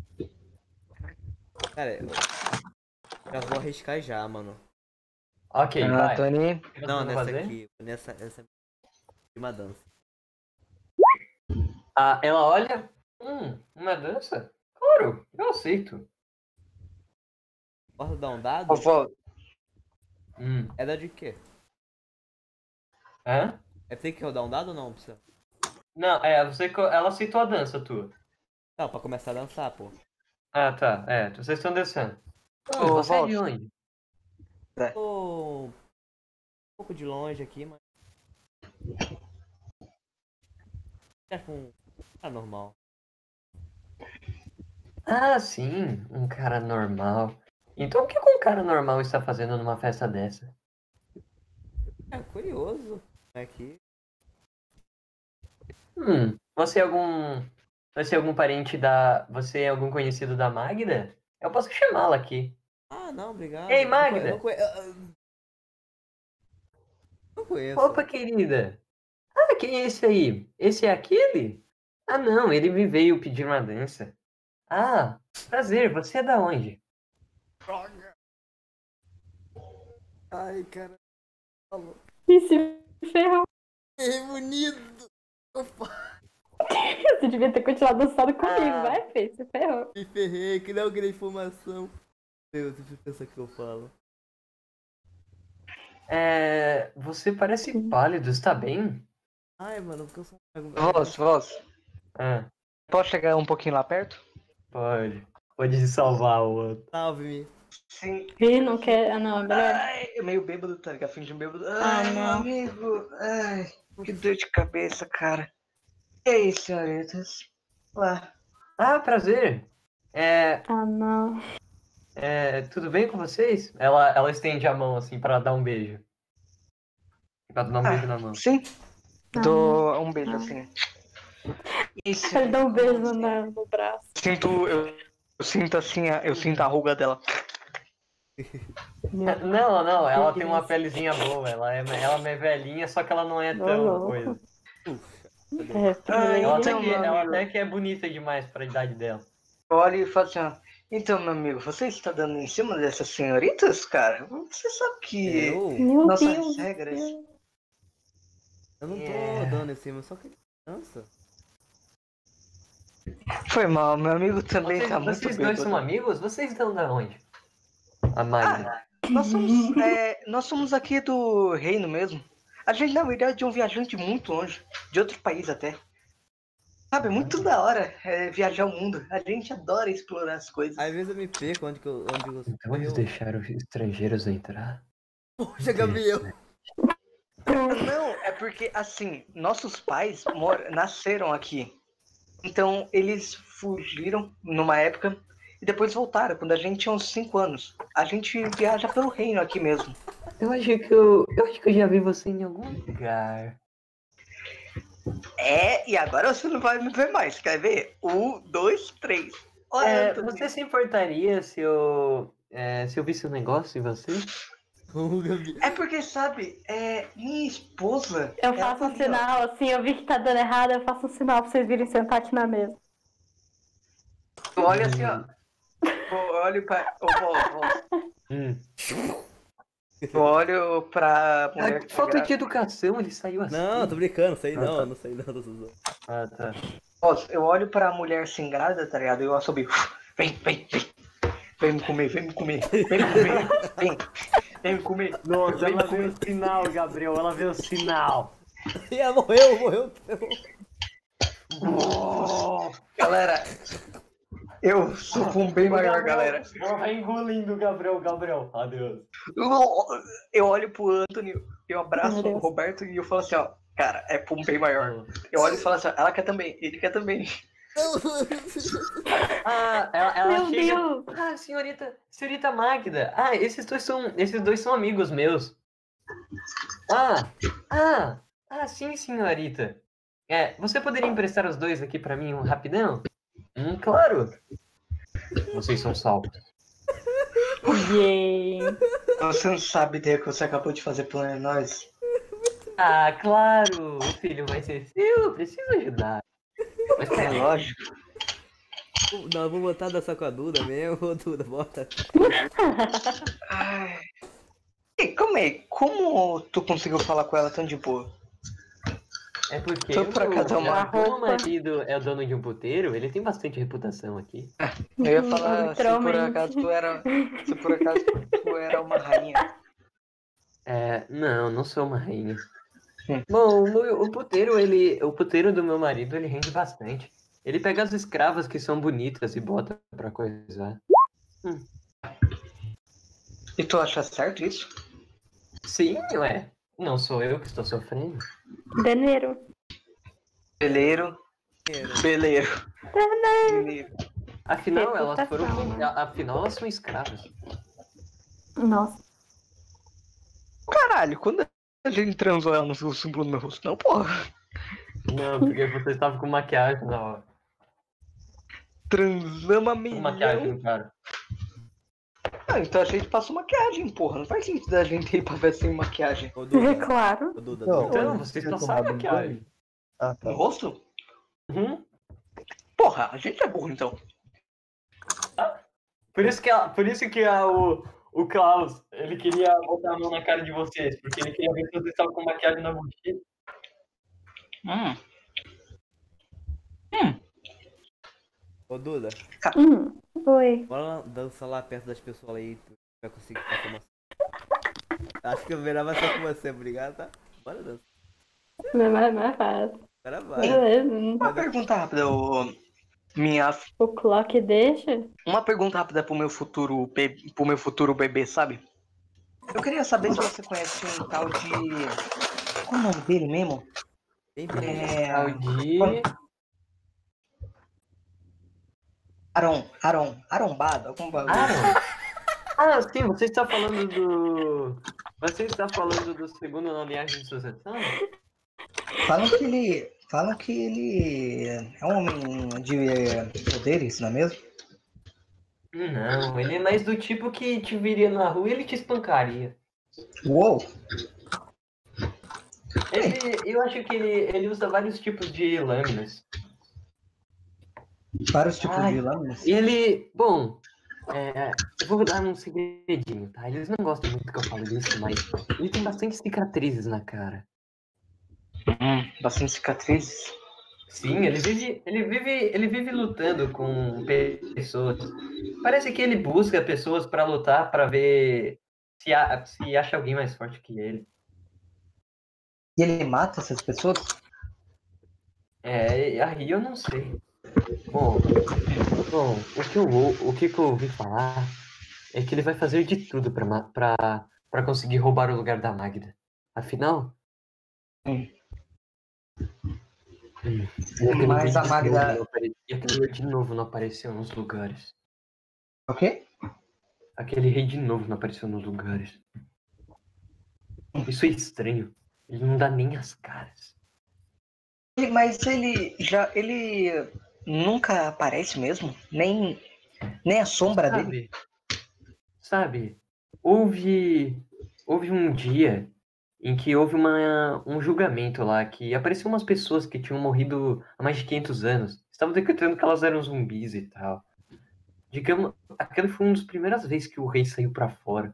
Cara, eu já vou arriscar já, mano. Ok, vai. Tony. Não, Vamos nessa fazer? aqui. Essa uma dança. Ela olha... uma dança? Claro, eu aceito. Posso dar um dado? Era de quê? Hã? Tem que rodar um dado ou não precisa? Não, ela aceitou a dança, tua. Não, pra começar a dançar, pô. Ah, tá. Vocês estão descendo. Ô, Você é de Valso. onde? Tô um pouco de longe aqui, mas... É com... Tá normal. Ah, sim. Um cara normal. Então o que um cara normal está fazendo numa festa dessa? É curioso. Aqui. Você é algum parente da... Você é algum conhecido da Magda? Eu posso chamá-la aqui. Ah, não, obrigado. Ei, Magda! Não conheço. Opa, querida! Ah, quem é esse aí? Esse é aquele? Ah, não, ele me veio pedir uma dança. Ah, prazer, você é da onde? Ai, cara. E se ferrou. Que bonito. Você devia ter continuado dançando comigo, vai, Fê, se ferrou. Me ferrei, que não queria informação. Deus, deixa eu pensar o que eu falo. Você parece pálido, está bem? Ai, mano, porque eu sou um... Voz. Ah, Posso chegar um pouquinho lá perto? pode. Pode salvar o outro. Salve-me. Sim. Ih, não quer. Ah, não, é melhor. Ai, eu meio bêbado, tá ligado? Fingindo bêbado. Ah, Ai, meu não. amigo. Ai, que dor de cabeça, cara. E aí, senhoritas? Lá. Ah, prazer. Ah, não. Tudo bem com vocês? Ela estende a mão assim pra dar um beijo. Pra dar um beijo na mão. Sim. Dou um beijo assim. Isso. Ele dá um beijo no braço. Eu sinto assim, eu sinto a ruga dela. Não, ela tem uma pelezinha boa. Ela é velhinha, só que ela não é tão louco. coisa. Ai, Ela então, meu ela amigo. até que é bonita demais pra idade dela. Eu olho e falo assim, ó. Então, meu amigo, você está dando em cima dessas senhoritas, cara? Você sabe que Meu nossas Deus. regras... Eu não tô dando em cima, só que dança. Foi mal, meu amigo também tá muito Vocês bêbado. dois são amigos? Vocês estão da onde? A Magda. Nós somos aqui do reino mesmo. A gente, na verdade, é um viajante muito longe, de outro país até. Sabe, muito da hora viajar o mundo. A gente adora explorar as coisas. Às vezes eu me perco onde eu Então eles deixaram os estrangeiros entrar? Poxa, Gabriel. Não, é porque, assim, nossos pais nasceram aqui. Então, eles fugiram numa época e depois voltaram, quando a gente tinha uns 5 anos. A gente viaja pelo reino aqui mesmo. Eu acho que eu já vi você em algum lugar. E agora você não vai me ver mais. Quer ver? 1, 2, 3. Olha, Você se importaria se eu visse um negócio em você? É porque, sabe, minha esposa... Eu ela faço tá um ali, ó. sinal, assim, eu vi que tá dando errado, eu faço um sinal pra vocês virem sentar aqui na mesa. Eu olho assim, ó. Eu olho pra... Eu olho pra mulher que tá Falta de grávida. educação, ele saiu assim. Não, tô brincando, sei não, não sei não. Tô zoando. Ah, tá. Eu olho pra mulher assim grávida, tá ligado? Eu assobio. Vem. Vem me comer. Vem me comer. Vem me comer. Nossa, Vem me ela viu comer. o sinal, Gabriel, ela viu o sinal. E ela morreu. Galera, eu sou um bem maior, galera. Ela vai engolindo o Gabriel. Adeus. Eu olho pro Anthony, eu abraço Meu Deus. o Roberto e eu falo assim, ó. Cara, é pra um bem maior. Eu olho e falo assim, ó, ela quer também, ele quer também. Ah, ela Meu chega. Deus. Ah, senhorita Magda. Ah, esses dois são amigos meus. Sim, senhorita. Você poderia emprestar os dois aqui pra mim rapidão? Claro. Vocês são salvos. Gente. Você não sabe ideia que você acabou de fazer por nós. Ah, claro. O filho vai ser seu, eu preciso ajudar. Mas É lógico. Não, vou botar dançar com a Duda mesmo, Duda, bota. Ai. E calma aí, como tu conseguiu falar com ela tão de boa? É porque Só por acaso é uma como o roupa. marido é o dono de um puteiro, ele tem bastante reputação aqui. Eu ia falar se por Literalmente. acaso tu era uma rainha. Não sou uma rainha. Bom, o puteiro do meu marido, ele rende bastante. Ele pega as escravas que são bonitas e bota pra coisar. E tu acha certo isso? Sim, ué. Não sou eu que estou sofrendo. Beneiro. Beleiro. Beleiro. Beleiro. Afinal, Reputação, né? afinal, elas são escravas. Nossa. Caralho, quando a gente transou, ela não viu o símbolo no meu rosto, não, porra. Não, porque você estava com maquiagem na hora. Transamos a Com maquiagem, milhão. no cara. Ah, então a gente passou maquiagem, porra. Não faz sentido a gente ir pra ver sem maquiagem. Ô, Duda. Claro. Ô, Duda, Não, Duda. Então, vocês passaram maquiagem. Ah, tá. No rosto? Uhum. Porra, a gente é burro, então. Por isso que o Klaus, ele queria botar a mão na cara de vocês, porque ele queria ver se vocês estavam com maquiagem na bochecha. Ô, Duda. Oi. Bora dançar lá perto das pessoas aí. Tu vai conseguir passar uma... Acho que o melhor vai ser com você, obrigado, tá? Bora dançar. Mais fácil. Agora vai. Beleza. Uma pergunta rápida, O clock deixa? Uma pergunta rápida pro meu futuro bebê, sabe? Eu queria saber se você conhece um tal de... Qual é o nome dele mesmo? Bem, bem. Arombado, algum bagulho. Ah, sim, você está falando do... Você está falando do segundo na linhagem de sucessão? Falam que ele é um homem de poderes, não é mesmo? Não, ele é mais do tipo que te viria na rua e ele te espancaria. Uou! Eu acho que ele usa vários tipos de lâminas. Vários tipos de lâminas? Ele... Bom, eu vou dar um segredinho, tá? Eles não gostam muito que eu falo disso, mas ele tem bastante cicatrizes na cara. Bastante cicatrizes? Sim, ele vive lutando com pessoas. Parece que ele busca pessoas pra lutar pra ver se acha alguém mais forte que ele. E ele mata essas pessoas? Aí eu não sei. Bom, o que eu ouvi falar é que ele vai fazer de tudo pra conseguir roubar o lugar da Magda. Afinal... Mas a Magda... E aquele rei de novo não apareceu nos lugares. O quê? Aquele rei de novo não apareceu nos lugares. Isso é estranho. Ele não dá nem as caras. Mas ele nunca aparece mesmo? Nem a sombra dele? Sabe, houve um dia em que houve um julgamento lá, que apareciam umas pessoas que tinham morrido há mais de 500 anos. Estavam decretando que elas eram zumbis e tal. Digamos, aquela foi uma das primeiras vezes que o rei saiu pra fora.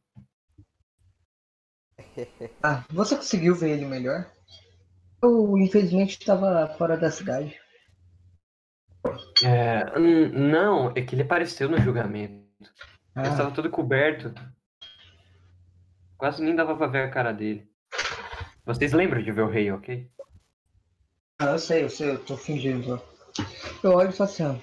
Ah, você conseguiu ver ele melhor? Eu, infelizmente, estava fora da cidade. Não, é que ele apareceu no julgamento. Ele estava todo coberto. Quase nem dava pra ver a cara dele. Vocês lembram de ver o rei, ok? Eu sei, eu tô fingindo. Eu olho e falo assim,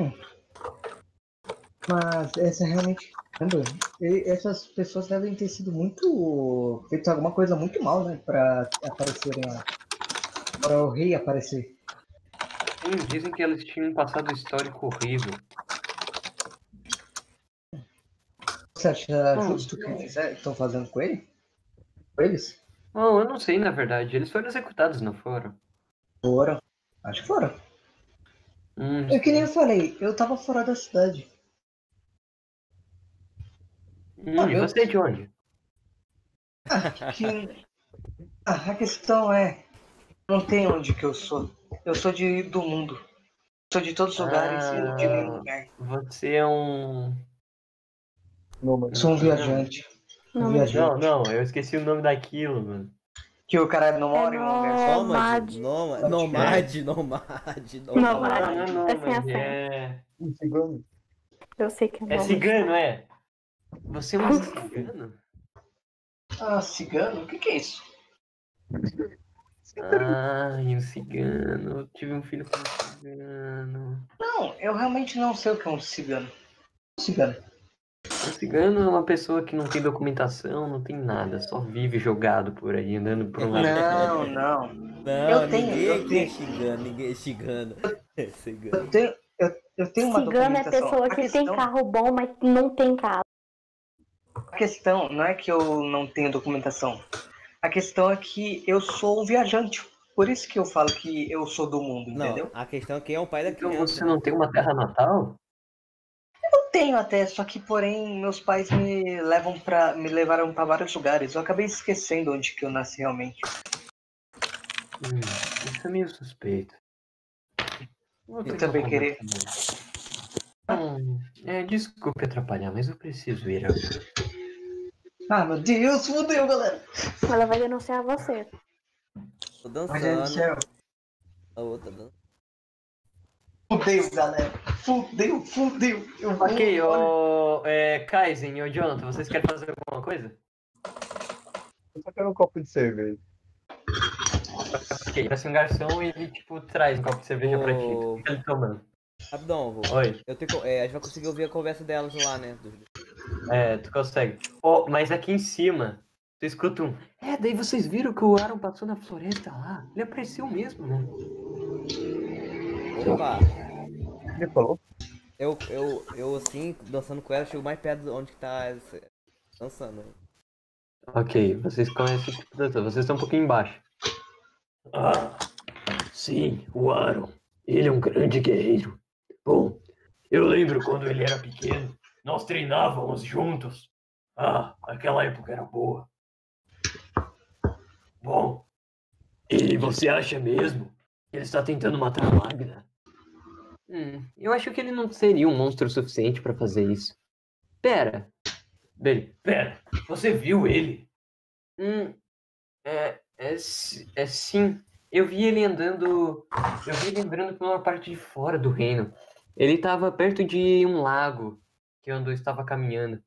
mas essa realmente... Essas pessoas devem ter sido feito alguma coisa muito mal, né? Pra aparecerem lá. Para o rei aparecer. Sim, dizem que eles tinham um passado histórico horrível. Você acha justo o que eles estão fazendo com ele? Com eles? Não, eu não sei, na verdade. Eles foram executados, não foram? Foram. Acho que foram. É que nem eu falei, eu tava fora da cidade. E você é de onde? A questão é... Não tem onde que eu sou. Eu sou do mundo. Sou de todos os lugares e de nenhum lugar. Você é um... Eu sou um viajante. Não, eu esqueci o nome daquilo, mano. Que o cara não mora em um lugar só. Nômade. Eu sei que é nômade. É cigano, é? Você é um cigano? Ah, cigano? O que é isso? Ai, um cigano. Eu tive um filho com um cigano. Não, eu realmente não sei o que é um cigano. Um cigano. Um cigano é uma pessoa que não tem documentação, não tem nada, só vive jogado por aí, andando por um lado. Não. Não, Eu tenho, ninguém eu aqui é tenho. xingando, ninguém é xingando. É cigano. Eu tenho uma Cigano é documentação. pessoa que tem carro bom, mas não tem carro. A questão não é que eu não tenho documentação. A questão é que eu sou um viajante. Por isso que eu falo que eu sou do mundo, entendeu? Não, a questão é quem é o pai da Então criança. você não tem uma terra natal? Eu tenho até, só que porém meus pais me levaram para vários lugares. Eu acabei esquecendo onde que eu nasci realmente. Isso é meio suspeito. Eu também queria. Desculpe atrapalhar, mas eu preciso ir agora. Ah, meu Deus, fudeu, galera. Ela vai denunciar você. Tô Meu Deus do dançando. céu. A outra dança. Fudeu, galera. Fudeu. Eu vou... Ok, Kaizen e Jonathan, vocês querem fazer alguma coisa? Eu só quero um copo de cerveja. Ok, parece um garçom e ele, tipo, traz um copo de cerveja pra ti. Ô. O que ele tomando? Rapidão, vô. Oi. A gente vai conseguir ouvir a conversa delas lá, né? Tu consegue. Mas aqui em cima, tu escuta um... daí vocês viram que o Aaron passou na floresta lá? Ele apareceu mesmo, né? Opa! Ele falou? Eu assim, dançando com ela, chego mais perto de onde que tá dançando. Hein? Ok, vocês conhecem esse tipo de dança. Vocês estão um pouquinho embaixo. Sim, o Aaron. Ele é um grande guerreiro. Bom, eu lembro quando ele era pequeno. Nós treinávamos juntos. Aquela época era boa. Bom, e você acha mesmo que ele está tentando matar a Magna? Eu acho que ele não seria um monstro suficiente para fazer isso. Pera, você viu ele? Sim. Eu vi ele andando por uma parte de fora do reino. Ele estava perto de um lago que eu estava caminhando.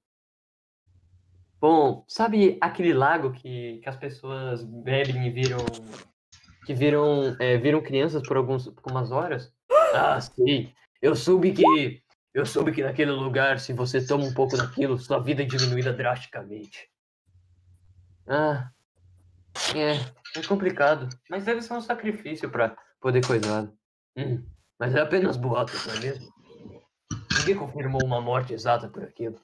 Bom, sabe aquele lago que as pessoas bebem e viram crianças por algumas horas? Sei. Eu soube que naquele lugar, se você toma um pouco daquilo, sua vida é diminuída drasticamente. É complicado, mas deve ser um sacrifício para poder coisar. Mas é apenas boatos, não é mesmo? Ninguém confirmou uma morte exata por aquilo.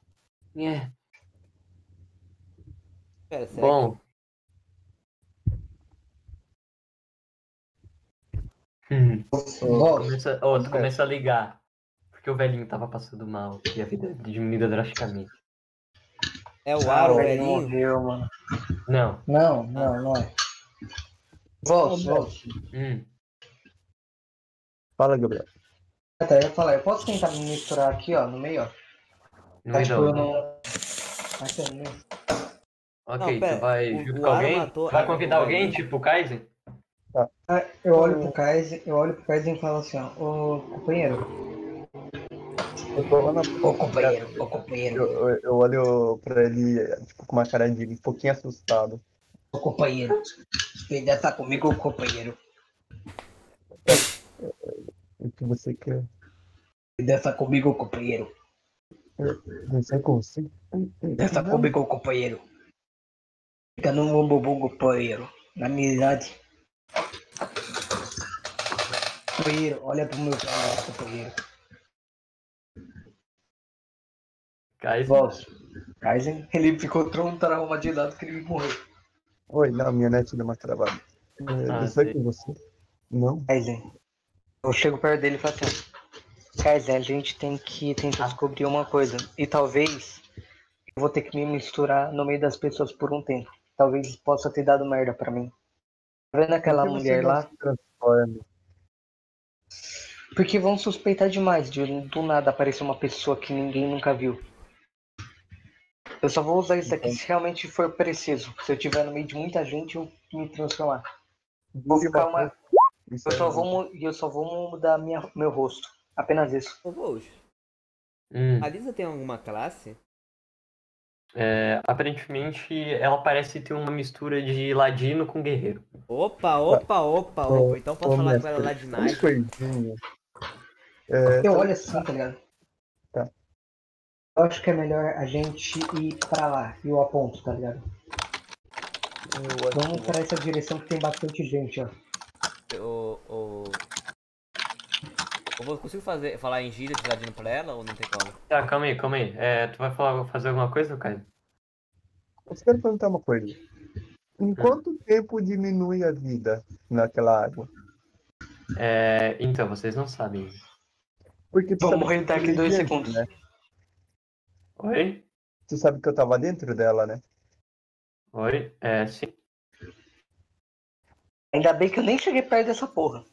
Pera, será Bom. Tu começa a ligar. Porque o velhinho tava passando mal e a vida diminuída drasticamente. É o Aaron, o velhinho? morreu, mano. Não. é. Volte. Fala, Gabriel. Até eu ia falar, eu posso tentar me misturar aqui, ó, no meio, ó. No meio da eu onde? não. Aqui, no meio. Ok, Não, pera, tu vai junto o com alguém? Aaron matou Vai a- convidar o alguém, velhinho? tipo o Kaizen? Eu olho pro Kaizen e falo assim, ó, ô companheiro. Eu tô lá na... Ô companheiro. Eu olho pra ele, tipo, com uma cara de um pouquinho assustado. Ô companheiro. Quer tá comigo, companheiro? O que você quer? Dança comigo, companheiro. Dançar com você? Dança comigo, companheiro. Fica no bumbum, companheiro. Na amizade. Companheiro, olha pro meu pai, companheiro. Kaizen, ele ficou tão traumatizado que ele morreu. Oi, não, minha net deu uma travada. Dançar com você? Não? Kaizen. Eu chego perto dele e falo assim, Kaizen, a gente tem que tentar descobrir uma coisa. E talvez eu vou ter que me misturar no meio das pessoas por um tempo. Talvez possa ter dado merda pra mim. Tá vendo aquela mulher lá? Porque vão suspeitar demais de do nada aparecer uma pessoa que ninguém nunca viu. Eu só vou usar isso aqui se realmente for preciso. Se eu estiver no meio de muita gente, eu me transformar. Vou ficar uma... Eu só vou mudar meu rosto. Apenas isso. Ô, Vox, a Lisa tem alguma classe? Aparentemente, ela parece ter uma mistura de ladino com guerreiro. Opa. Então posso falar com ela lá de Uma Nike. coisinha. Eu olho assim, tá ligado? Tá. Eu acho que é melhor a gente ir pra lá e eu aponto, tá ligado? Vamos pra essa direção que tem bastante gente, ó. Eu consigo falar em gíria de ladino pra ela ou não tem como? Tá, calma aí. Tu vai fazer alguma coisa, Caio? Eu quero perguntar uma coisa. Em quanto tempo diminui a vida naquela água? Então, vocês não sabem. Porque tu Vou sabe morrer que eu daqui tava 2 dentro, segundos. né? Oi? Tu sabe que eu tava dentro dela, né? Oi? Sim. Ainda bem que eu nem cheguei perto dessa porra.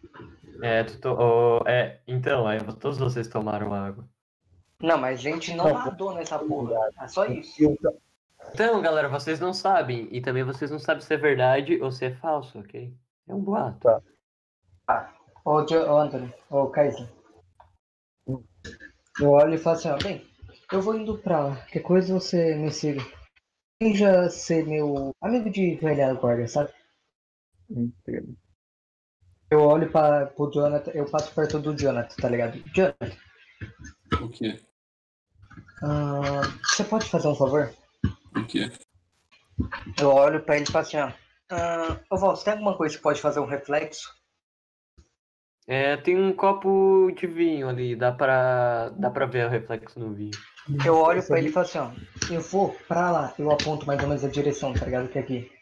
Então, todos vocês tomaram água. Não, mas a gente não nadou nessa porra. É só isso. Então, galera, vocês não sabem. E também vocês não sabem se é verdade ou se é falso, ok? É um boato. Tá. Ô, Anthony, ô, Kaiser. Eu olho e falo assim, ó, bem, eu vou indo pra lá. Qualquer coisa você me siga. Finja ser meu amigo de velha guarda, sabe? Entendo. Eu olho pro Jonathan, eu passo perto do Jonathan, tá ligado? Jonathan, O quê? você pode fazer um favor? O quê? Eu olho pra ele e falo assim, ó. Ô, Val, você tem alguma coisa que pode fazer um reflexo? Tem um copo de vinho ali. Dá pra ver o reflexo no vinho. Eu olho pra ele e falo assim, ó. Eu vou pra lá. Eu aponto mais ou menos a direção, tá ligado? Que é aqui.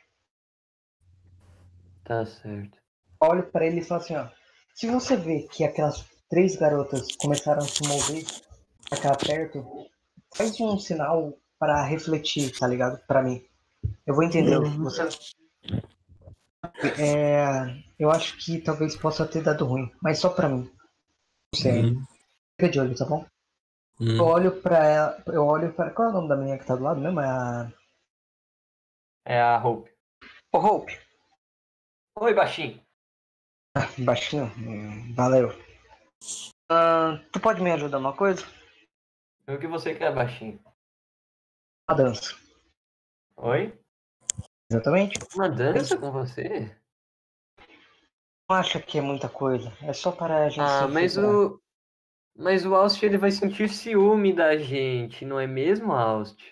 Tá certo. Olho pra ele e falo assim, ó. Se você vê que aquelas 3 garotas começaram a se mover pra cá perto, faz um sinal pra refletir, tá ligado? Pra mim. Eu vou entender. Você... eu acho que talvez possa ter dado ruim, mas só pra mim. Não sei. Fica de olho, tá bom? Eu olho pra ela. Qual é o nome da menina que tá do lado mesmo? É a Hope. Ô, Hope. Oi, baixinho. Baixinho? Valeu. Tu pode me ajudar uma coisa? O que você quer, baixinho? Uma dança. Oi? Exatamente. Uma dança com você? Não acha que é muita coisa. É só para a gente se Mas o Aust, ele vai sentir ciúme da gente, não é mesmo, Aust?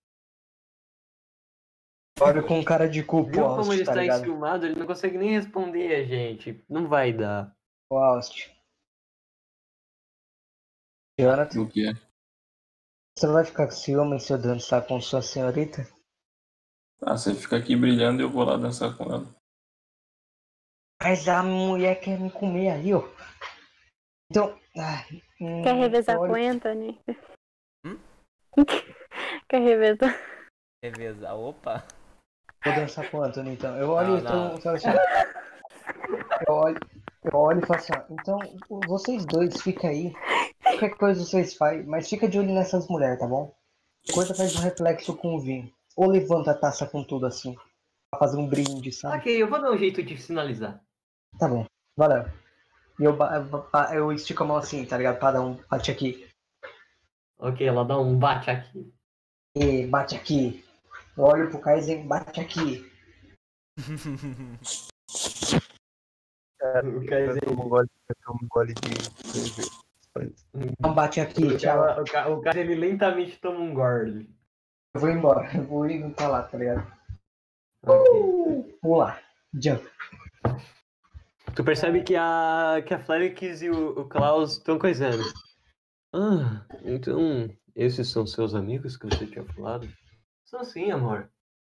Olha com cara de cu pro Viu Aust, como ele tá está ligado? enciumado? Ele não consegue nem responder a gente. Não vai dar. O Aust. Jonathan, O quê? você vai ficar com ciúme se eu dançar com sua senhorita? Tá, você fica aqui brilhando e eu vou lá dançar com ela. Mas a mulher quer me comer aí, ó. Então... Quer revezar com o Anthony? Quer revezar? Revezar, opa. Vou dançar com o Anthony, então. Eu olho e Não. falo assim... Eu olho e falo assim, ó. Então, vocês dois ficam aí. Qualquer coisa vocês fazem, mas fica de olho nessas mulheres, tá bom? Coisa faz um reflexo com o vinho. Ou levanta a taça com tudo assim. Pra fazer um brinde, sabe? Ok, eu vou dar um jeito de sinalizar. Tá bom, valeu. E eu estico a mão assim, tá ligado? Pra dar um bate aqui. Ok, ela dá um bate aqui. E bate aqui. Eu olho pro Kaizen, bate aqui. O Kaizen... Eu tomo um gole de cerveja. Não bate aqui, tchau. O cara, ele lentamente toma um gole. Eu vou embora, eu vou ir pra lá, tá ligado? Okay. Vamos lá, jump. Tu percebe que a Flerix e o Klaus estão coisando. Então esses são seus amigos que você tinha falado? São sim, amor.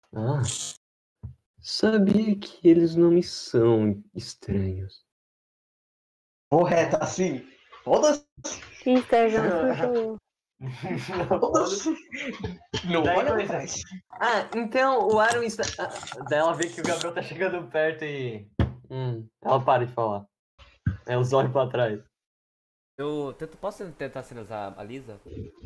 Sabia que eles não me são estranhos. Vou reto assim. Foda-se. Instagram. Foda-se. Não olha pra trás. Então o Aaron está... Daí ela vê que o Gabriel tá chegando perto e... Ela para de falar. Ela olha pra trás. Posso tentar sinalizar a Lisa?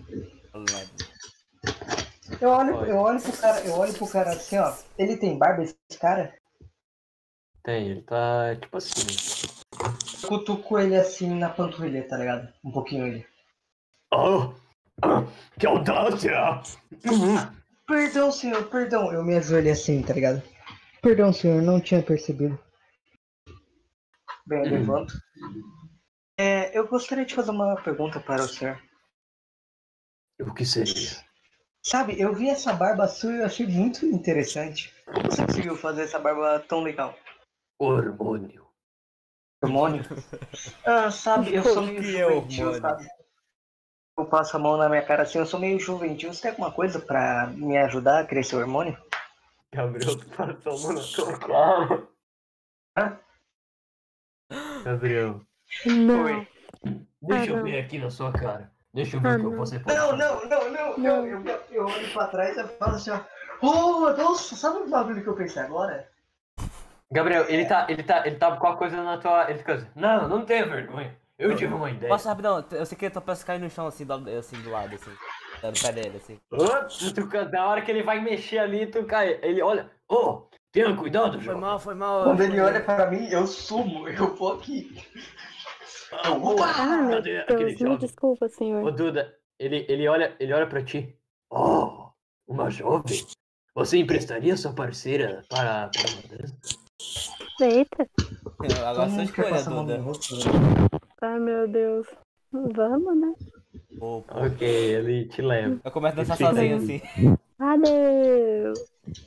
Eu olho pro cara assim, ó. Ele tem barba, esse cara? Tem, ele tá tipo assim. Eu cutuco ele assim na panturrilha, tá ligado? Um pouquinho ele. Que audácia! Perdão, senhor, perdão. Eu me ajoelhei assim, tá ligado? Perdão, senhor, não tinha percebido. Bem, eu levanto. Eu gostaria de fazer uma pergunta para o senhor. O que seria? Sabe, eu vi essa barba sua e eu achei muito interessante. Como você conseguiu fazer essa barba tão legal? Hormônio. Hormônio? Sabe, eu sou meio Que juventil, hormônio? sabe? Eu passo a mão na minha cara assim, eu sou meio juventil. Você tem alguma coisa pra me ajudar a crescer o hormônio? Gabriel, tu passou a mão na tua cara. Hã? Gabriel, Não. Oi. deixa eu não. ver aqui na sua cara. Deixa eu ver o que não. você pode Não, fazer. não. Eu olho pra trás e falo assim, ó. Oh, nossa, sabe o bagulho que eu pensei agora? Gabriel, ele tá com a coisa na tua... Ele fica assim, não tenha vergonha. Eu tive uma ideia. Posso rapidão? Eu sei que eu tô pensando cair no chão assim do lado, assim. No pé dele, assim. Na hora que ele vai mexer ali, tu cai. Ele olha, tenha cuidado, João. Foi mal. Quando ele olha pra mim, eu sumo, eu vou aqui. Meu Cadê aquele Deus, me jovem? desculpa, senhor. Ô, Duda, ele olha pra ti. Oh, uma jovem? Você emprestaria sua parceira para uma dança? Eita. Agora sua escolha, passar a mão no Duda. rosto, Ai, meu Deus. Vamos, né? Pô. Ok, ele te leva. Eu começo a dançar Fica sozinho, aí. assim. Adeus.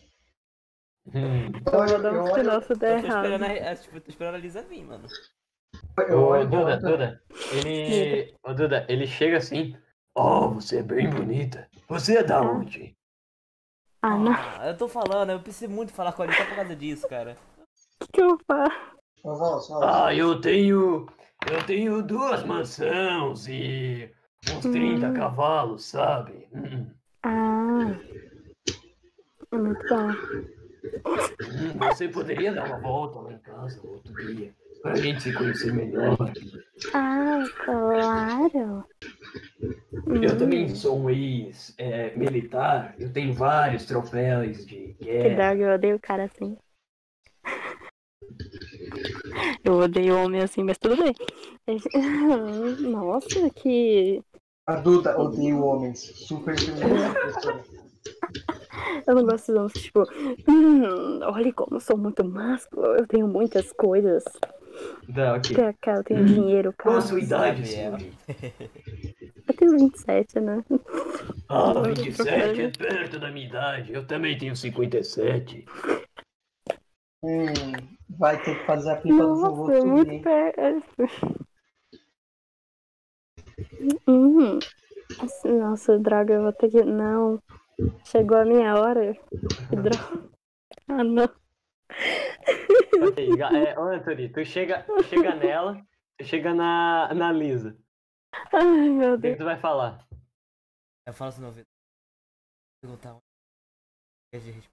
Eu Eu vou dar um sinal se der Eu tô esperando errado. tô esperando a Lisa vir, mano. Ô, Duda, ele chega assim. Oh, você é bem bonita. Você é da onde? Ah, não. Eu tô falando, eu preciso muito falar com a Lisa por causa disso, cara. O que eu faço? Eu tenho 2 mansões e uns 30 cavalos, sabe? Ah. Muito bom. Você poderia dar uma volta lá em casa outro dia, pra gente se conhecer melhor. Ah, claro. Eu também sou um ex-militar, eu tenho vários troféus de Que guerra. droga, eu odeio o cara assim. Eu odeio homem assim, mas tudo bem. Nossa, que. A Duda odeia homens. Super feminista. Eu não gosto de homens, tipo. Olha como eu sou muito másculo, eu tenho muitas coisas. Não, ok. Cara, eu tenho dinheiro, Qual cara. a sua idade, Gabriel. senhorita? Eu tenho 27, né? 27 é perto da minha idade. Eu também tenho 57. Vai ter que fazer a pipa do vovô Nossa, muito subir. perto. Nossa, droga, eu vou ter que. Não. Chegou a minha hora. Que droga. Ah, não. Ok, ô Anthony, tu chega nela, tu chega na Lisa. Ai, meu O que Deus. tu vai falar? Eu falo assim, não, Vitor. Perguntar onde.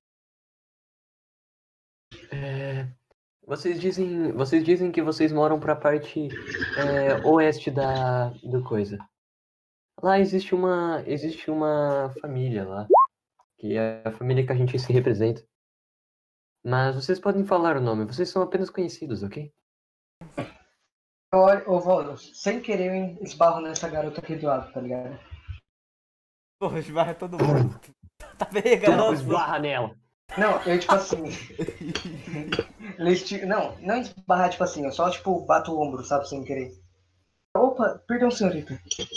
Vocês dizem que vocês moram pra parte oeste do coisa. Lá existe uma família lá, que é a família que a gente se representa. Mas vocês podem falar o nome, vocês são apenas conhecidos, ok? Olha, ô Valdo, sem querer eu esbarro nessa garota aqui do lado, tá ligado? Pô, esbarra todo mundo. Tá Tu pegando. esbarra nela. Não, eu tipo assim. Não esbarrar tipo assim, eu só tipo bato o ombro, sabe, sem querer. Opa, perdão, senhorita.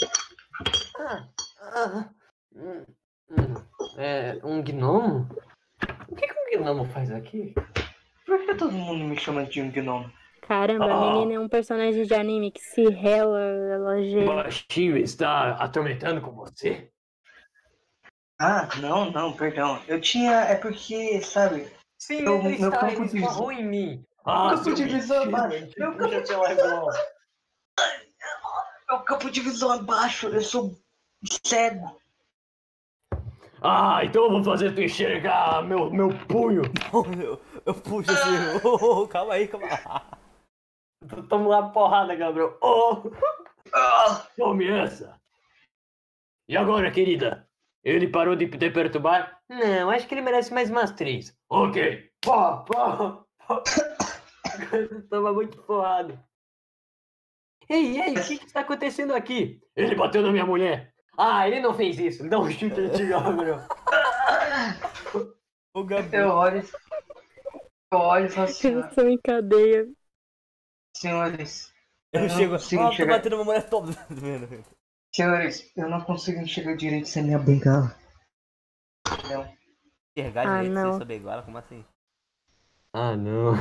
Um gnomo? O que um gnomo faz aqui? Por que todo mundo me chama de um gnomo? Caramba, a menina é um personagem de anime que se rela, O baixinho está atormentando com você? Ah, não, perdão. Eu tinha. É porque, sabe. Sim, meu ele campo de esbarrou visão. em mim. Meu campo de visão é baixo. Meu campo de visão é baixo. Eu sou cego. Então eu vou fazer tu enxergar meu punho. Eu puxo assim. Calma aí. Toma uma porrada, Gabriel. Tome essa. E agora, querida? Ele parou de te perturbar? Não, acho que ele merece mais umas 3. Ok. Pá. Toma muito porrada. Ei, o que está acontecendo aqui? Ele bateu na minha mulher. Ele não fez isso. Dá um chute de Gabriel. O Gabriel. Eu olho e falo assim, Eles estão em cadeia. senhores, Eu não chego. consigo Ó, tô enxergar. batendo uma mulher toda. Senhores, eu não consigo enxergar direito sem minha bengala. Não. Enxergar Ah, direito sem não. saber igual, como assim? Ah, não.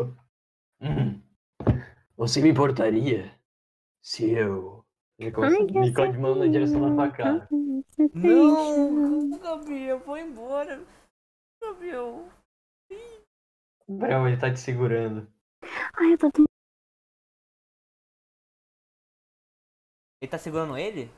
Você me importaria se eu... Ele começa a Ai, que bicar de mão na direção da tua cara. Não, Gabriel, vou embora. Gabriel. Gabriel, ele tá te segurando. Ai, eu tô tão... Ele tá segurando ele?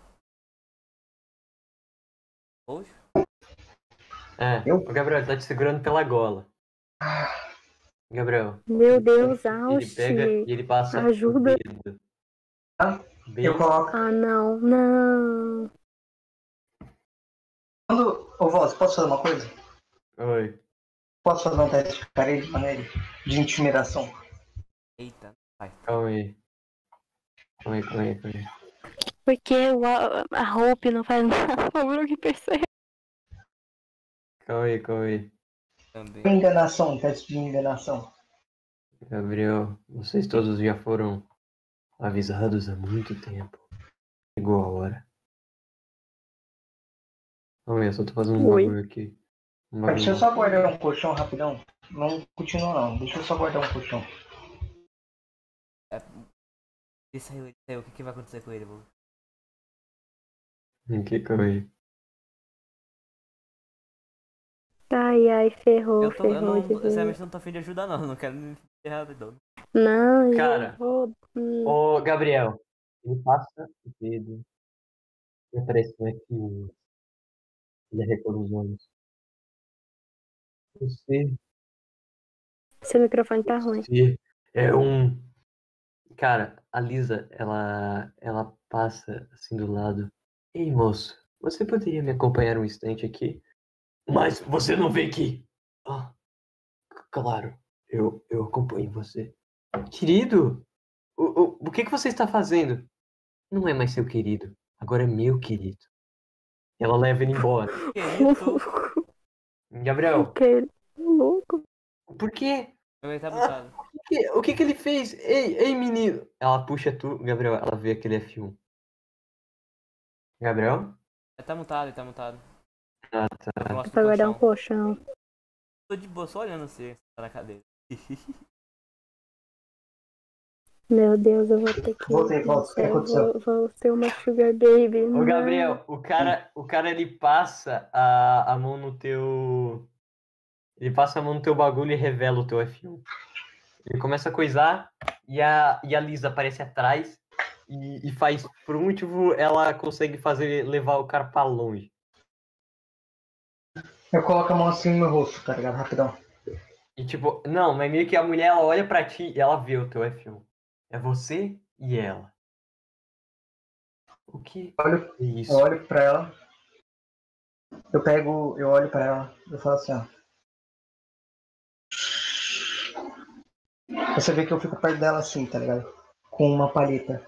Poxa. É, o Gabriel, ele tá te segurando pela gola. Gabriel, Meu Deus, ele pega Aushi. e ele passa Ajuda. o dedo. Bem... Eu coloco. Ah, não, não. Ô, Voz, posso fazer uma coisa? Oi. Posso fazer um teste de carisma nele? De intimidação? Eita, vai. Calma aí. Calma aí. Porque a Hope não faz nada. O Brook percebe. Calma aí. Também. Enganação, teste de enganação. Gabriel, vocês todos já foram avisados há muito tempo. Chegou a hora. Calma aí, eu só tô fazendo um Oi. bagulho aqui. Deixa eu só guardar um colchão rapidão. Não continua não. Deixa eu só guardar um colchão. Ele saiu. O que vai acontecer com ele, vô? Calma aí. Ai, ferrou, Eu ferrou de sinceramente vez. não tô afim de ajudar, não. Não quero me ferrar, não. Não, Cara, eu vou... ô Gabriel, ele passa o dedo e aparece um F1. Ele arregou os olhos. Seu microfone tá ruim. Você é um... Cara, a Lisa, ela passa assim do lado. Ei, moço, você poderia me acompanhar um instante aqui? Mas você não vem aqui. Ah, claro, eu acompanho você. Querido, o que você está fazendo? Não é mais seu querido, agora é meu querido. Ela leva ele embora. Que isso? Gabriel, Que louco. por quê? Ele tá mutado. O que ele fez? Ei, menino. Ela puxa tu, Gabriel, ela vê aquele F1. Gabriel? Ele tá mutado. Ah, tá. Próximo Pra guardar um colchão. colchão. Tô de boa, só olhando você tá na cadeira. Meu Deus, eu vou ter que... Voltei, volta. O que aconteceu? Vou ser uma sugar baby. Ô, Não. Gabriel, o cara ele passa a mão no teu... Ele passa a mão no teu bagulho e revela o teu F1. Ele começa a coisar e a Lisa aparece atrás e faz... Por um motivo, ela consegue levar o cara pra longe. Eu coloco a mão assim no meu rosto, tá ligado? Rapidão. E tipo, não, mas meio que a mulher, ela olha pra ti e ela vê o teu F1. É você e ela. O que é isso? Eu olho pra ela. Eu olho pra ela. Eu falo assim, ó. Você vê que eu fico perto dela assim, tá ligado? Com uma palheta.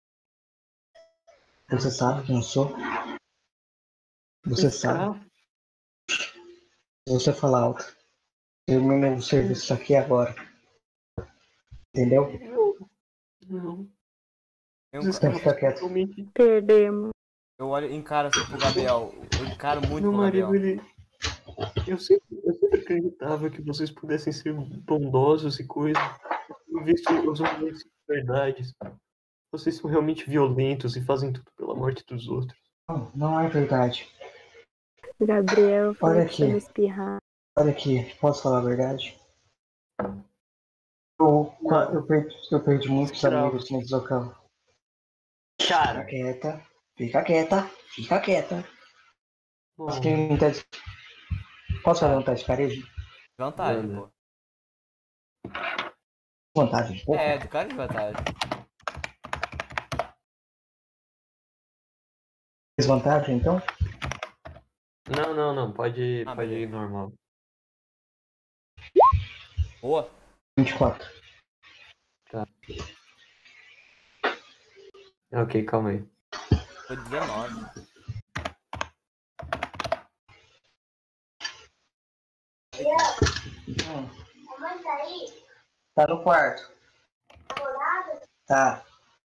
Você sabe quem eu sou? Você sabe. Se você falar alto, termina o serviço aqui agora. Entendeu? Não. Você tem que ficar quieto. Perdemos. Eu olho e encaro assim pro Gabriel. Eu encaro muito Meu pro marido, Gabriel. eu sempre acreditava que vocês pudessem ser bondosos e coisas. Eu visto os homens de verdades. Vocês são realmente violentos e fazem tudo pela morte dos outros. Não é verdade. Gabriel, Olha foi pra aqui. me espirrar. Olha aqui, posso falar a verdade? Eu perdi muitos amigos nesse local. Cara, Fica quieta. Posso fazer um teste de carisma? Vantagem, Manda. pô. Vantagem, pô. É, do cara de vantagem. Desvantagem, então? Não, pode ir beleza. normal. Boa. 24. Tá. Ok, calma aí. Foi 19. A mãe tá aí? Tá no quarto. Tá.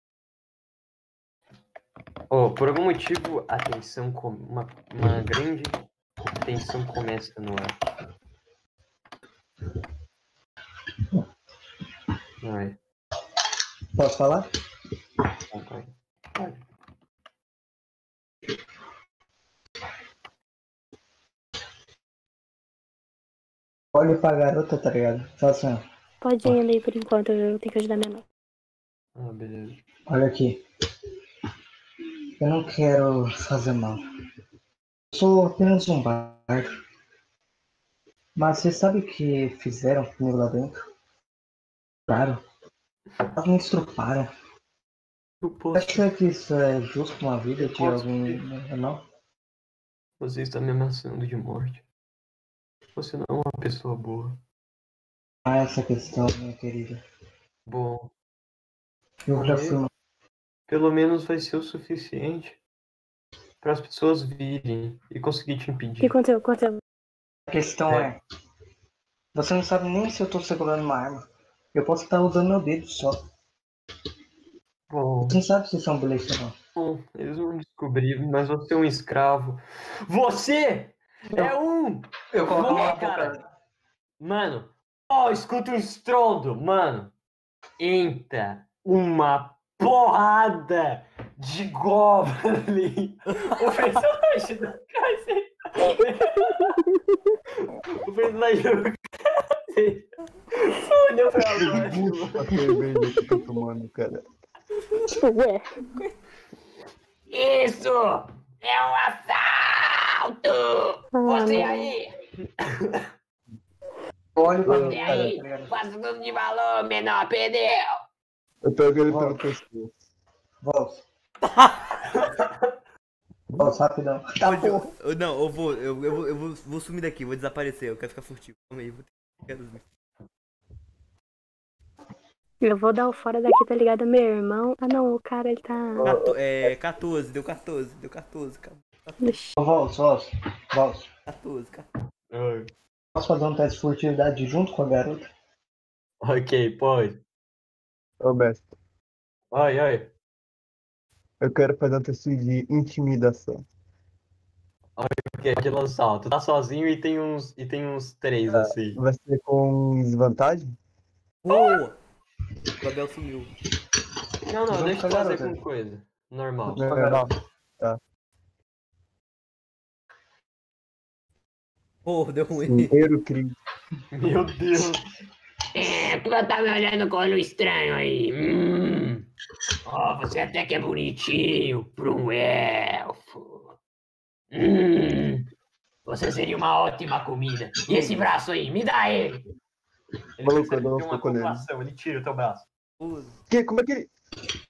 Oh, por algum motivo, a tensão, uma grande tensão começa no ar. Vai. Posso falar? Pode. Olha pra garota, tá ligado? Fala assim, ó. Pode ir ali por enquanto, eu tenho que ajudar minha mãe. Ah, beleza. Olha aqui. Eu não quero fazer mal. Eu sou apenas um bardo. Mas você sabe o que fizeram comigo lá dentro? Claro. Elas me estruparam. Acha que isso é justo com a vida de alguém normal? Você está me ameaçando de morte. Você não é uma pessoa boa. Ah, essa questão, minha querida. Bom, Eu já fui uma... pelo menos vai ser o suficiente para as pessoas virem e conseguir te O impedir. que aconteceu? A questão é... Você não sabe nem se eu tô segurando uma arma. Eu posso estar usando meu dedo só. Bom, Você não sabe se isso é um bilhete ou não. bom, eles vão descobrir, mas você é um escravo. Você é um... Eu coloco Não é, uma cara. Mano, escuta um estrondo, mano. Entra uma porrada de Goblin. O personagem do Kaiser. O personagem do Kaiser. Só olhou pra baixo. A cerveja que eu tô tomando, cara. Ué. Isso é um assalto. Você aí. Olha pra mim. E aí? Faça tudo de valor, menor, perdeu. Eu pego ele pelo pescoço. Volta. Volta, rapidão. Tá bom. Não, eu vou sumir daqui, vou desaparecer, eu quero ficar furtivo. Calma aí, Eu vou dar o fora daqui, tá ligado? Meu irmão. Ah não, o cara ele tá. 14, deu 14, cara. Volta. 14. Posso fazer um teste de furtividade junto com a garota? Ok, pode. Ô, mestre, Oi. eu quero fazer um teste de intimidação. Ok, pode lançar. Tu tá sozinho e tem uns 3 assim. Vai ser com desvantagem? Boa! O Abel sumiu. Não, Vamos deixa eu pra fazer garota. com coisa. Normal. Não. Tá. Deu ruim. Inteiro crime. Meu Deus. Tu tá me olhando com olho estranho aí. Você até que é bonitinho pra um elfo. Você seria uma ótima comida. E esse braço aí, me dá ele. Ele Maluco, percebe eu que não tem uma tô com ele. ocupação, ele tira o teu braço. Como é que ele...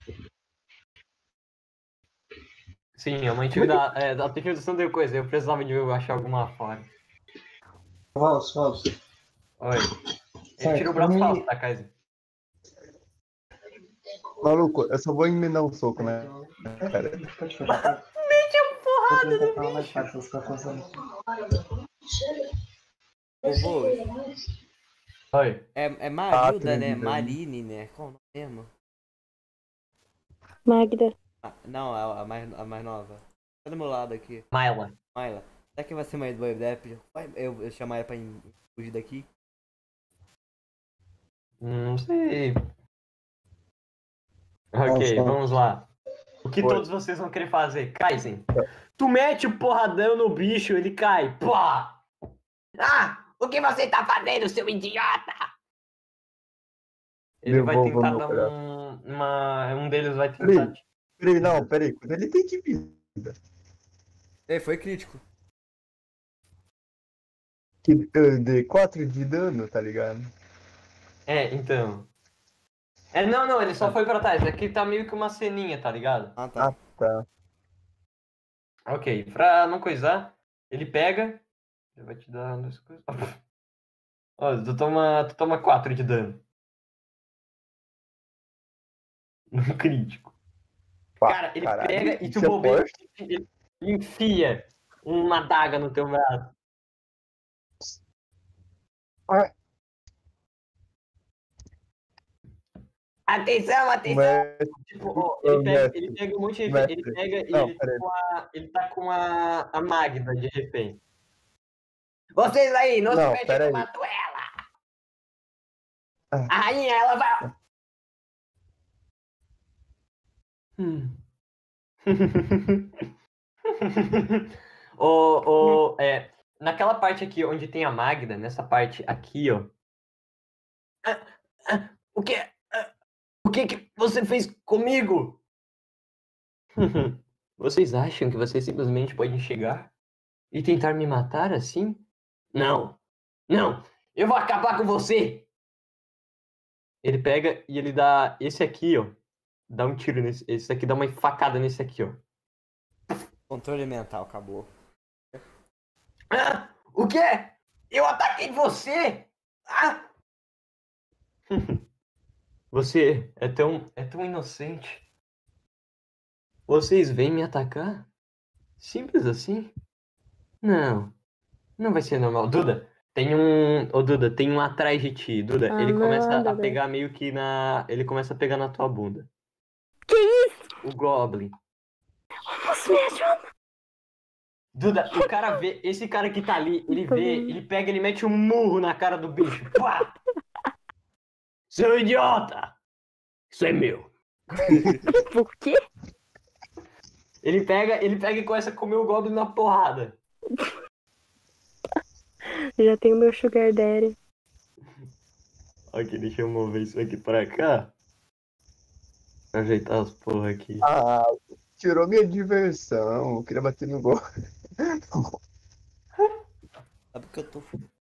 Sim, é uma intimidação. A intimidação deu coisa, eu precisava de achar alguma forma. Volta. Oi. Ele Certo, tira o braço me- falso, tá, Kaiser? Maluco, eu só vou emendar um soco, né? Cara, Pode fechar. Mete a porrada Vou no tentar falar mais bicho. fácil, você tá fazendo. Oi. É Marilda, né? acredito. Marine, né? Qual o nome mesmo? Magda. Não, a mais nova. Tá do meu lado aqui. Myla. Myla. Será que vai ser mais boa ideia? Eu chamar ela pra fugir daqui? Não sei. Ok, Nossa. vamos lá. O que Oi. todos vocês vão querer fazer? Kaizen, tu mete o porradão no bicho, ele cai. Pá! O que você tá fazendo, seu idiota? Ele vai Devolva tentar meu dar braço. um deles vai tentar. Peraí. Quando ele tem de vida, Foi crítico. que eu dei 4 de dano, tá ligado? Então. Não, ele só foi pra trás. Aqui tá meio que uma ceninha, tá ligado? Ah, tá. Tá. Ok, pra não coisar, ele pega. Ele vai te dar 2 coisas. Ó, tu toma 4 de dano. No crítico. Cara, ele Caralho, pega e tu isso é bobeia, forte. ele enfia uma adaga no teu braço. Atenção, atenção! Mestre, Tipo, ó, ele pega um monte de refém. mestre. Ele pega e Não, ele tá com a Magda de refém. Vocês aí, não se Não, metam que pera eu aí. mato ela! Ah. A rainha, ela vai. Naquela parte aqui onde tem a Magda, nessa parte aqui, ó. O que? O que você fez comigo? Vocês acham que vocês simplesmente podem chegar e tentar me matar assim? Não! Não! Eu vou acabar com você! Ele pega e ele dá esse aqui, ó. Dá um tiro nesse. Esse aqui dá uma facada nesse aqui, ó. Controle mental, acabou. Ah, o quê? Eu ataquei você! Ah! Você é tão inocente. Vocês vêm me atacar? Simples assim? Não. Não vai ser normal. Duda, tem um. Ô, Duda, tem um atrás de ti. Duda, Ah, ele começa não, a Duda. pegar meio que na. Ele começa a pegar na tua bunda. Que isso? O Goblin. Você me ajuda. Duda, o cara vê. Esse cara que tá ali, ele vê, ele pega, ele mete um murro na cara do bicho. Pá! Seu idiota! Isso é meu. Por quê? Ele pega e começa a comer o Goblin na porrada. Já tenho meu Sugar Daddy. Ok, deixa eu mover isso aqui pra cá. Pra ajeitar as porra aqui. Ah, tirou minha diversão. Eu queria bater no gol. Sabe que eu tô.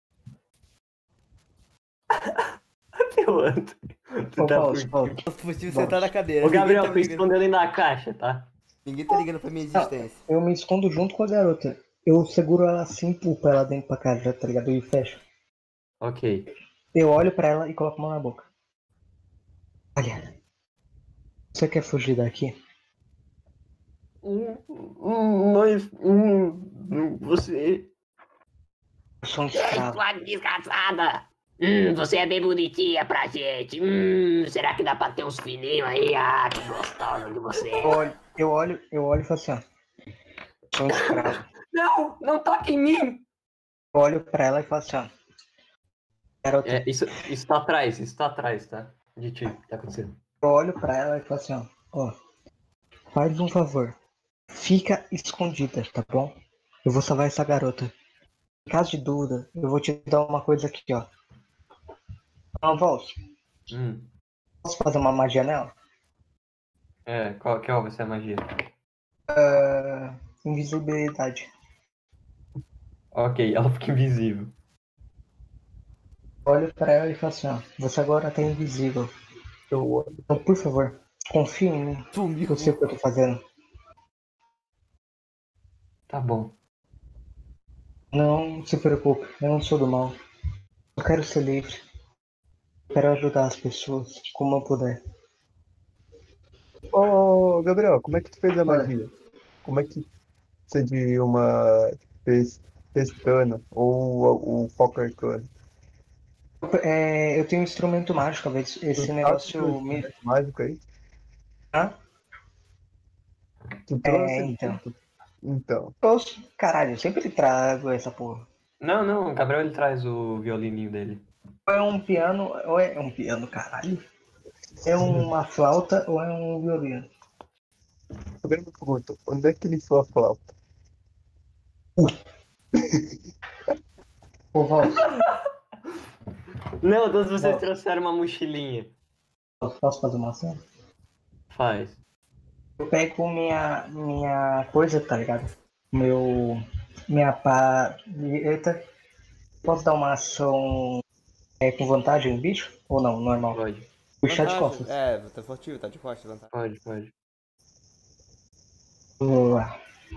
Meu Antônio. Tu tá fudido. Eu fui sentar na cadeira. Ô, Gabriel, Ninguém tô tá ligando- escondendo aí na caixa, tá? Ninguém tá ligando pra minha existência. Eu me escondo junto com a garota. Eu seguro ela assim, empurro ela dentro pra casa, tá ligado? E fecho. Ok. Eu olho pra ela e coloco a mão na boca. Olha. Você quer fugir daqui? Mas. Você. Eu sou um escravo. Sua desgraçada! Você é bem bonitinha pra gente. Será que dá pra ter uns fininhos aí? Ah, que gostosa de você. Eu olho e falo assim, ó. Eu sou um escravo. Não, não toque em mim! Eu olho pra ela e falo assim, ó. Garota, Isso tá atrás, tá? De ti, tá acontecendo. eu olho pra ela e falo assim, ó. Faz um favor. Fica escondida, tá bom? Eu vou salvar essa garota. Em caso de dúvida, eu vou te dar uma coisa aqui, ó. Não, Valls, posso fazer uma magia nela? Qual vai ser a magia? Invisibilidade. Ok, ela fica invisível. Olho pra ela e falo assim, ó. Você agora tá invisível. Então, por favor, confie em mim. Sumiu. Eu sei o que eu tô fazendo. Tá bom. Não se preocupe, eu não sou do mal. Eu quero ser livre. Eu quero ajudar as pessoas como eu puder. Ô, Gabriel, como é que tu fez a magia? Como é que você de uma pestana ou o foco arcano? Eu tenho um instrumento mágico, talvez esse negócio me... mágico aí? Hã? Tu trouxe? Então. Poxa, caralho, eu sempre trago essa porra. Não, o Gabriel ele traz o violininho dele. Ou é um piano, ou é um piano, caralho. É uma flauta ou é um violino? Agora eu me pergunto, onde é que ele foi a flauta? Ô, Val, Não, todos vocês trouxeram uma mochilinha. posso fazer uma ação? Faz. Eu pego minha coisa, tá ligado? Minha palheta. Posso dar uma ação com vantagem no bicho? Ou não, normal? Pode. Puxar de costas. Tá fortivo, tá de costas, vantagem. Pode. Boa.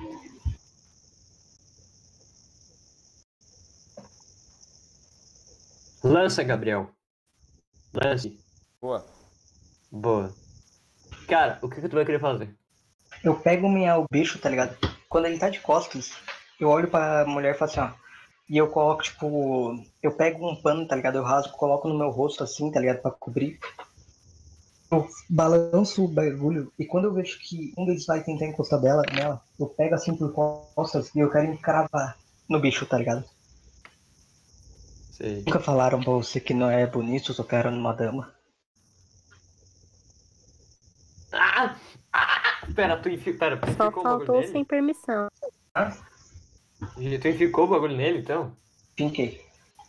Lança, Gabriel. Lance. Boa. Cara, o que tu vai querer fazer? Eu pego o bicho, tá ligado? Quando ele tá de costas, eu olho pra mulher e falo assim, ó. E eu coloco, tipo, eu pego um pano, tá ligado? Eu rasgo, coloco no meu rosto assim, tá ligado? Pra cobrir. Eu balanço o bagulho e quando eu vejo que um deles vai tentar encostar nela, eu pego assim por costas e eu quero encravar no bicho, tá ligado? Sei. Nunca falaram pra você que não é bonito tocar numa dama? Ah! Pera, pera, tu Só enficou o bagulho faltou sem nele? permissão. Tu enficou o bagulho nele, então? Pinquei.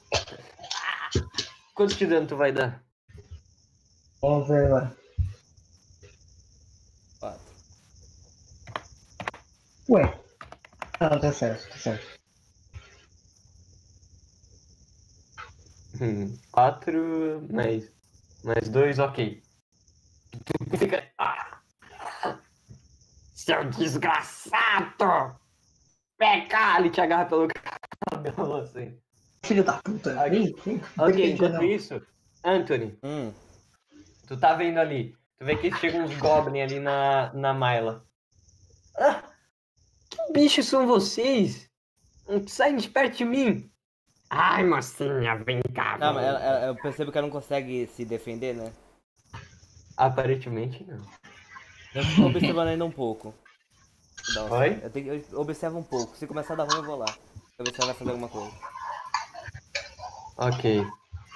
Quanto de dano tu vai dar? Vamos ver lá. 4. Ué. Não, tá certo, tá certo. 4 mais 2, ok. Tu fica. Seu desgraçado! Vem cá! Ele te agarra pelo cabelo assim. Filho da puta. Ok, enquanto isso, Anthony, tu tá vendo ali. Tu vê que chegam uns goblins ali na Myla. Ah, que bichos são vocês? Saem de perto de mim! Ai, mocinha, vem cá. Não, mas eu percebo que ela não consegue se defender, né? Aparentemente não. Eu fico observando ainda um pouco. Oi? Eu observo um pouco. Se começar a dar ruim, eu vou lá. Pra ver se ela vai fazer alguma coisa. Ok.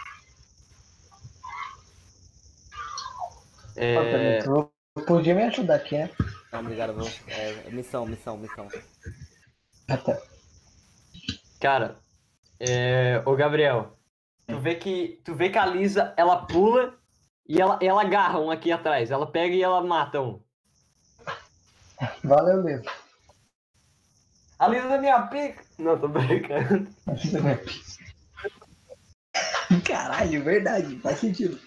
Tu podia me ajudar aqui, né? Não, obrigado, eu vou. Missão. Até. Cara, ô Gabriel, tu vê que a Lisa, ela pula e ela agarra um aqui atrás. Ela pega e ela mata um. Valeu mesmo. A Lisa da minha pica! Não, tô brincando. Caralho, verdade, faz sentido.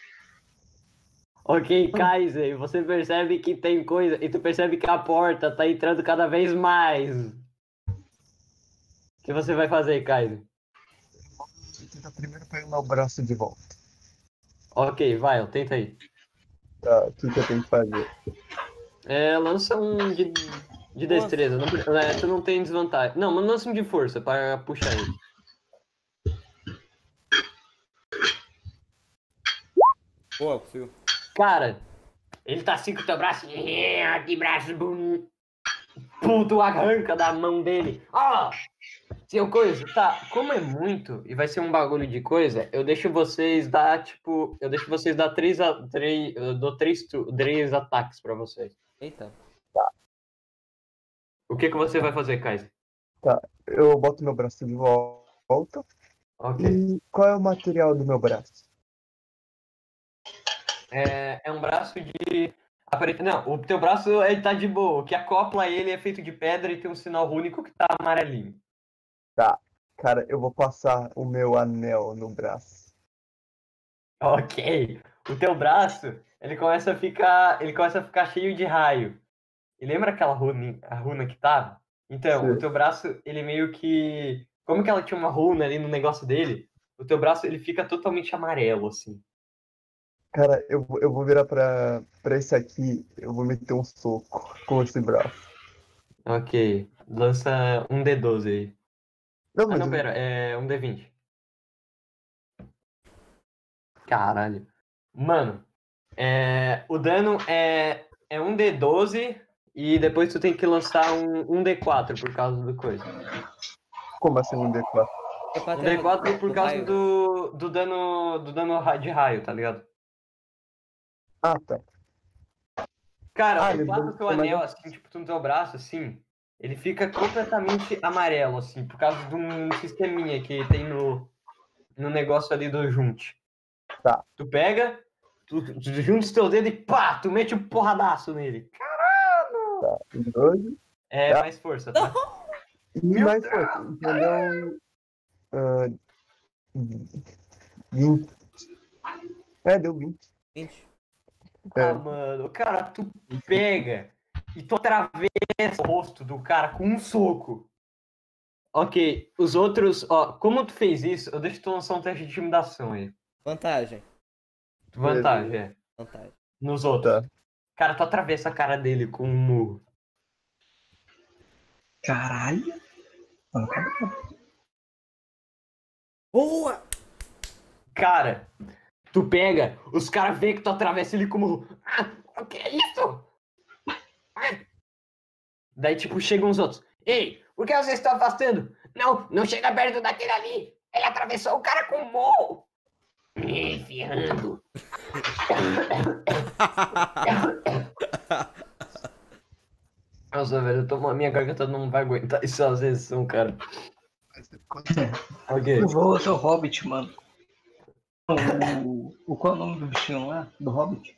Ok, Kaiser, você percebe que tem coisa e tu percebe que a porta tá entrando cada vez mais. O que você vai fazer, Kaiser? Vou tentar primeiro pegar meu braço de volta. Ok, vai, tenta aí. Tá, o que eu tenho que fazer? Lança um de destreza. Tu não tem desvantagem. Não, mas lança um de força para puxar ele. Pô, consigo. Cara, ele tá assim com o teu braço. Que braço bonito. Puto, arranca da mão dele. Seu coisa, tá. Como é muito e vai ser um bagulho de coisa, eu deixo vocês dar, tipo. Eu deixo vocês dar eu dou três ataques pra vocês. Eita. O que você vai fazer, Kaiser? Tá, eu boto meu braço de volta. Ok. E qual é o material do meu braço? É um braço de. Não, o teu braço ele tá de boa. O que acopla ele é feito de pedra e tem um sinal único que tá amarelinho. Tá, cara, eu vou passar o meu anel no braço. Ok. O teu braço, ele começa a ficar cheio de raio. E lembra aquela runa que tava? Então, Sim. o teu braço, ele meio que... Como que ela tinha uma runa ali no negócio dele, o teu braço, ele fica totalmente amarelo, assim. Cara, eu vou virar pra esse aqui, eu vou meter um soco com esse braço. Ok. Lança um D12 aí. Não, mas Não, pera. É um D20. Caralho. Mano, o dano é um D12 e depois tu tem que lançar um D4 por causa do coisa. Como assim um D4? Um D4 por causa do dano de raio, tá ligado? Ah, tá. Cara, tu passa o teu anel, assim, tipo, no teu braço, assim, ele fica completamente amarelo, assim, por causa de um sisteminha que tem no negócio ali do junte. Tá. Tu pega, tu junta os teus dedos e pá, tu mete um porradaço nele. Caralho! Tá, 12. Tá. Mais força, tá? E mais força, entendeu? 20. Deu 20. 20. Mano, cara, tu pega e tu atravessa o rosto do cara com um soco. Ok, os outros, como tu fez isso, eu deixo tu lançar um teste de intimidação aí. Vantagem. Vantagem. Nos outros. Tá. Cara, tu atravessa a cara dele com um murro. Caralho. Boa! Cara, tu pega, os caras veem que tu atravessa ele como... o que é isso? Daí, tipo, chegam os outros. Ei, por que vocês estão afastando? Não chega perto daquele ali. Ele atravessou o cara com o morro. Ferrando. Nossa, velho, minha garganta não vai aguentar isso às vezes, cara. Ok. Eu vou ser o Hobbit, mano. Qual é o nome do bichinho lá? Do Hobbit?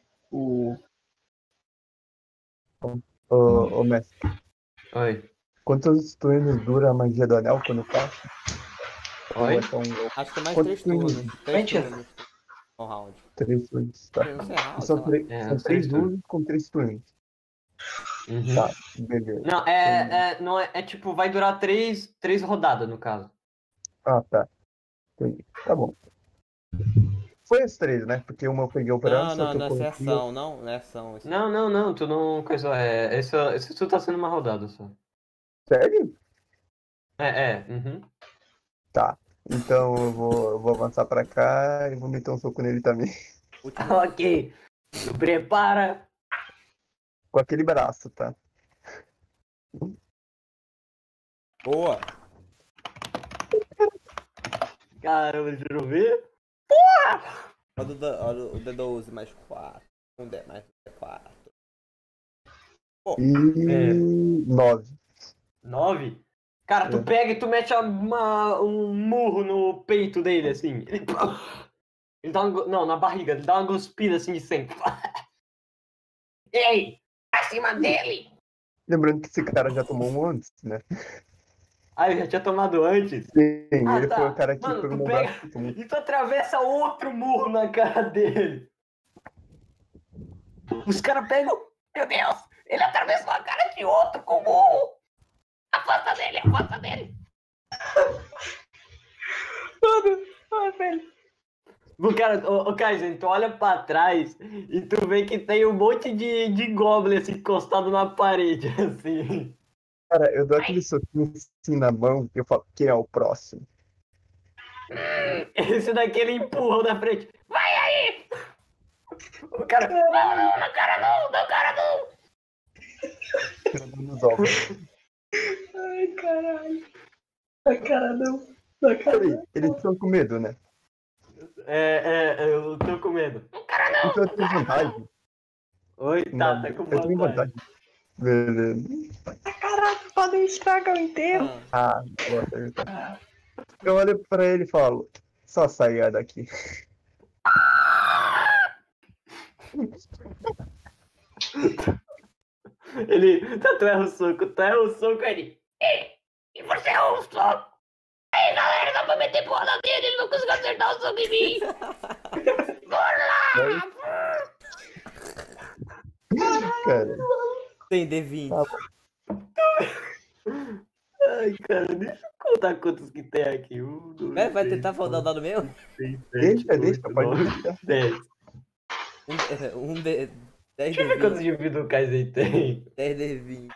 Ô, mestre, Oi. quantos turnos dura a magia do anel quando passa? Oi? Ou é só um... Acho que é mais Quantos 3 turnos. turnos? 3 Mentira. turnos. No round. 3 turnos, tá. Não sei, round, São, sei lá. são uns 3 três turnos. usos com 3 turnos. Uhum. Tá, beleza. Não, é tipo, vai durar três rodadas, no caso. Ah, tá. Entendi. Tá bom. Foi as 3, né? Porque uma eu peguei o braço, Não, outra não eu é coloquei... ação, não é ação. Isso. Não, tu não... Coisa, esse tu tá sendo uma rodada só. Sério? Uhum. Tá. Então eu vou avançar pra cá e vou meter um soco nele também. Último. Ok. Tu prepara. Com aquele braço, tá? Boa! Caramba, deixa eu ver. Olha o D12 mais 4. Um D mais 4. E 9. 9? Cara, tu pega e tu mete um murro no peito dele, assim. Ele dá não, na barriga. Ele dá uma cuspida, assim, de sangue. Ei! Acima dele! Lembrando que esse cara já tomou um antes, né? Ah, ele já tinha tomado antes? Sim, ele tá. foi o cara que Mano, pegou tu meu pega braço e tomou. e tu atravessa outro murro na cara dele. Os caras pegam... Meu Deus! Ele atravessou a cara de outro com o murro! Afasta dele! Ai, velho. Cara, ô Kaizen, tu olha pra trás e tu vê que tem um monte de goblin assim, encostado na parede, assim. Cara, eu dou aquele soquinho assim na mão e eu falo, quem é o próximo? Esse daqui ele empurrou da frente. Vai aí! O cara, não, cara não! Tirando nos ovos. Ai, caralho. Ai, cara, não. Ai, cara, Peraí, eles estão com medo, né? Eu tô com medo. Cara não! Então eu tenho vantagem. Oi, tá com Eu tenho vantagem. vantagem. Beleza. Caralho, podem estragar o inteiro. Ah, tá. Eu olho pra ele e falo, só saia daqui. Ele, tu erra o soco, ele. Ei, e você erra o soco? Aí galera, dá pra meter porrada nele, ele não conseguiu acertar o soco em mim. Bora lá! Cara, Tem D20. Ai, cara, deixa eu contar quantos que tem aqui. Vai tentar rodar o dado meu? deixa, pode deixar. 10. Um D... 10 Deixa eu ver quantos D20. de vida o Kaizen tem. 10 D20.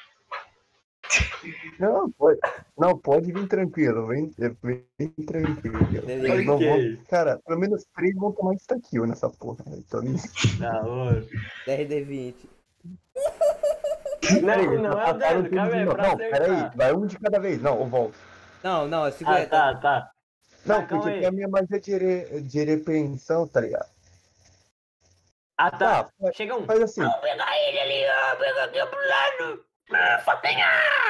Não, pode vir tranquilo, vem tranquilo. Beleza. Mas não Ok. cara, pelo menos 3 vão tomar insta-kill nessa porra. Então, Da hora. 10 D20. Não, é o dano, calma aí, pra Não, peraí, acertar. vai um de cada vez. Não, eu volto. Não, é 50. Tá. Não, calma porque aí. tem a minha magia de repreensão, tá ligado? Ah, tá. Tá, Chega um. faz assim. Não, pega ele ali, ó. Pega aqui pro lado. Fatenha!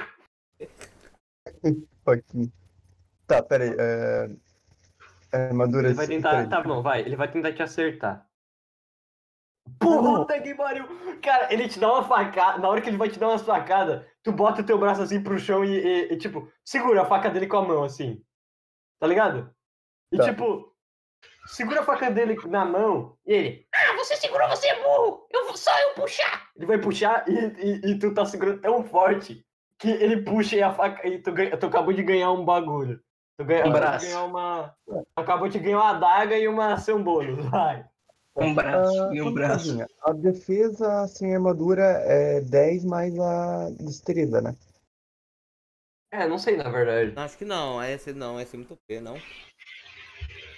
Aqui. Tá, peraí. Armadura. Ele vai tentar. peraí. Tá bom, vai. Ele vai tentar te acertar. Puta que pariu! Cara, ele te dá uma facada. Na hora que ele vai te dar uma facada, tu bota o teu braço assim pro chão e tipo, segura a faca dele com a mão, assim. Tá ligado? E Tá. tipo, segura a faca dele na mão e ele. Você segurou, você é burro! Só eu puxar! Ele vai puxar e tu tá segurando tão forte que ele puxa e a faca. E tu acabou de ganhar um bagulho. Um braço. Acabou de ganhar uma adaga e uma ação bônus, vai. Um braço e um braço. A defesa sem armadura é 10 mais a destreza, né? Não sei na verdade. Acho que não. Esse não, esse é muito P, não.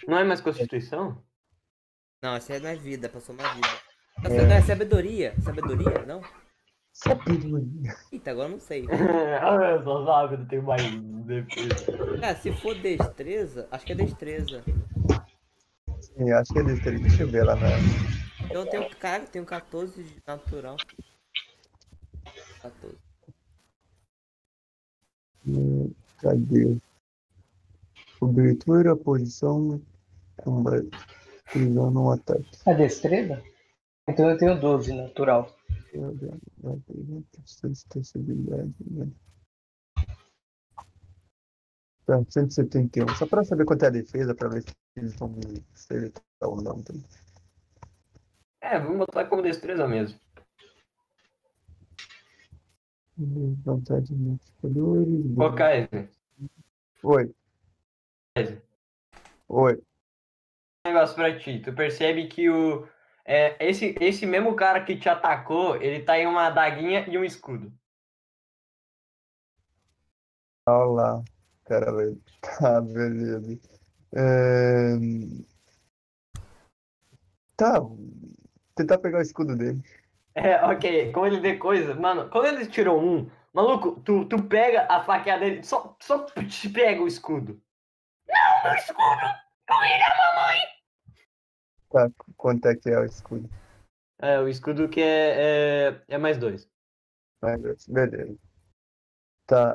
Não é mais Constituição? Não, essa aí não é vida, passou uma vida. Essa não é sabedoria. Sabedoria, não? Sabedoria. Eita, agora eu não sei. Eu só sabe, não tenho mais defesa. Cara, se for destreza, acho que é destreza. Sim, acho que é destreza. Deixa eu ver lá na. Então eu tenho, cara, tenho 14 de natural. 14. Cadê? Cobertura, posição, combate. Prisão no ataque. A destreza? Então eu tenho 12, natural. Sensibilidade, né? Tá, 171. Só pra saber quanto é a defesa, pra ver se eles vão me acertar ou não. Tá? Vamos botar como destreza mesmo. Vontade de modificadores. Ô, Kaiser. Oi. Kaiser. Oi. Um negócio pra ti. Tu percebe que esse mesmo cara que te atacou, ele tá em uma adaguinha e um escudo. Olha lá. Cara, velho. Tá, beleza. Tá. Tentar pegar o escudo dele. Ok. Como ele vê coisa... Mano, quando ele tirou um... Maluco, tu pega a faqueada dele, só te pega o escudo. Não, meu escudo! Com ele é mamãe! Tá, quanto é que é o escudo? O escudo que é mais 2. Beleza. Tá,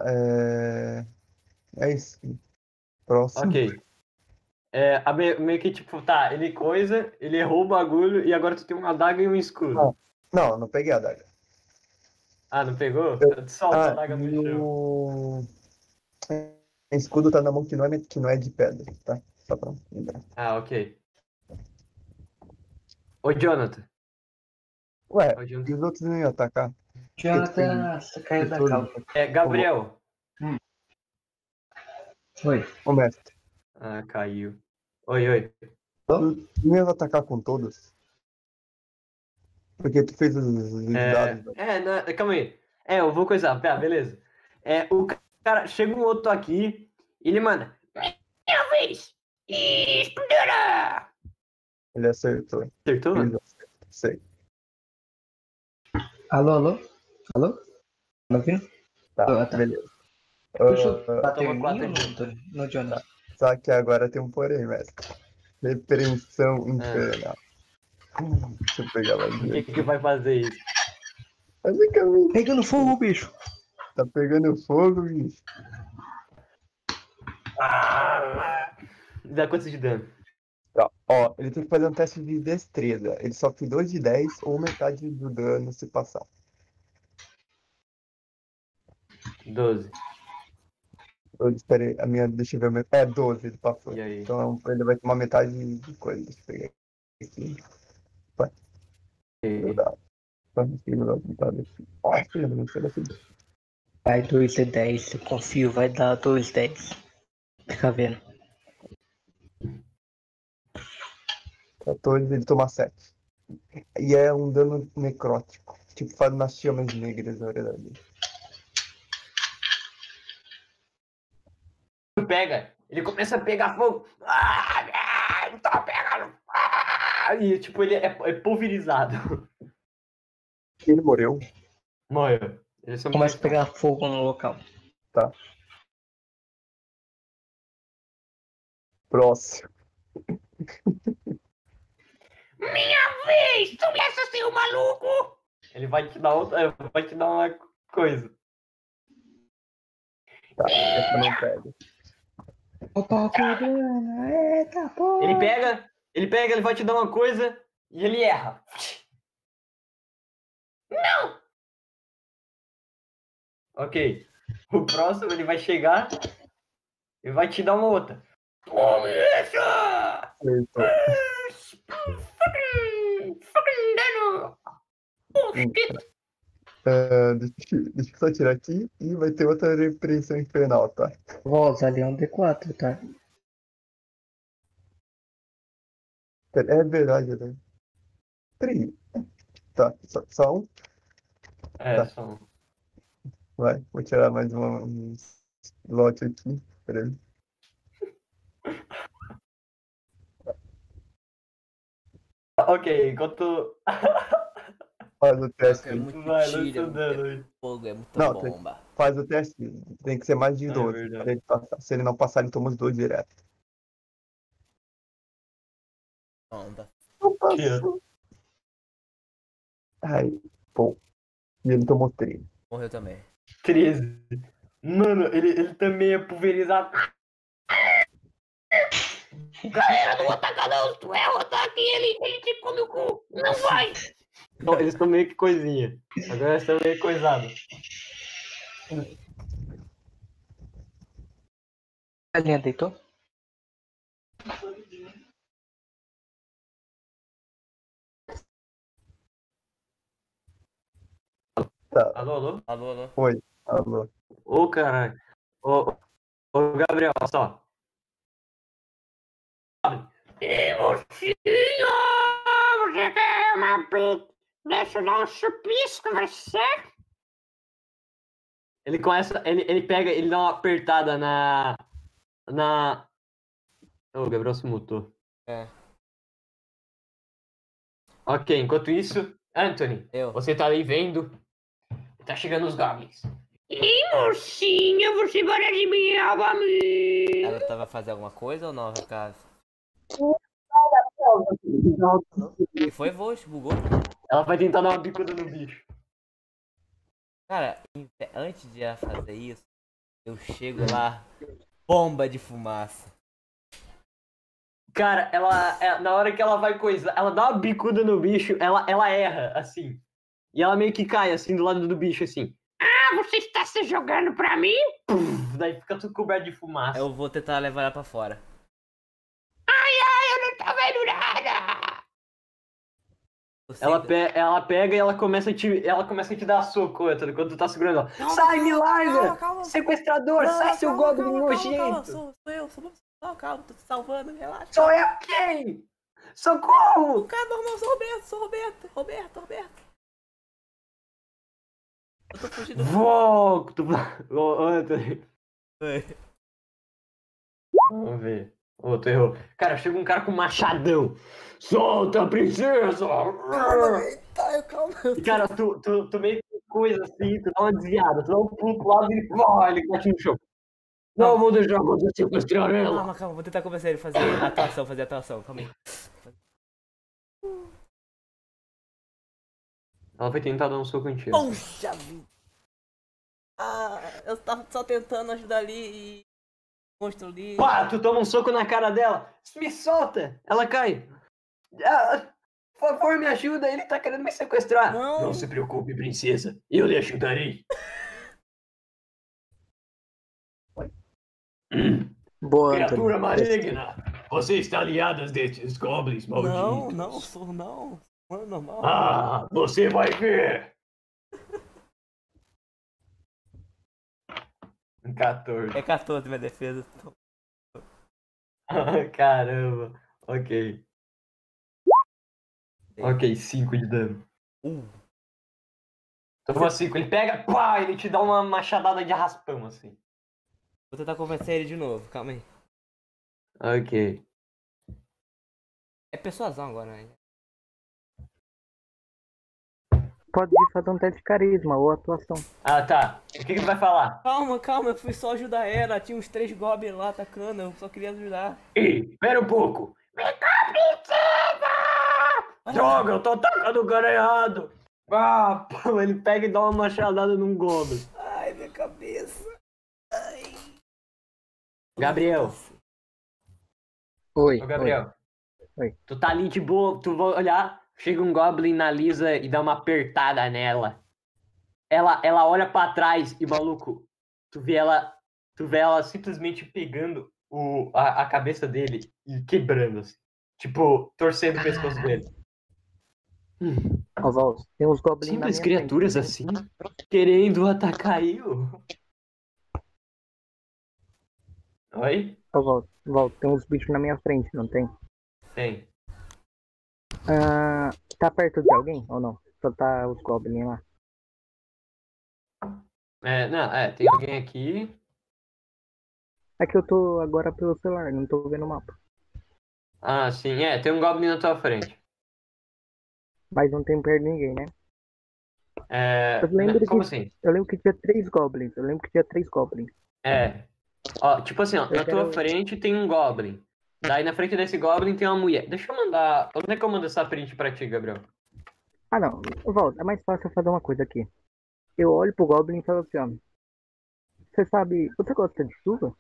é isso. Próximo. Ok. Meio que tipo, tá, ele ele errou o bagulho e agora tu tem uma adaga e um escudo. Não peguei a adaga. Ah, não pegou? Eu solto a adaga no chão. O escudo tá na mão que não é de pedra, tá? Só pra lembrar. Ah, ok. Ô, Jonathan. Ué, Ô, e Jonathan. os outros não iam atacar? Jonathan, caiu da calma. Gabriel. Oi. Ô, mestre, Ah, caiu. Oi. tu não ia atacar com todos? Porque tu fez os dados. Não, calma aí. Eu vou coisar. Beleza. O cara, chega um outro aqui e ele manda. Minha vez! Explora! Ele acertou. Acertou? Ele acertou. Sei. Alô? Tá me ouvindo? Tá, Tá. beleza. Deixa eu bater toma em quatro mim de- ou no Jonas? Só que agora tem um porém, mestre. Repreensão infernal. Deixa eu pegar lá O dentro. que vai fazer isso? Basicamente, Pegando fogo, bicho. tá pegando fogo, bicho. Dá quanto de dano? Tá, ó, ele tem que fazer um teste de destreza. Ele sofre 2 de 10 ou metade do dano se passar. 12. Espera aí, a minha, deixa eu ver. 12 ele passou. E aí? Então ele vai tomar metade de coisa. Deixa eu pegar aqui. Vai. Eu dá. Ai, filho, não sei assim. Vai 2 e 10, eu confio, vai dar 2 10. Fica vendo. 14, ele toma 7. E é um dano necrótico. Tipo, faz umas chamas negras na verdade dele. Pega, ele começa a pegar fogo. Tá pegando. E tipo, ele é pulverizado. Ele morreu. Morreu. Ele só Começa a pegar fogo no local. Tá. Próximo. Minha vez! Tu me assassinou, maluco! Ele vai te dar vai te dar uma coisa. Tá, essa não pega. Opa, quebrando, eita porra! Ele pega, ele vai te dar uma coisa e ele erra. Não! Ok. O próximo ele vai chegar e vai te dar uma outra. Tome essa! Acertou. Fucking dano! Deixa eu só tirar aqui e vai ter outra repreensão infernal, tá? Voz ali é um D4, tá? É verdade, né? 3. Tá, só um. Tá. Só um. Vai, vou tirar mais um slot aqui. Peraí. Ok, enquanto... Faz o teste. É muito Vai, tiro, é lança dano muito aí. fogo, é muita Não, bomba. Faz o teste. Tem que ser mais de É 12. verdade. pra ele passar. Se ele não passar, ele toma os 2 direto. Não, dá. Não Tira. passou. Ai, pô. E ele tomou 3. Morreu também. 13. Mano, ele também é pulverizado. Galera, não ataca não. Se tu é o ataque, ele te come o cu. Não vai. Então, eles estão meio que coisinha. Agora eles estão meio coisados. A linha deitou? Alô, alô? Alô, alô. Oi. Alô. Ô, caralho. Ô, Gabriel, olha só. Mocinha, você quer uma pizza? Deixa eu dar um chupisco em você. Ele começa, ele pega, ele dá uma apertada na... Ô, o Gabriel se mutou. É. Ok, enquanto isso, Anthony, Eu. você tá ali vendo. Tá chegando os goblins. Ih, mocinha, você parece minha amiga. Ela tava fazendo alguma coisa ou não, no caso? E foi, Voz? Bugou? Ela vai tentar dar uma bicuda no bicho. Cara, antes de ela fazer isso, eu chego lá, bomba de fumaça. Cara, na hora que ela vai coisar, ela dá uma bicuda no bicho, ela erra, assim. E ela meio que cai, assim, do lado do bicho, assim. Ah, você está se jogando pra mim? Puf, daí fica tudo coberto de fumaça. Eu vou tentar levar ela pra fora. Eu não tô vendo nada! Ela pega e ela começa a te dar soco, Anthony, quando tu tá segurando ela. Calma, Sai, me calma, larga! calma. Sequestrador, Não, sai, seu calma, goblin calma, nojento! Sou eu. Calma, tô te salvando, relaxa. Sou eu quem? Socorro! O cara normal, sou Roberto. Eu tô fugindo. Volto! Ô, Anthony. Oi. Vamos ver. Ô, tu errou. Cara, chega um cara com um machadão. Solta, princesa! Calma. E, cara, tu meio que coisa assim, tu dá uma desviada, tu dá um pulo pro lado e ele bate no chão. Não vou deixar você sequestrar ela. Calma, vou tentar convencer ele a fazer atuação, calma aí. Ela vai tentar dar um soco em ti. Poxa vida! Ah, eu tava só tentando ajudar ali e... monstro ali... Pá, tu toma um soco na cara dela. Me solta! Ela cai. Ah, por favor, me ajuda, ele tá querendo me sequestrar. Não. Se preocupe, princesa. Eu lhe ajudarei. Boa, Criatura Anthony. maligna. Você está aliada destes goblins malditos. Não, sou não. Mano, normal. Ah, você vai ver. 14. É 14 minha defesa. Caramba. Ok. Ok, 5 de dano. Toma 5. Ele pega, pá, ele te dá uma machadada de raspão, assim. Vou tentar convencer ele de novo, calma aí. Ok. É persuasão agora, né? Pode fazer um teste de carisma ou atuação. Ah, tá. O que tu vai falar? Calma, eu fui só ajudar ela. Tinha uns 3 goblins lá atacando, eu só queria ajudar. Ei, espera um pouco. Vem cá, princesa! Droga, eu tô atacando o cara errado. Ah, pô, ele pega e dá uma machadada num goblin. Ai, minha cabeça. Ai. Gabriel. Oi. Ô, Gabriel. Oi. Tu tá ali de boa, tu vai olhar, chega um goblin na Lisa e dá uma apertada nela. Ela olha pra trás e, maluco, tu vê ela simplesmente pegando a cabeça dele e quebrando, assim. Tipo, torcendo o pescoço dele. Ó, Val, tem uns goblins na Simples minha criaturas frente. assim, querendo atacar eu. Oi? Ó, Val, tem uns bichos na minha frente, não tem? Tem. Tá perto de alguém ou não? Só tá os goblins lá. Tem alguém aqui. É que eu tô agora pelo celular, não tô vendo o mapa. Ah, sim, tem um goblin na tua frente. Mas não tem perto de ninguém, né? É, Eu lembro como que, assim? eu lembro que tinha 3 goblins. Eu lembro que tinha 3 goblins. É. Ó, tipo assim, ó, Eu na tua quero. frente tem um Goblin. Daí na frente desse Goblin tem uma mulher. Deixa eu mandar. Onde é que eu mando essa print pra ti, Gabriel? Ah, não. Volta. É mais fácil eu fazer uma coisa aqui. Eu olho pro Goblin e falo assim, ó. Você sabe. Você gosta de chuva?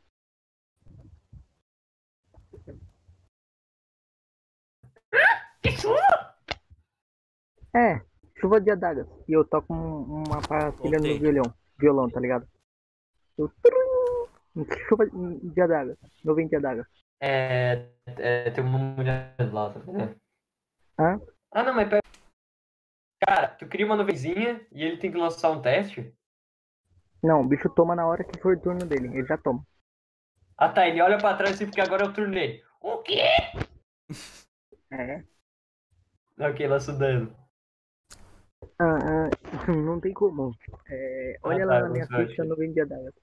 É, chuva de adagas. E eu toco uma pastilha no Voltei. violão. Violão, tá ligado? Eu... Chuva de adagas. Nuvem de adagas. Tem uma mulher lá, tá vendo? Hã? Ah, não, mas pera. Cara, tu cria uma nuvenzinha e ele tem que lançar um teste? Não, o bicho toma na hora que for o turno dele. Ele já toma. Ah tá, ele olha pra trás assim porque agora é o turno dele. O quê? É. Ok, lança o dano. Não tem como. Olha lá Tá, na minha lançou, ficha achei. nuvem de adagas.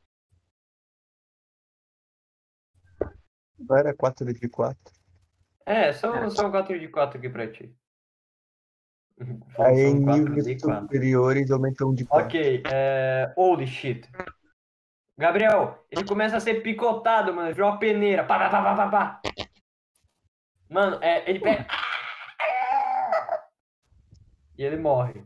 Não era 4 de 4. Só um 4 de 4 aqui pra ti. Aí em São 4 níveis de 4. superiores aumentam de 4. Ok, holy shit. Gabriel, ele começa a ser picotado, mano. Virou uma peneira. Pá, pá, pá, pá, pá, pá. Mano, ele pega. E ele morre.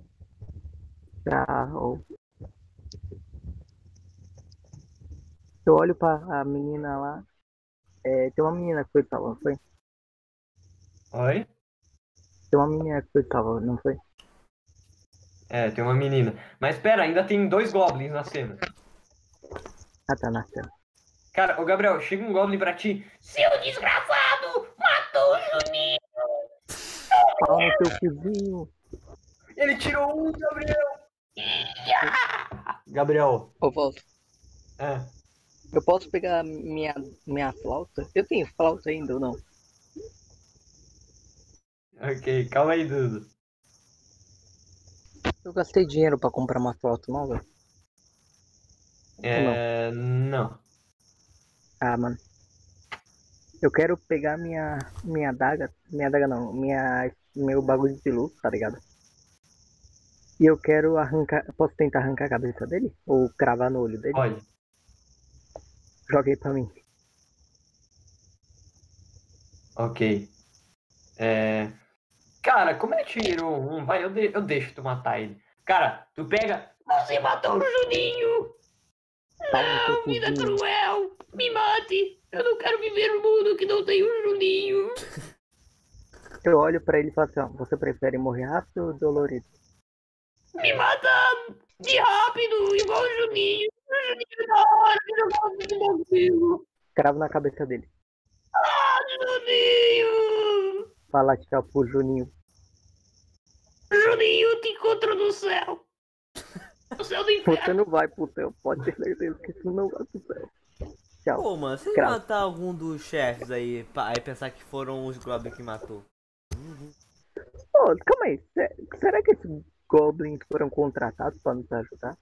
Eu olho pra a menina lá. Tem uma menina que foi salva, não foi? Oi? Tem uma menina que foi salva, não foi? Tem uma menina. Mas pera, ainda tem 2 goblins na cena. Ah, tá na cena. Cara, ô Gabriel, chega um goblin pra ti. Seu desgraçado! Matou o Juninho! Pau no teu cozinho. Ele tirou um, Gabriel! Gabriel. Ô, volto. É. Eu posso pegar minha flauta? Eu tenho flauta ainda ou não? Ok, calma aí, Dudu. Eu gastei dinheiro pra comprar uma flauta nova. Não. Ah, mano. Eu quero pegar minha adaga. Minha adaga não. Meu bagulho de luz, tá ligado? E eu quero arrancar. Posso tentar arrancar a cabeça dele? Ou cravar no olho dele? Pode. Joguei pra mim. Ok. Cara, como ele tirou um, vai, eu deixo tu matar ele. Cara, tu pega. Você matou o Juninho! Não, vida cruel! Me mate! Eu não quero viver no mundo que não tem o Juninho! Eu olho pra ele e falo assim, ó, você prefere morrer rápido ou dolorido? Me mata de rápido, igual o Juninho! O Juninho é da hora, que eu gosto de morrer! Cravo na cabeça dele. Ah, Juninho! Fala tchau pro Juninho. Juninho, te encontro no céu! No céu do inferno! Você não vai pro céu, pode ter certeza que você não vai pro céu. Tchau. Pô, mano, se ele Cravo. matar algum dos chefes aí, aí pensar que foram os goblins que matou. Pô, calma aí. Será que esses goblins foram contratados pra nos ajudar?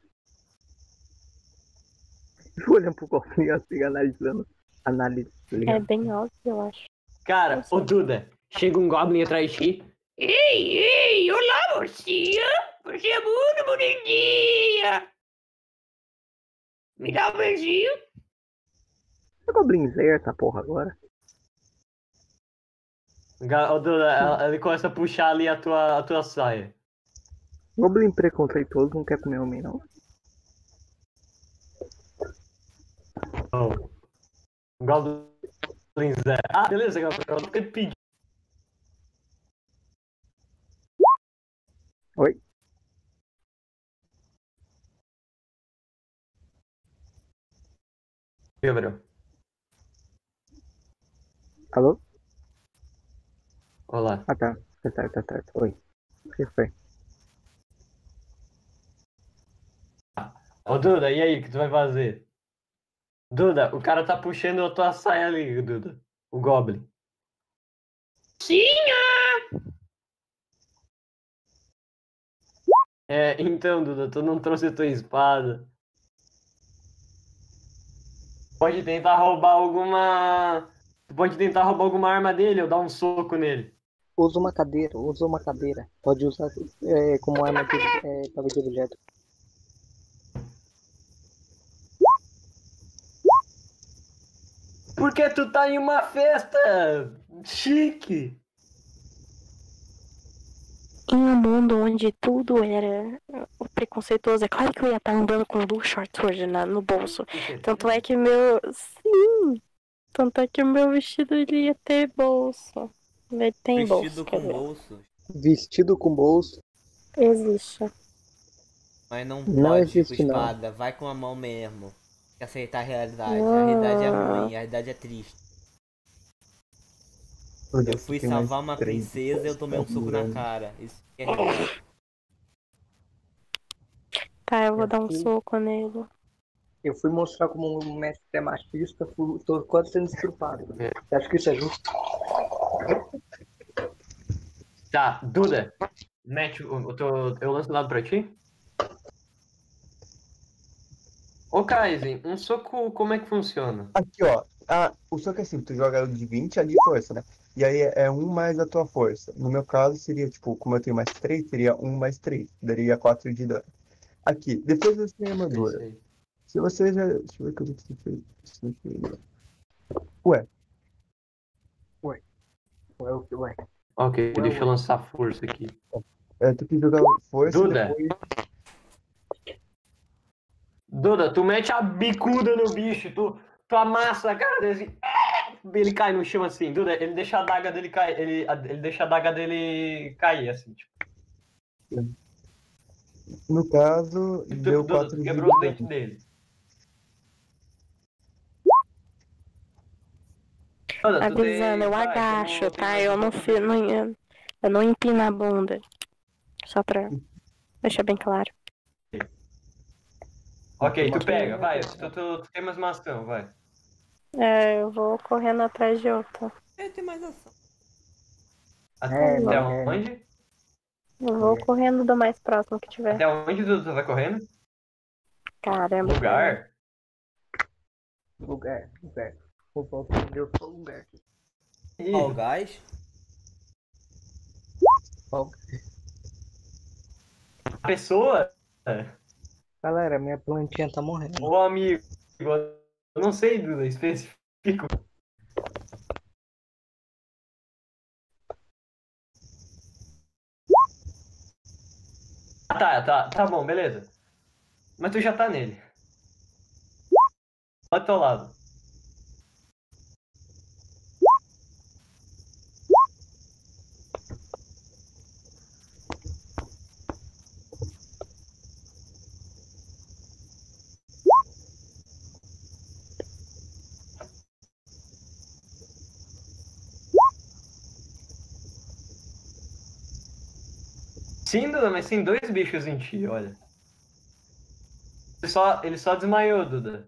Eu olhando pro goblin assim, analisando. É bem óbvio, eu acho. Cara, ô Duda, chega um goblin atrás de ti. Ei, olá, mocinha! Você é muito bonitinha! Me dá um beijinho? É Goblin Slayer essa porra agora? Ô Duda, ele começa a puxar ali a tua saia. Goblin preconceituoso não quer comer homem, não. Oh. Goblin Zé. Ah, beleza, Gabriel, eu quero pedir. Oi? Gabriel. Alô? Olá. Ah, tá. Tá certo. Oi. O que foi? Ô Duda, e aí, o que tu vai fazer? Duda, o cara tá puxando a tua saia ali, Duda. O Goblin. Sim! Então, Duda, tu não trouxe a tua espada. Pode tentar roubar alguma. Tu pode tentar roubar alguma arma dele ou dar um soco nele. Usa uma cadeira, usa uma cadeira. Pode usar como arma de objeto. Porque tu tá em uma festa chique. Em um mundo onde tudo era preconceituoso, é claro que eu ia estar andando com blue shorts hoje no bolso. Tanto é que meu. Sim! Tanto é que o meu vestido ele ia ter bolso. Ele tem bolso. Vestido quer com ver? bolso. Vestido com bolso. Existe. Mas não Não pode, existe, com não. espada. Vai com a mão mesmo. Tem que aceitar a realidade. A realidade é ruim, a realidade é triste. Eu fui salvar uma princesa e eu tomei um soco na cara. Isso que é real. Tá, eu vou dar um soco nele. Eu fui mostrar como um mestre é machista, tô quase sendo estrupado. Você acha que isso é justo? Tá, Duda, mete eu lanço o dado pra ti. Ô, Kaizen, um soco, como é que funciona? Aqui, ó. O soco é assim, tu joga de 20 ali de força, né? E aí é 1 mais a tua força. No meu caso, seria, tipo, como eu tenho mais 3, seria 1 mais 3. Daria 4 de dano. Aqui, defesa sem armadura. Se você já... Deixa eu ver o que eu tenho. Ué. Ok, deixa eu lançar força aqui. Tu tem que jogar força Duda. e depois... Duda, tu mete a bicuda no bicho, tu amassa a cara dele assim, ele cai no chão assim. Duda, ele deixa a daga dele cair, ele deixa a daga dele cair, assim, tipo. No caso, deu Duda, 4 tu de quebrou o dente dano. dele. Duda, Avisando, eu agacho, tá? Eu não empino a bunda. Só pra deixar bem claro. Ok, tu pega, vai. Tu tem mais uma ação, vai. Eu vou correndo atrás de outra. Tem mais ação. Até onde? Eu vou correndo do mais próximo que tiver. Até onde tu vai correndo? Caramba. Lugar? Lugar. Vou voltar pro meu lugar. All Guys? A pessoa? Galera, minha plantinha tá morrendo. Ô, amigo, eu não sei, Duda, específico. Tá bom, beleza. Mas tu já tá nele. Lá do teu lado. Sim, Duda, mas tem 2 bichos em ti, olha. Ele só desmaiou, Duda.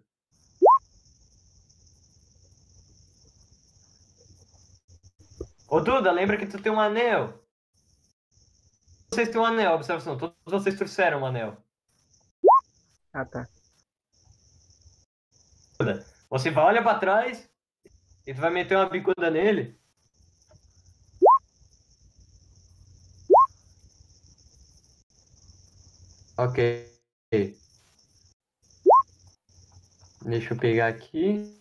Ô, Duda, lembra que tu tem um anel. Vocês têm um anel, observação. Todos vocês trouxeram um anel. Ah, tá. Duda, você vai olhar pra trás e tu vai meter uma bicuda nele. Ok. Deixa eu pegar aqui.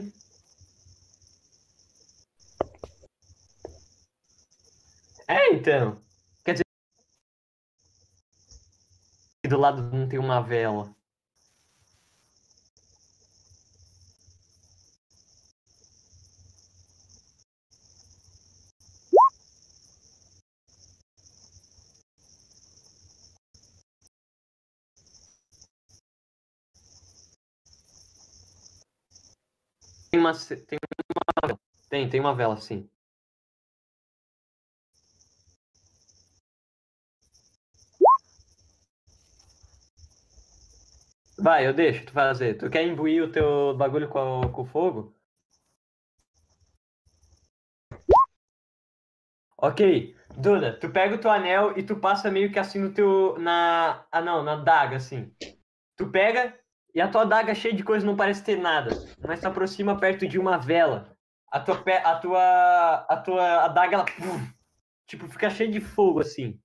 Então. Quer dizer, do lado não tem uma vela. Tem uma vela, sim. Vai, eu deixo tu fazer. Tu quer imbuir o teu bagulho com o fogo? Ok. Duda, tu pega o teu anel e tu passa meio que assim no teu... na daga, assim. Tu pega e a tua daga cheia de coisa não parece ter nada. Mas tu aproxima perto de uma vela. A daga, ela tipo, fica cheio de fogo, assim.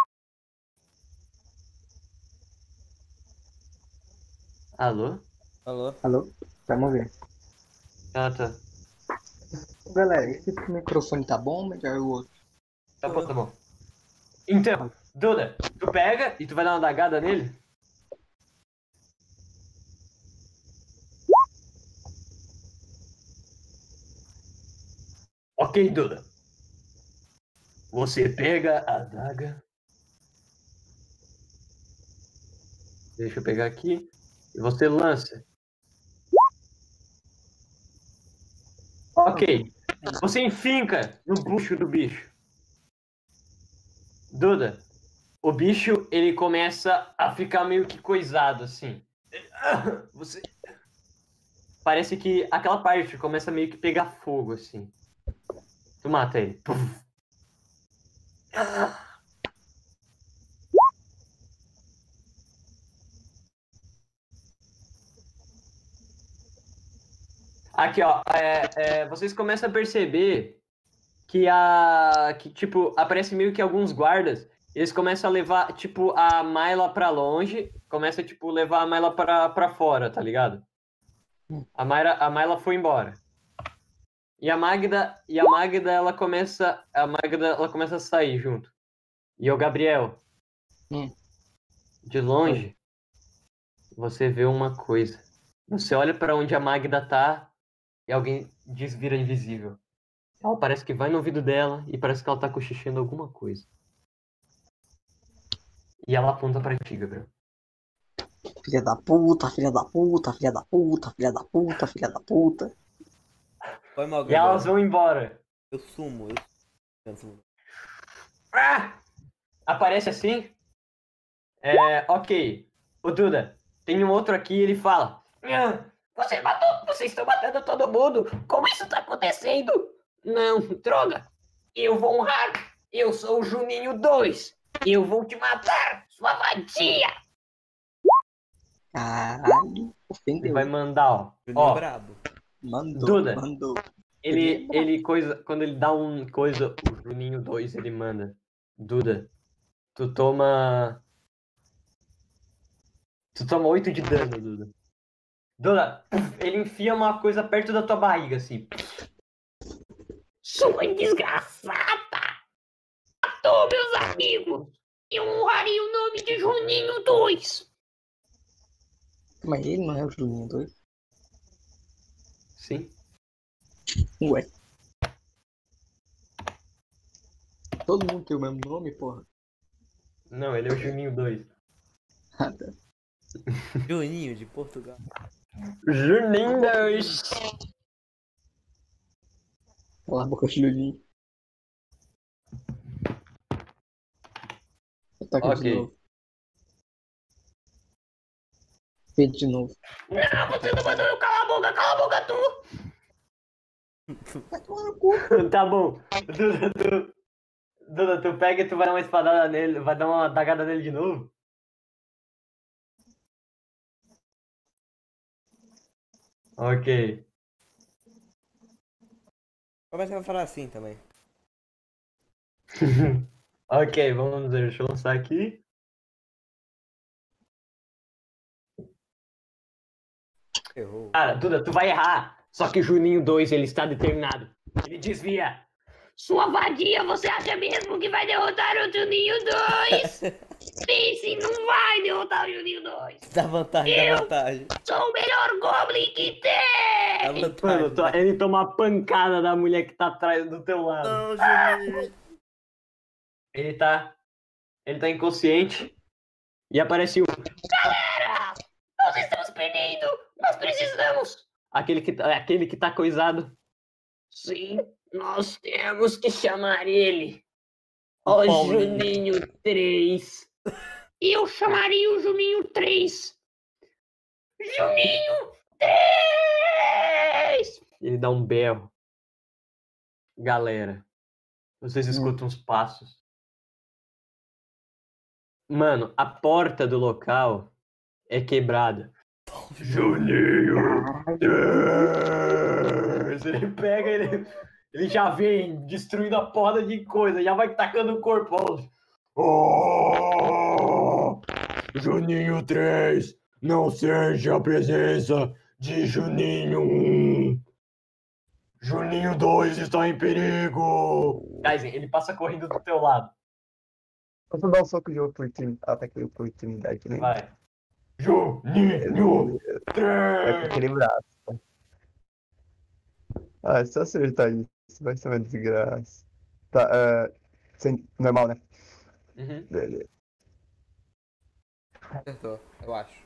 Alô? Alô? Alô? Tá me ouvindo? Ah, tá. Galera, esse microfone tá bom ou melhor o outro? Tá bom, tá bom. Então, Duda, tu pega e tu vai dar uma dagada nele? Ok, Duda. Você pega a adaga. Deixa eu pegar aqui. E você lança. Ok. Você enfinca no bucho do bicho. Duda, o bicho, ele começa a ficar meio que coisado, assim. Você... Parece que aquela parte começa a meio que pegar fogo, assim. Tu mata ele. Puf. Aqui, ó. Vocês começam a perceber que tipo, aparece meio que alguns guardas. Eles começam a levar, tipo, a Mayla pra longe. Começa, tipo, levar a Mayla pra fora, tá ligado? A Mayla foi embora. E a Magda, ela começa a sair junto. E o Gabriel, de longe, você vê uma coisa. Você olha pra onde a Magda tá e alguém vira invisível. Ela parece que vai no ouvido dela e parece que ela tá cochichando alguma coisa. E ela aponta pra ti, Gabriel. Filha da puta, filha da puta, filha da puta, filha da puta, filha da puta. Foi mal, E Gabriel. elas vão embora. Eu sumo. Ah! Aparece assim. Ok. Ô Duda, tem um outro aqui, ele fala. Vocês estão matando todo mundo. Como isso tá acontecendo? Não, droga. Eu vou honrar. Eu sou o Juninho 2. Eu vou te matar, sua vadia. Caralho, ofendeu. Ele vai mandar, ó. Juninho brabo. Mandou, Duda. mandou. Ele coisa, quando ele dá um coisa, o Juninho 2, ele manda. Duda, tu toma 8 de dano, Duda. Duda, ele enfia uma coisa perto da tua barriga, assim. Sua desgraçada! Matou meus amigos! Eu honraria o nome de Juninho 2! Mas ele não é o Julinho 2? Sim. Ué. Todo mundo tem o mesmo nome, porra? Não, ele é o Juninho 2. Ah, tá. Juninho de Portugal. Juninho 2! Cala a boca, Julinho. Ataca Ok. de novo. Feito de novo. Não, você não mandou eu calar a boca tu! Vai tomar no cu. Tá bom. Duda, tu pega e tu vai dar uma espadada nele, vai dar uma dagada nele de novo? Ok. Começa a falar assim também. Ok, vamos ver, deixa eu lançar aqui. Errou. Cara, Duda, tu vai errar. Só que o Juninho 2, ele está determinado. Ele desvia. Sua vadia, você acha mesmo que vai derrotar o Juninho 2? Pense, não vai derrotar o Juninho 2. Dá vantagem, dá vantagem. Sou o melhor Goblin que tem! Dá vantagem. Mano, ele toma a pancada da mulher que tá atrás do teu lado. Não, Juninho. Ele tá inconsciente. E aparece um. Galera! Nós estamos perdendo! Nós precisamos! Aquele que tá coisado. Sim, nós temos que chamar ele. O Juninho 3. Eu chamaria o Juninho 3. Juninho 3! Ele dá um berro. Galera, vocês escutam uns passos. Mano, a porta do local é quebrada. Juninho! Ele pega, Ele já vem destruindo a porra de coisa, já vai tacando o corpo. Juninho 3, não seja a presença de Juninho 1. Juninho 2 está em perigo. Kaizen, ele passa correndo do teu lado. Posso dar um soco de oportunidade? Ataque de oportunidade, né? Vai. Juninho Vai 3. com aquele braço. Ah, se eu acertar isso, vai ser uma desgraça. Tá, normal, né? Uhum. Beleza. Acertou, eu acho.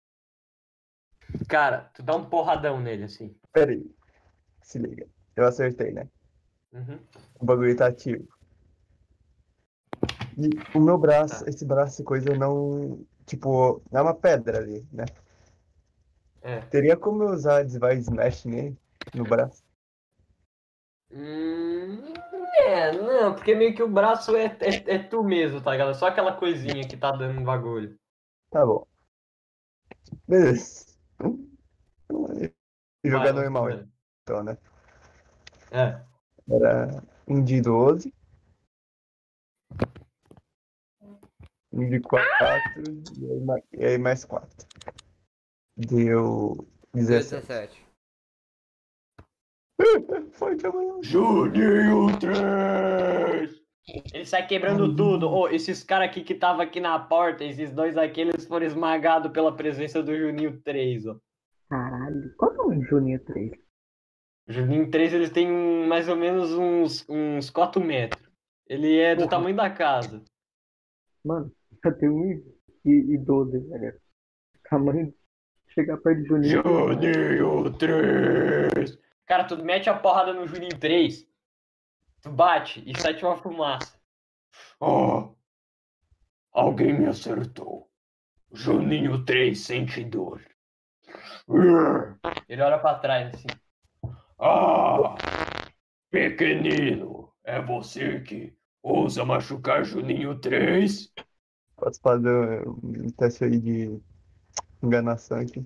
Cara, tu dá um porradão nele, assim. Pera aí. Se liga. Eu acertei, né? Uhum. O bagulho tá ativo. E o meu braço, Tá. esse braço, coisa não. Tipo, é uma pedra ali, né? É. Teria como eu usar Divine Smash nele, no braço? Não, porque meio que o braço é tu mesmo, tá ligado? Só aquela coisinha que tá dando bagulho. Tá bom. Beleza. Jogar Vai, normal, vai. então, né? É. Era um de 12. Um de 4. E aí mais 4. Deu 17. 17. Foi de amanhã. Juninho 3. Ele sai quebrando tudo. Ô, esses caras aqui que tava aqui na porta, esses dois aqui, eles foram esmagados pela presença do Juninho 3, ó. Caralho. Qual que é o Juninho 3? O Juninho 3, eles têm mais ou menos uns 4 metros. Ele é do Porra. tamanho da casa. Mano, eu tenho 1,12, velho. Tamanho. Chegar perto de Juninho. Juninho 3. Cara, tu mete a porrada no Juninho 3, tu bate e sai uma fumaça. Oh, alguém me acertou. Juninho 3 sente dor. Ele olha pra trás, assim. Ah, pequenino, é você que ousa machucar Juninho 3? Posso fazer um teste aí de enganação aqui.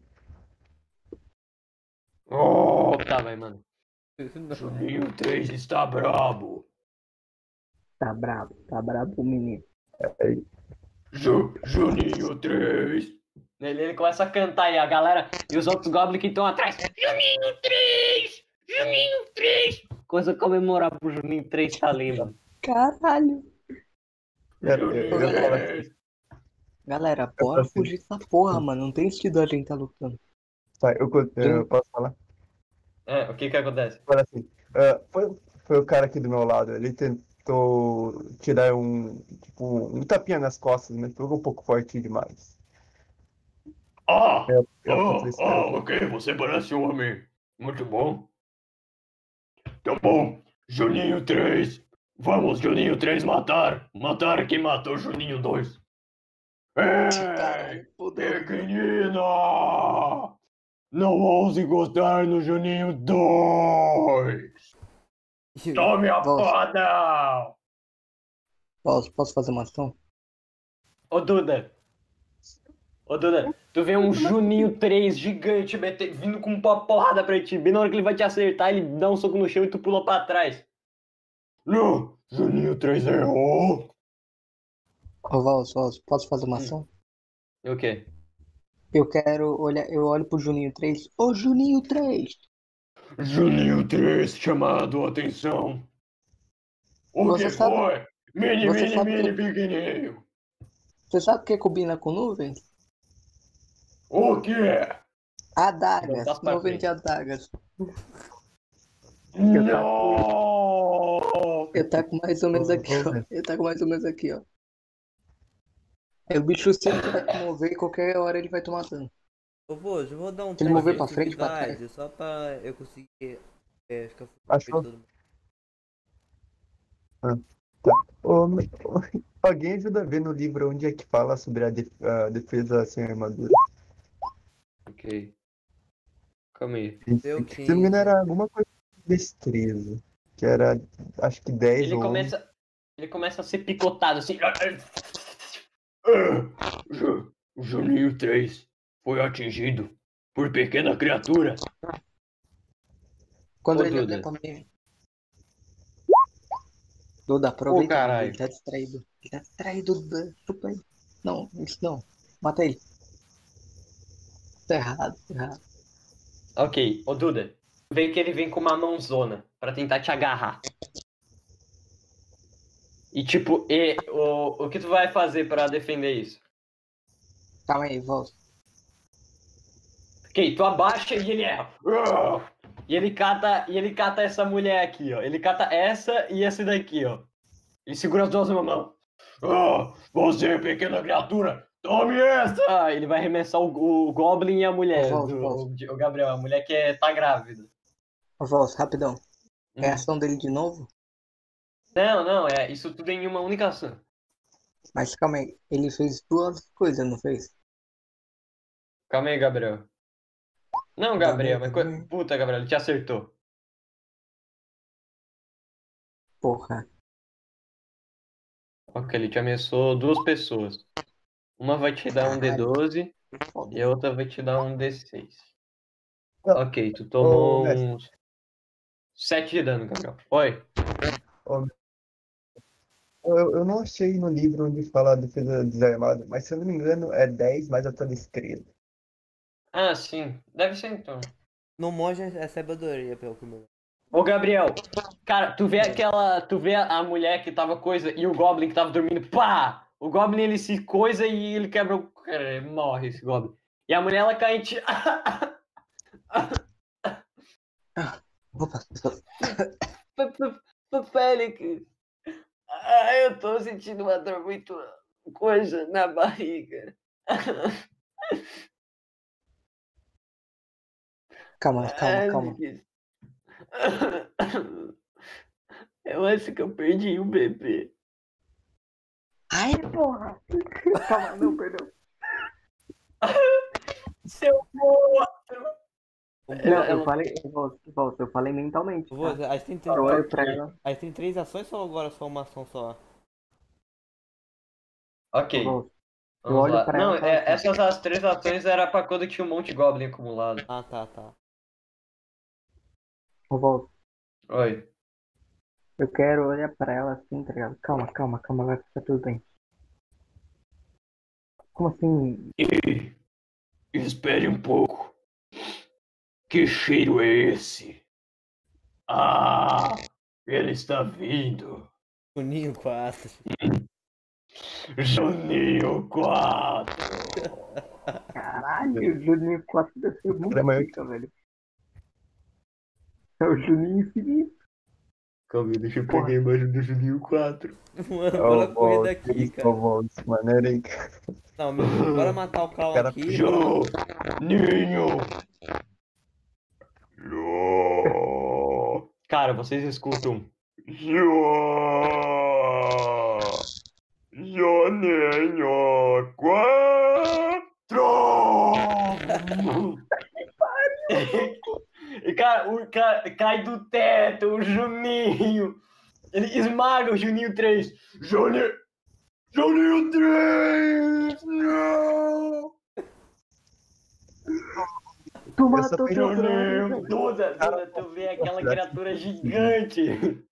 Oh, Tá, vai, mano. Juninho 3 está brabo. Tá brabo o menino. Aí, Juninho 3. Ele começa a cantar e a galera e os outros goblins que estão atrás. Juninho 3! Juninho 3! Coisa comemorar pro Juninho 3 tá lindo. Caralho. eu ia falar assim, Galera, bora assim. fugir dessa porra, mano. Não tem sentido a gente tá lutando. tá, eu posso falar? É, o que acontece? Fala assim, foi o cara aqui do meu lado, ele tentou tirar um tapinha nas costas, mas pegou um pouco forte demais. Ok, você parece um homem muito bom. Tá bom, Juninho 3. Vamos, Juninho 3, matar quem matou Juninho 2. Ei, pequenina! Não ouse encostar no Juninho 2! Tome a porrada! Posso fazer uma ação? Ô Duda, tu vê um Juninho 3 gigante vindo com uma porrada pra ti. Bem na hora que ele vai te acertar, ele dá um soco no chão e tu pula pra trás. Não, Juninho 3 errou! Ô, Valls, posso fazer uma ação? O quê? Eu quero olhar, eu olho pro Juninho 3. Ô, Juninho 3! Juninho 3 chamado a atenção. O Você que sabe- foi? Mini, você mini, sabe mini, pequenininho. Você sabe o que combina com nuvens? O que? Adagas, Não, tá nuvem bem. de adagas. Não! Eu tá com mais ou menos aqui, ó. Eu tá com mais ou menos aqui, ó. Aí o bicho sempre vai te mover e qualquer hora ele vai tomar dano. Ô, vô, eu vou dar um Ele teste mover de pra frente, pra furtividade, só pra eu conseguir ficar Achou? todo mundo. Alguém ajuda a ver no livro onde é que fala sobre a defesa sem armadura. Ok. Calma aí. Deu Se não me engano, 15. era alguma coisa de destreza. Que era, acho que 10 Ele ou 11. começa a ser picotado assim. Juninho 3 foi atingido por pequena criatura. Quando Ô, ele Duda. olha pra mim, Duda, aproveita. caralho. Ele tá distraído. Ele tá distraído, Duda. Chupa ele. Não, isso não. Mata ele. Tá errado, tá errado. Ok, ô Duda. Vê que ele vem com uma mãozona pra tentar te agarrar. E tipo, o que tu vai fazer pra defender isso? Calma aí, volta. Ok, tu abaixa e ele erra. E ele cata essa mulher aqui, ó. Ele cata essa e essa daqui, ó. Ele segura as duas numa mão. Você, pequena criatura, tome essa! Ele vai arremessar o Goblin e a mulher, Volta. o Gabriel, a mulher que tá grávida. Volta, rapidão. É a ação dele de novo? Não, é isso tudo em uma única ação. Mas calma aí, ele fez duas coisas, não fez? Calma aí, Gabriel. Não, Gabriel, mas... Puta, Gabriel, ele te acertou. Porra. Ok, ele te ameaçou duas pessoas. Uma vai te dar um D12 e a outra vai te dar um D6. Não. Ok, tu tomou mestre. uns 7 de dano, Gabriel. Oi. Eu não achei no livro onde fala a defesa desarmada, mas se eu não me engano é 10 mais a tua destreza. Ah, sim. Deve ser então. No monge é sabedoria, pelo que eu me lembro. Ô, Gabriel, cara, tu vê a mulher que tava coisa e o Goblin que tava dormindo, pá! O Goblin, ele se coisa e ele quebra o... Cara, ele morre esse Goblin. E a mulher, ela cai em ti... Opa, Félix, eu tô sentindo uma dor muito coisa na barriga. calma. Eu acho que eu perdi o bebê. Ai, porra! Calma, não, perdão. Seu monstro! Não, eu falei, eu falei mentalmente. Tá? A gente Eu olho pra ela. tem 3 ações ou agora só uma ação só? Ok. Eu Vamos olho lá. pra Não, ela. essas as 3 ações era pra quando tinha um monte de Goblin acumulado. Ah, tá. Eu volto. Oi. Eu quero olhar pra ela assim, tá ligado? Calma, vai ficar tudo bem. Como assim? Espere um pouco. Que cheiro é esse? Ah, ele está vindo. Juninho 4. Juninho 4. Caralho, o Juninho 4 deve ser muito Era maior pica, velho. É o Juninho infinito. Calma aí, deixa eu pegar a imagem do Juninho 4. Mano, bora correr daqui, cara. Maneira aí. Não, bora matar o Cal Cara, aqui. Juninho. Cara, vocês escutam. Juninho 4. E cara, o cara cai do teto, o Juninho. Ele esmaga o Juninho 3. Juninho 3. Não. Tu Eu só matou tenho teu Juninho, Duda, tu vê aquela criatura gigante.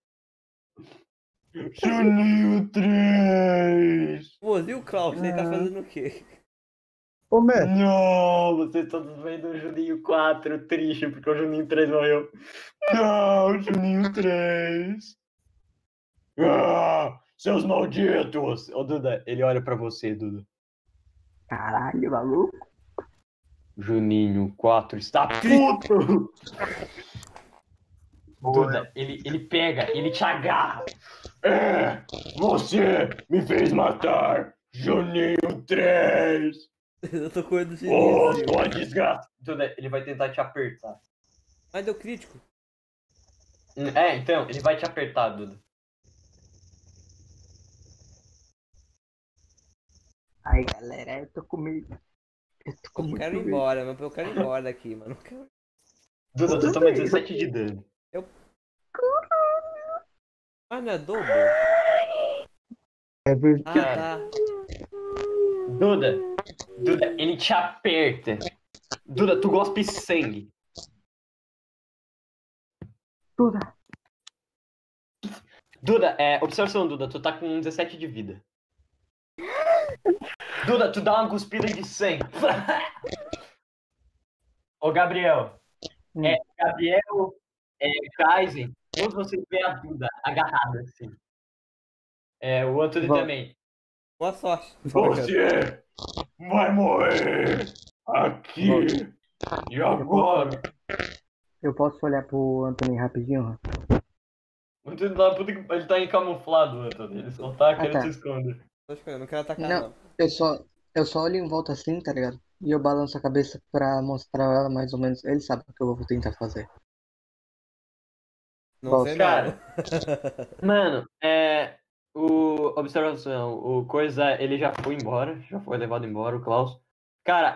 Juninho 3. Pô, e o Klaus? Ele tá fazendo o quê? Ô, mestre, Não, vocês todos vendo o Juninho 4 triste porque o Juninho 3 morreu. Não, Juninho 3. Seus malditos! Ô, Duda, ele olha pra você, Duda. Caralho, maluco. Juninho 4 está puto! Duda, ele pega, ele te agarra. Você me fez matar Juninho 3. Eu tô correndo de Oh, início. sua desgraça. Duda, ele vai tentar te apertar. Mas deu crítico. Então, ele vai te apertar, Duda. Aí, galera, eu tô com medo. Eu tô com Eu muito quero ir medo. embora, mas eu quero ir embora daqui, mano. Eu quero... Duda, tu toma 17 de dano. Mas não é dobro? é porque Ah, tá. Duda, ele te aperta. Duda, tu gospe sangue. Duda. Duda, observação, Duda, tu tá com 17 de vida. Duda, tu dá uma cuspida de sangue. Ô, Gabriel. Gabriel, Kaizen, todos vocês veem a Duda agarrada, assim. O Anthony também. Boa sorte. Você vai morrer aqui e agora. Eu posso olhar pro Anthony rapidinho? O Anthony tá, ele tá encamuflado, Anthony. Ele só tá querendo se esconder. Tô esperando, não quero atacar Não, não. eu só olho em volta assim, tá ligado? E eu balanço a cabeça pra mostrar ela mais ou menos. Ele sabe o que eu vou tentar fazer. Não sei Cara, não. mano, observação, o coisa, ele já foi embora, já foi levado embora, o Klaus. Cara,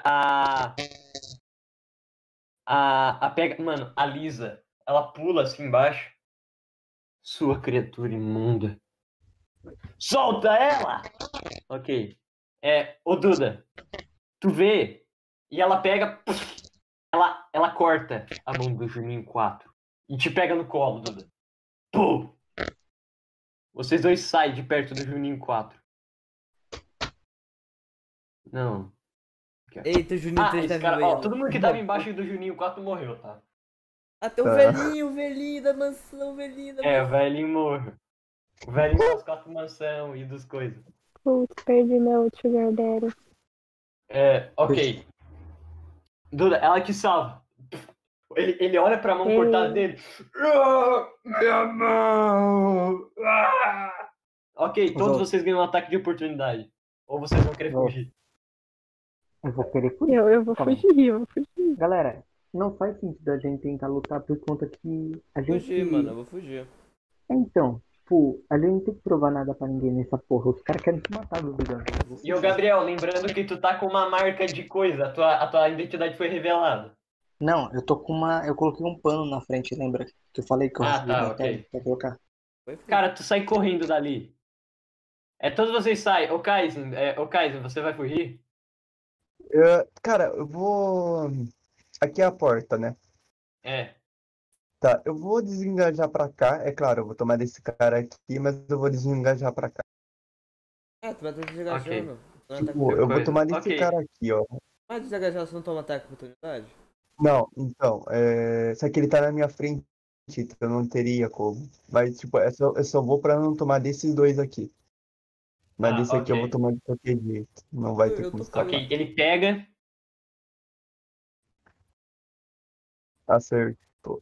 mano, a Lisa, ela pula assim embaixo. Sua criatura imunda. Solta ela! Ok. Ô Duda, tu vê, e ela pega, ela corta a mão do Juninho em 4 e te pega no colo, Duda. Pum! Vocês dois saem de perto do Juninho 4. Não. Eita, o Juninho 3 tá cara, vivo aí. todo mundo que tava embaixo do Juninho 4 morreu, tá? Até o velhinho da mansão, o velhinho da mansão. O velhinho morreu. O velhinho das 4 mansão e dos coisas. Putz, perdi meu Sugar Daddy. Ok. Duda, ela que salva. Ele olha pra mão cortada dele. Minha mão! Ok, todos vocês ganham um ataque de oportunidade. Ou vocês vão querer fugir? Eu vou querer fugir. Eu vou fugir, eu vou fugir. Galera, não faz sentido a gente tentar lutar por conta que a gente... Fugir, mano, eu vou fugir. Então, pô, a gente não tem que provar nada pra ninguém nessa porra. Os caras querem se matar, meu bigode. E o Gabriel, lembrando que tu tá com uma marca de coisa, a tua identidade foi revelada. Não, eu tô com uma... Eu coloquei um pano na frente, lembra? Que eu falei que eu recebi uma tela pra colocar. Cara, tu sai correndo dali. Todos vocês saem. Ô Kaizen, você vai fugir? Cara, eu vou... Aqui é a porta, né? Tá, eu vou desengajar pra cá. É claro, eu vou tomar desse cara aqui, mas eu vou desengajar pra cá. Tu vai estar desengajando. Tipo, eu vou tomar desse cara aqui, ó. Mas desengajar você não toma ataque de oportunidade? Não, então, só que ele tá na minha frente, então eu não teria como. Mas, tipo, eu só vou pra não tomar desses dois aqui. Mas desse aqui eu vou tomar de qualquer jeito. Não vai ter como escapar. Ok, ele pega. Acertou.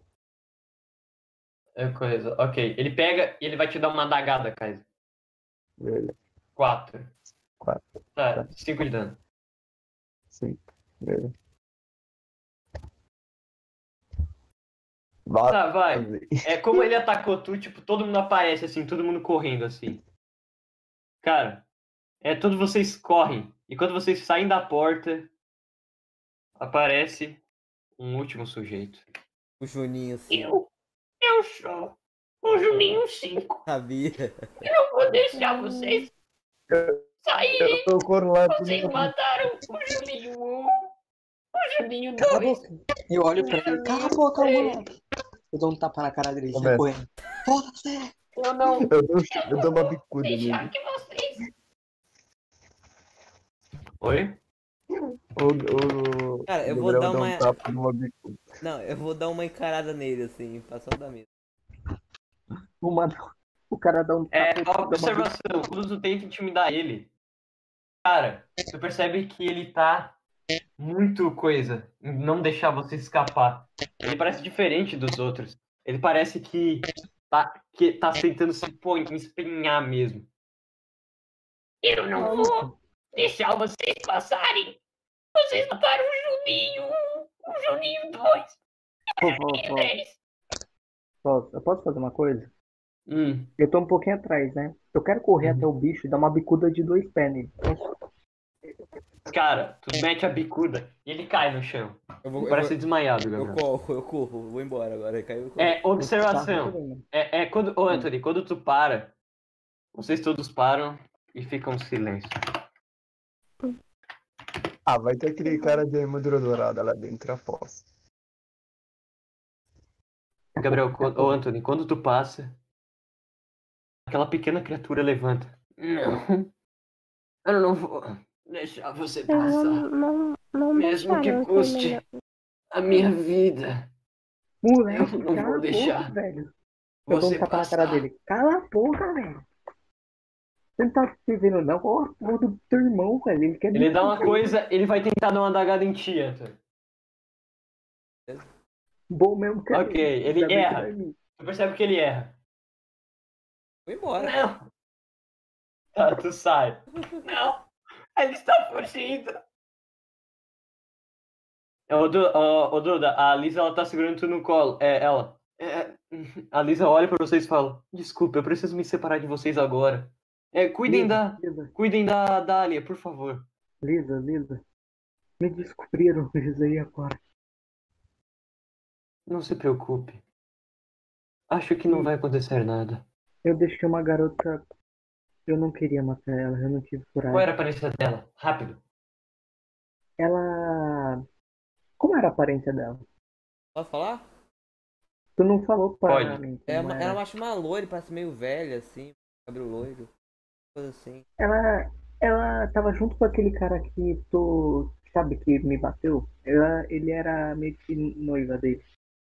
Coisa. Ok, ele pega e ele vai te dar uma adagada, Kaiser. Beleza. 4. 4. Tá, 5 de dano. 5. Beleza. Tá, vai. Como ele atacou tu, tipo, todo mundo aparece assim, todo mundo correndo assim. Cara, todos vocês correm. E quando vocês saem da porta, aparece um último sujeito. O Juninho 5. Eu sou o Juninho 5. Sabia. Eu não vou deixar vocês saírem. Vocês mataram o Juninho 1. O Juninho 2. Eu olho pra ele. Cala a boca, moleque. Eu dou um tapa na cara dele, sai correndo. Foda-se! Eu não. Eu dou uma bicuda nele. Deixar que vocês. Oi? Cara, eu vou dar uma. Tapa numa bicuda. Não, eu vou dar uma encarada nele, assim, passando da mesa. O cara dá um tapa. Observação, quando tu tenta intimidar ele, cara, tu percebe que ele tá muito coisa, não deixar você escapar. Ele parece diferente dos outros. Ele parece que tá tentando se empenhar mesmo. Eu não vou deixar vocês passarem. Vocês mataram o Juninho 1, o Juninho 2, o Juninho 3. Eu posso fazer uma coisa? Eu tô um pouquinho atrás, né? Eu quero correr até o bicho e dar uma bicuda de 2 pés nele. Cara, tu mete a bicuda e ele cai no chão. Parece desmaiado, Gabriel. Eu corro, vou embora agora. Ele caiu, observação. Ô Anthony, quando tu para, vocês todos param e ficam em silêncio. Vai ter aquele cara de armadura dourada lá dentro, aposto. Gabriel, Anthony, quando tu passa, aquela pequena criatura levanta. Não, eu não vou deixar você Eu passar, não mesmo que deixaram custe terminar. a minha vida. Eu Moleque, não cala vou a boca, deixar velho. Eu dou um você tapa na cara passar. dele. Cala a boca, velho. Você não tá se vendo, não? Ó, a porra do teu irmão, velho. Ele quer me Ele dá uma fuder. coisa, ele vai tentar dar uma adagada em ti, Antônio. Bom mesmo que é Ok, ele. ele Ainda bem que não erra. é mim. Tu percebe que ele erra. Vou embora. Não! Tá, tu sai. Não! Ele está fugindo! Ô, Duda, a Lisa, ela tá segurando tu no colo. A Lisa olha pra vocês e fala: Desculpa, eu preciso me separar de vocês agora. Cuidem da Alia, por favor. Lisa. Me descobriram, Lisa, e agora? Não se preocupe. Acho que não vai acontecer nada. Eu deixei uma garota. Eu não queria matar ela, eu não tive Qual coragem. era a aparência dela? Rápido. Ela. Como era a aparência dela? Posso falar? Tu não falou pra Pode. mim. Ela eu acho uma loira, parece meio velha, assim. Cabelo loiro. Coisa assim. Ela tava junto com aquele cara que tu sabe que me bateu. Ele era meio que noiva dele.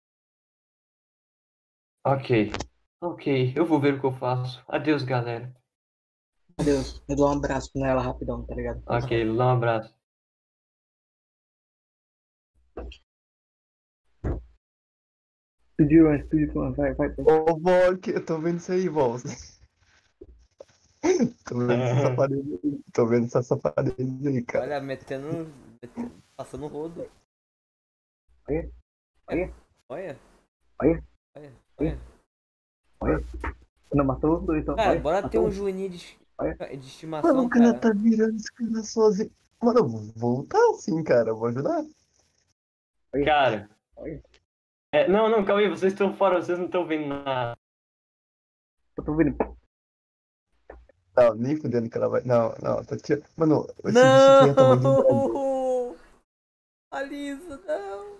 Ok, eu vou ver o que eu faço. Adeus, galera. Adeus. Eu dou um abraço nela rapidão, tá ligado? Ok, dá um abraço. Speedrun, vai. Ô, Volk, eu tô vendo isso aí, Volk. Tô vendo essa safadeza aí, cara. Olha, passando rodo. Olha. Olha. Não matou os dois, então. Cara, Olha, bora ter matou um um. juninho de Mano, estimação, o cara cara. tá virando esse cara sozinho. Mano, eu vou voltar assim, cara. Eu vou ajudar. Cara. Olha. Não, calma aí, vocês estão fora, vocês não estão vendo nada. Eu tô vendo. Não, nem fudendo que ela vai. Não, tá tirando. Mano, esse bicho aqui é tamanho de um dragão. Não! Alisa, não!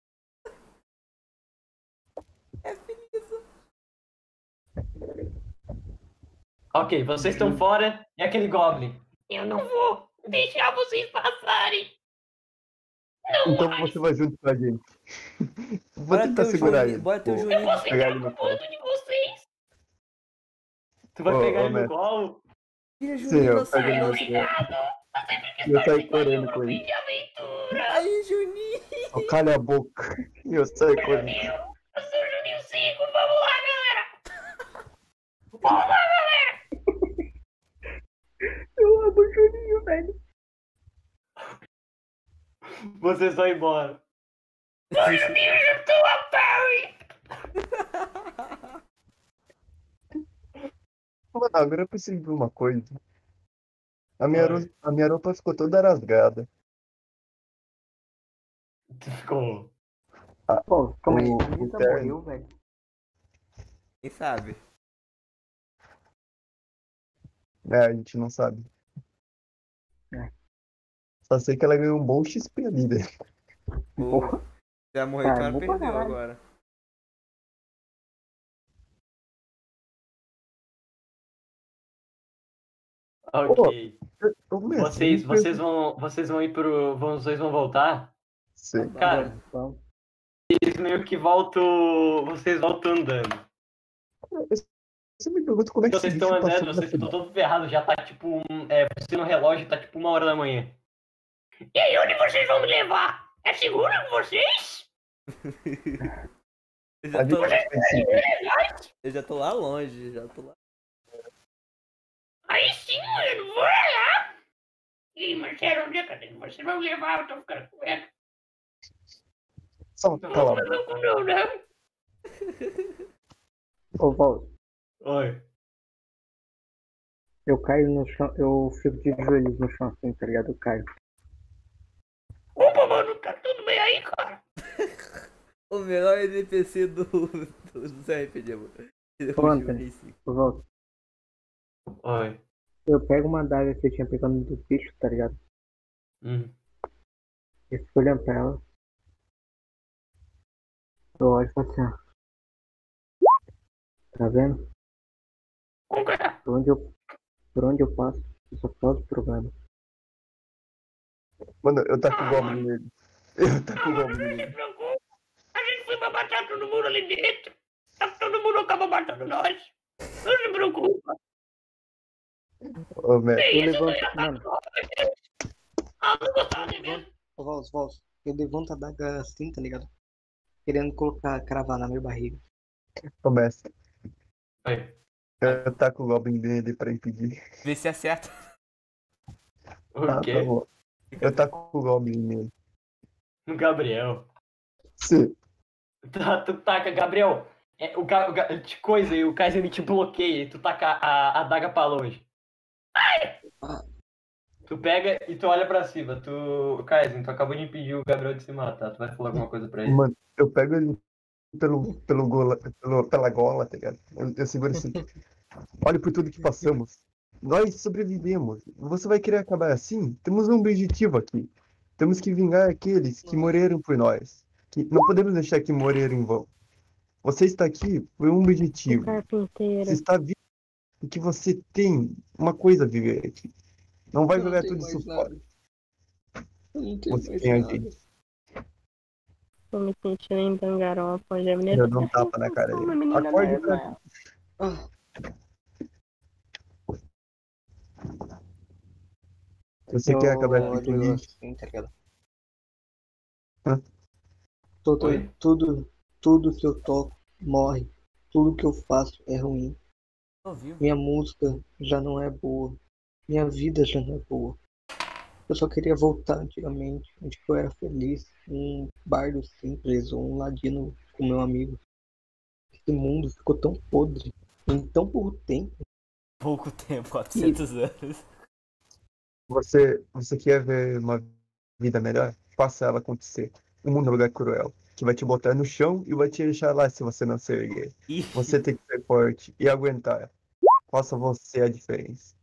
É Felisa. Ok, vocês estão fora e aquele Goblin. Eu não vou deixar vocês passarem. Não Então mais. você vai junto com a gente. Vou Bora tentar ter o segurar Juninho. ele. Bora ter o Eu Juninho. vou Pegar ele ficar no com o bando de vocês. Tu vai Ô, pegar ô, ele no mestre. colo? Tira Sim, Juninho, eu lança pego ele no lança- Eu saio correndo com ele. De aventura. Aí, Juninho! Oh, calha a boca. Eu saio correndo. Eu sou o Juninho 5, vamos lá, galera. Vamos lá, galera. Eu amo o Juninho, velho. Vocês vão embora. O Juninho juntou a Perry. Mano, agora eu preciso de uma coisa. A minha roupa ficou toda rasgada. Tu ficou. Pô, como é que O a Lisa terno. morreu, velho? Quem sabe? A gente não sabe. É. Só sei que ela ganhou um bom XP ali, velho. Pô, já morreu, o cara bom pra perdeu caralho. agora. Ok. Ô, mestre, Vocês vão ir pro. Vocês vão voltar? Sim. Cara, Vamos. eles meio que voltam. Vocês voltam andando. Você me pergunta como é que Vocês esse estão bicho passou andando, na vocês estão cidade. todos ferrados, já tá tipo. Você no relógio tá tipo 1h da manhã. E aí, onde vocês vão me levar? É seguro com vocês? Eu A já tô, gente eu já tô lá longe, já tô lá. Aí sim, mano, vou lá. Ih, Marcelo, onde é que vocês vão me levar? Eu tô ficando com medo. Só cala a boca. Não. Ô, Val, Oi. eu caio no chão, eu fico de joelhos no chão assim, tá ligado? Eu caio. Opa, mano, tá tudo bem aí, cara? O melhor NPC do RPG, mano. Ô, Anthony, ô, Val, Oi. eu pego uma adaga que eu tinha pegado do bicho, tá ligado? Eu fico olhando pra ela. Eu olho e falo assim, ó. Tá vendo? O quê? Por onde eu passo, eu só causo problema. Mano, eu taco o Goblin nele. Eu taco o Não Goblin se nele. preocupe. A gente foi pra matar todo mundo ali dentro. Todo mundo acaba matando nós. Não se preocupa. Ô, Matt. Eu levanto, mano. Não gostava de mim. Ô, Vols, eu levanto a daga assim, tá ligado? Querendo cravar na minha barriga. Começa. Oi. Eu taco o Goblin nele pra impedir. Vê se acerta. O Tá quê? bom. Eu taco o Goblin nele. No Gabriel. Sim. Tu taca, Gabriel. Te coisa e o Kaiser ele te bloqueia e tu taca a adaga pra longe. Ah. Tu pega e tu olha pra cima. Kaiser, tu acabou de impedir o Gabriel de se matar. Tu vai falar alguma coisa pra ele? Mano, eu pego ele pela gola, tá ligado? Eu seguro assim. Olha por tudo que passamos. Nós sobrevivemos. Você vai querer acabar assim? Temos um objetivo aqui. Temos que vingar aqueles que morreram por nós. Que não podemos deixar que morreram em vão. Você está aqui por um objetivo. Carpinteiro. Você está vivo porque você tem uma coisa a viver aqui. Não vai jogar tudo isso fora. Eu não tenho Você mais tem a nada. gente. Tô me sentindo em Dangarompa. Hoje a menina Eu dou um tapa na cara uma dele. menina Acorde pra normal. Ah, Se você quer acabar eu aqui olho comigo. assim, tá ligado? Hã? Oi? Tudo que eu toco morre. Tudo que eu faço é ruim. Ouviu? Minha música já não é boa. Minha vida já não é boa. Eu só queria voltar antigamente, onde eu era feliz, um bardo simples ou um ladino com meu amigo. Esse mundo ficou tão podre em tão pouco tempo. Pouco tempo, 400 anos. Você quer ver uma vida melhor? Faça ela acontecer. O mundo é um lugar cruel, que vai te botar no chão e vai te deixar lá se você não se erguer. Ih, Você tem que ser forte e aguentar. Faça você a diferença.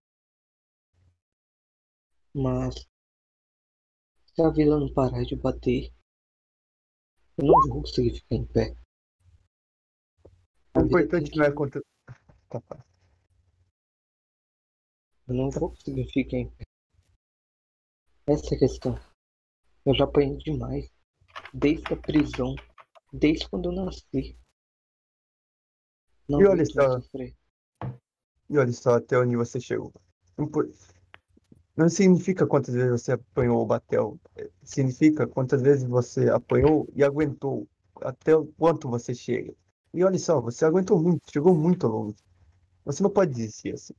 Mas se a vida não parar de bater, eu não vou conseguir ficar em pé. O A vida tem importante que... não é acontecer. Tá. Eu não vou conseguir ficar em pé. Essa é a questão. Eu já apanhei demais. Desde a prisão. Desde quando eu nasci. Não E olha aguento mais só. sofrer. E olha só até onde você chegou. Não significa quantas vezes você apanhou ou bateu. Significa quantas vezes você apanhou e aguentou. Até o quanto você chega. E olha só, você aguentou muito, chegou muito longe. Você não pode desistir assim.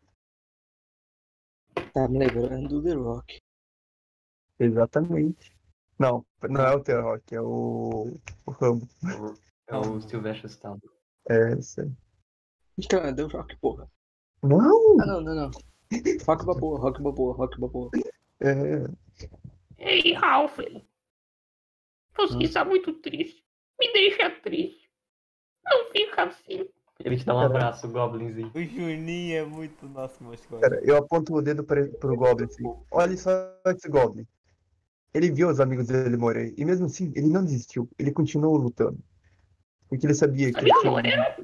Tá me lembrando do The Rock. Exatamente. Não é o The Rock, é o Rambo. É o Sylvester Stallone. É, isso aí. Então, é The Rock, porra. Não! Ah, não. Rock Balboa. É, Ei, Ralph. Você está muito triste. Me deixa triste. Não fica assim. Ele te dá um abraço, o Goblinzinho. o Juninho é muito nosso mascote. cara, eu aponto o dedo pro Goblin assim. Olha só esse Goblin. Ele viu os amigos dele morrer. E mesmo assim, ele não desistiu. Ele continuou lutando. Porque ele sabia que ele Amigos tinha... morreram?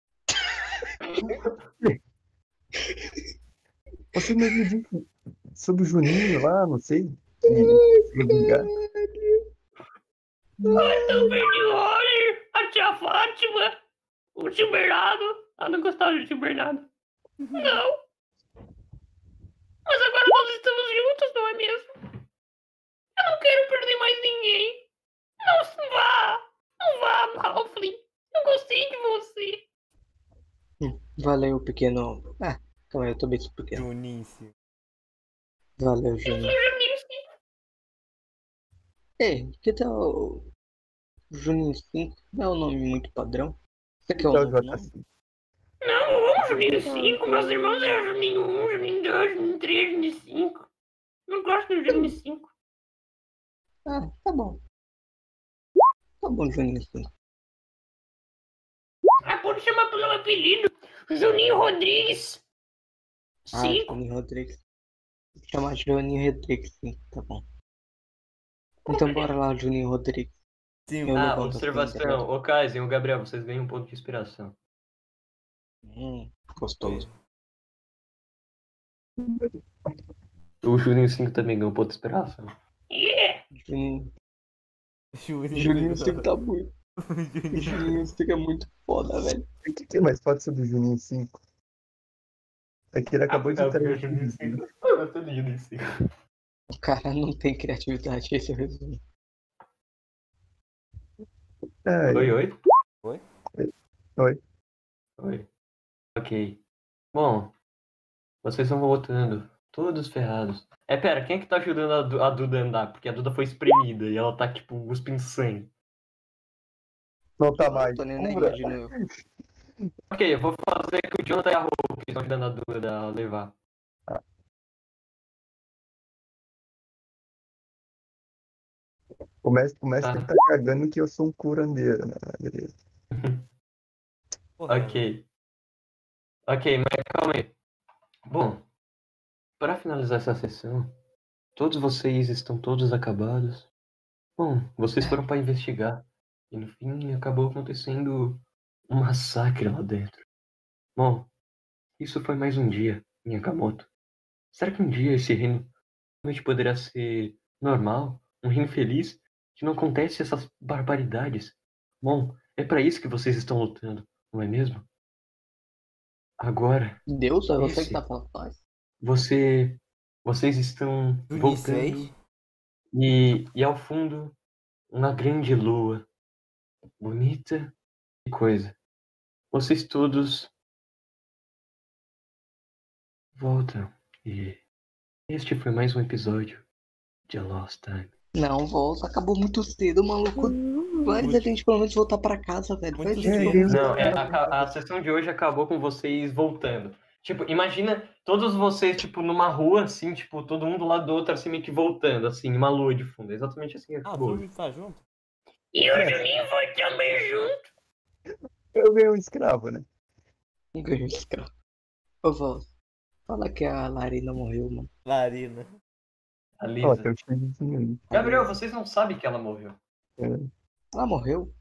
Você mesmo disse sobre o Juninho lá, não sei. Se vingar. Ai, também de hoje. A tia Fátima. O tio Bernardo. Eu não gostava do tio Bernardo. Não. Mas agora nós estamos juntos, não é mesmo? Eu não quero perder mais ninguém. Não vá. Não vá, Malflin. Eu gostei de você. Valeu, pequeno. Ah, calma aí, eu tô bem pequeno. Junício. Valeu, Eu Juninho. sou Juninho, sim. Ei, que tal Juninho 5? Não é um nome muito padrão? Você quer um Então, novo nome? JC. Não, Juninho 5. Meus irmãos eram Juninho 1, Juninho 2, Juninho 3, Juninho 5. Não gosto do Juninho 5. Ah, tá bom. Tá bom, Juninho 5. Ah, pode chamar pelo apelido. Juninho Rodrigues. Ah, 5. Juninho Rodrigues. Vou chamar de Juninho Rodrigues, sim, tá bom. Então bora lá, Juninho Rodrigues. Sim, Eu Ah, levanto assim, tá ligado? observação. Ô, Kaizen, o Gabriel, vocês ganham um ponto de inspiração. Gostoso. O Juninho 5 também ganhou ponto de inspiração. Juninho 5 tá muito. Juninho 5 é muito foda, velho. O que tem mais foto sobre o Juninho 5? É que ele acabou de entrar o no Juninho Juninho. 5. Eu gostei do Juninho 5. O cara não tem criatividade, esse é o resumo. É, Oi? Oi. Ok. Bom, vocês estão voltando. Todos ferrados. Pera, quem é que tá ajudando a Duda a andar? Porque a Duda foi espremida e ela tá, tipo, cuspindo sangue. Não tá mais. Tô nem Cura. de novo. Ok, eu vou fazer que o Jonathan e a Rô que estão ajudando a Duda a levar. O mestre tá cagando que eu sou um curandeiro, né? Beleza. Ok, mas calma aí. Bom, para finalizar essa sessão, todos vocês estão todos acabados. Bom, vocês foram para investigar. E no fim acabou acontecendo um massacre lá dentro. Bom, isso foi mais um dia em Yakamoto. Será que um dia esse reino realmente poderá ser normal? Um reino feliz? Que não acontece essas barbaridades? Bom, é para isso que vocês estão lutando, não é mesmo? Agora, Deus, é você esse- que tá falando com nós? vocês estão Juninho voltando 6. e ao fundo uma grande lua, bonita e coisa. Vocês todos voltam e este foi mais um episódio de A Lost Time. Não, volta, acabou muito cedo, maluco. Faz a gente pelo menos voltar pra casa, velho. Faz a gente pelo menos Não, voltar pra casa. a sessão de hoje acabou com vocês voltando. Tipo, imagina todos vocês, tipo, numa rua, assim, tipo, todo mundo lá do outro, assim, meio que voltando, assim, uma lua de fundo. É exatamente assim que Ah, acabou. todo mundo tá junto? E o Juninho foi também junto. Eu ganhei um escravo, né? Um ganho escravo. Ô, Val, fala que a Larina morreu, mano. Larina. A Ó, Lisa. tem um timezinho aí. Gabriel, vocês não sabem que ela morreu. Ela morreu?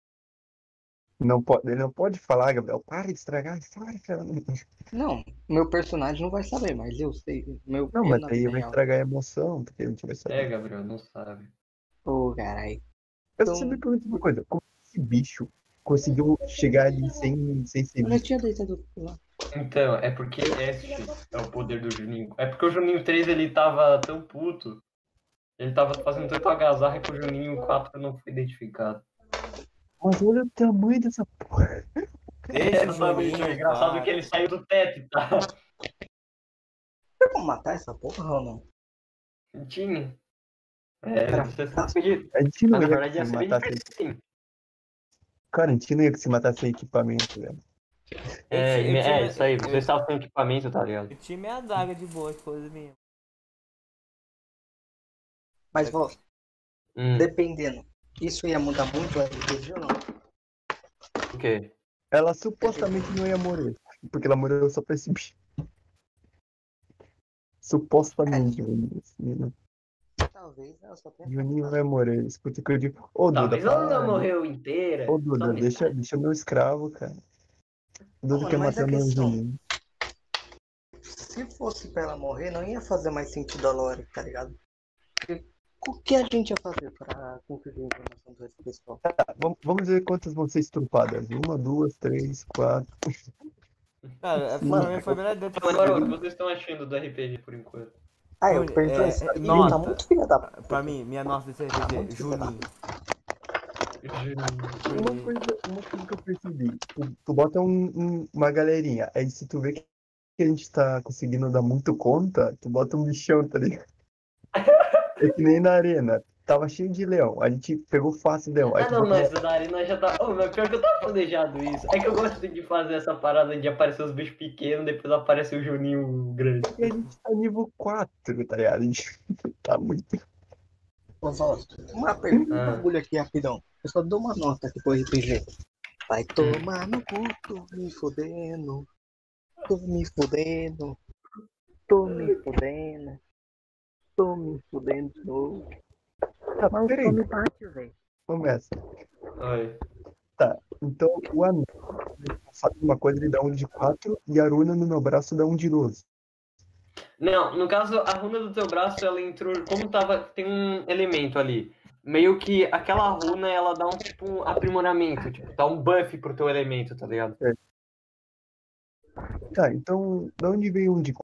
Ele não pode falar, Gabriel. Para de estragar a história, cara. Não, meu personagem não vai saber, mas eu sei. Meu Não, eu mas na aí vida vai real. estragar a emoção, porque a gente vai saber. Gabriel, não sabe. Ô, carai. Eu só me pergunto uma coisa. Como esse bicho conseguiu chegar ali sem ser Eu já visto? tinha deitado lá. Então, é porque este é o poder do Juninho. É porque o Juninho 3, ele tava tão puto. Ele tava fazendo tanto algazarra que o Juninho 4 não foi identificado. Mas olha o tamanho dessa porra. Deixa o Exatamente, Juninho, é engraçado cara. que ele saiu do teto, tá? Tem como matar essa porra ou não? Tinha. Você Tá. sabe. A gente não Mas na ia verdade ia se ser bem matar sem... difícil, sim. Cara, a gente não ia se matar sem equipamento, velho. Isso aí, você estava sem equipamento, tá ligado? Eu tinha minha adaga de boa, coisa minha. Mas, Val, Hum, dependendo, isso ia mudar muito o RPG ou não? o quê? Ela supostamente não ia morrer. Porque ela morreu só pra esse bicho. Supostamente, Juninho. Talvez ela só tenha. Juninho vai morrer. Escuta o que eu digo. Ô, Duda, Talvez ela para. não morreu inteira. Ô, Duda, só deixa meu escravo, cara. O Duda Mano, quer mas matar a meu questão- Juninho. Se fosse pra ela morrer, não ia fazer mais sentido a lore, tá ligado? Porque o que a gente ia fazer pra conseguir a informação do resto do pessoal? Tá, vamos ver quantas vão ser estrupadas. 1, 2, 3, 4. Cara, Mano, pra mim foi a melhor ideia de Agora, o que vocês estão achando do RPG por enquanto? Ah, eu Juni- perdi é, essa. é, Ele nota. tá muito filha da puta. Pra mim, minha nota desse RPG, Juninho. Uma coisa que eu percebi. Tu bota uma galerinha. Aí se tu vê que a gente tá conseguindo dar muito conta, tu bota um bichão, tá ligado? É que nem na arena. Tava cheio de leão. A gente pegou fácil leão. Aí Ah, tu não, botou mas da Arena já tá. Oh, mas pior que eu tava planejado isso. É que eu gosto de fazer essa parada de aparecer os bichos pequenos, depois aparece o Juninho grande. E a gente tá nível 4, tá ligado? A gente tá muito. Ô, Val, uma pergunta, um Ah. bagulho aqui rapidão. Eu só dou uma nota aqui pro RPG. Vai tomar no cu, tô me fodendo. Tô me fodendo. Tô me fodendo. Tô me fodendo de novo. Tá, Mas peraí. só me bate, velho. Começa. Oi. Tá, então o anão faz uma coisa, ele dá um de 4 e a runa no meu braço dá um de 12. Não, no caso, a runa do teu braço, ela entrou. Como tava. Tem um elemento ali. Meio que aquela runa, ela dá um tipo um aprimoramento, tipo, dá um buff pro teu elemento, tá ligado? Tá, então, de onde veio um de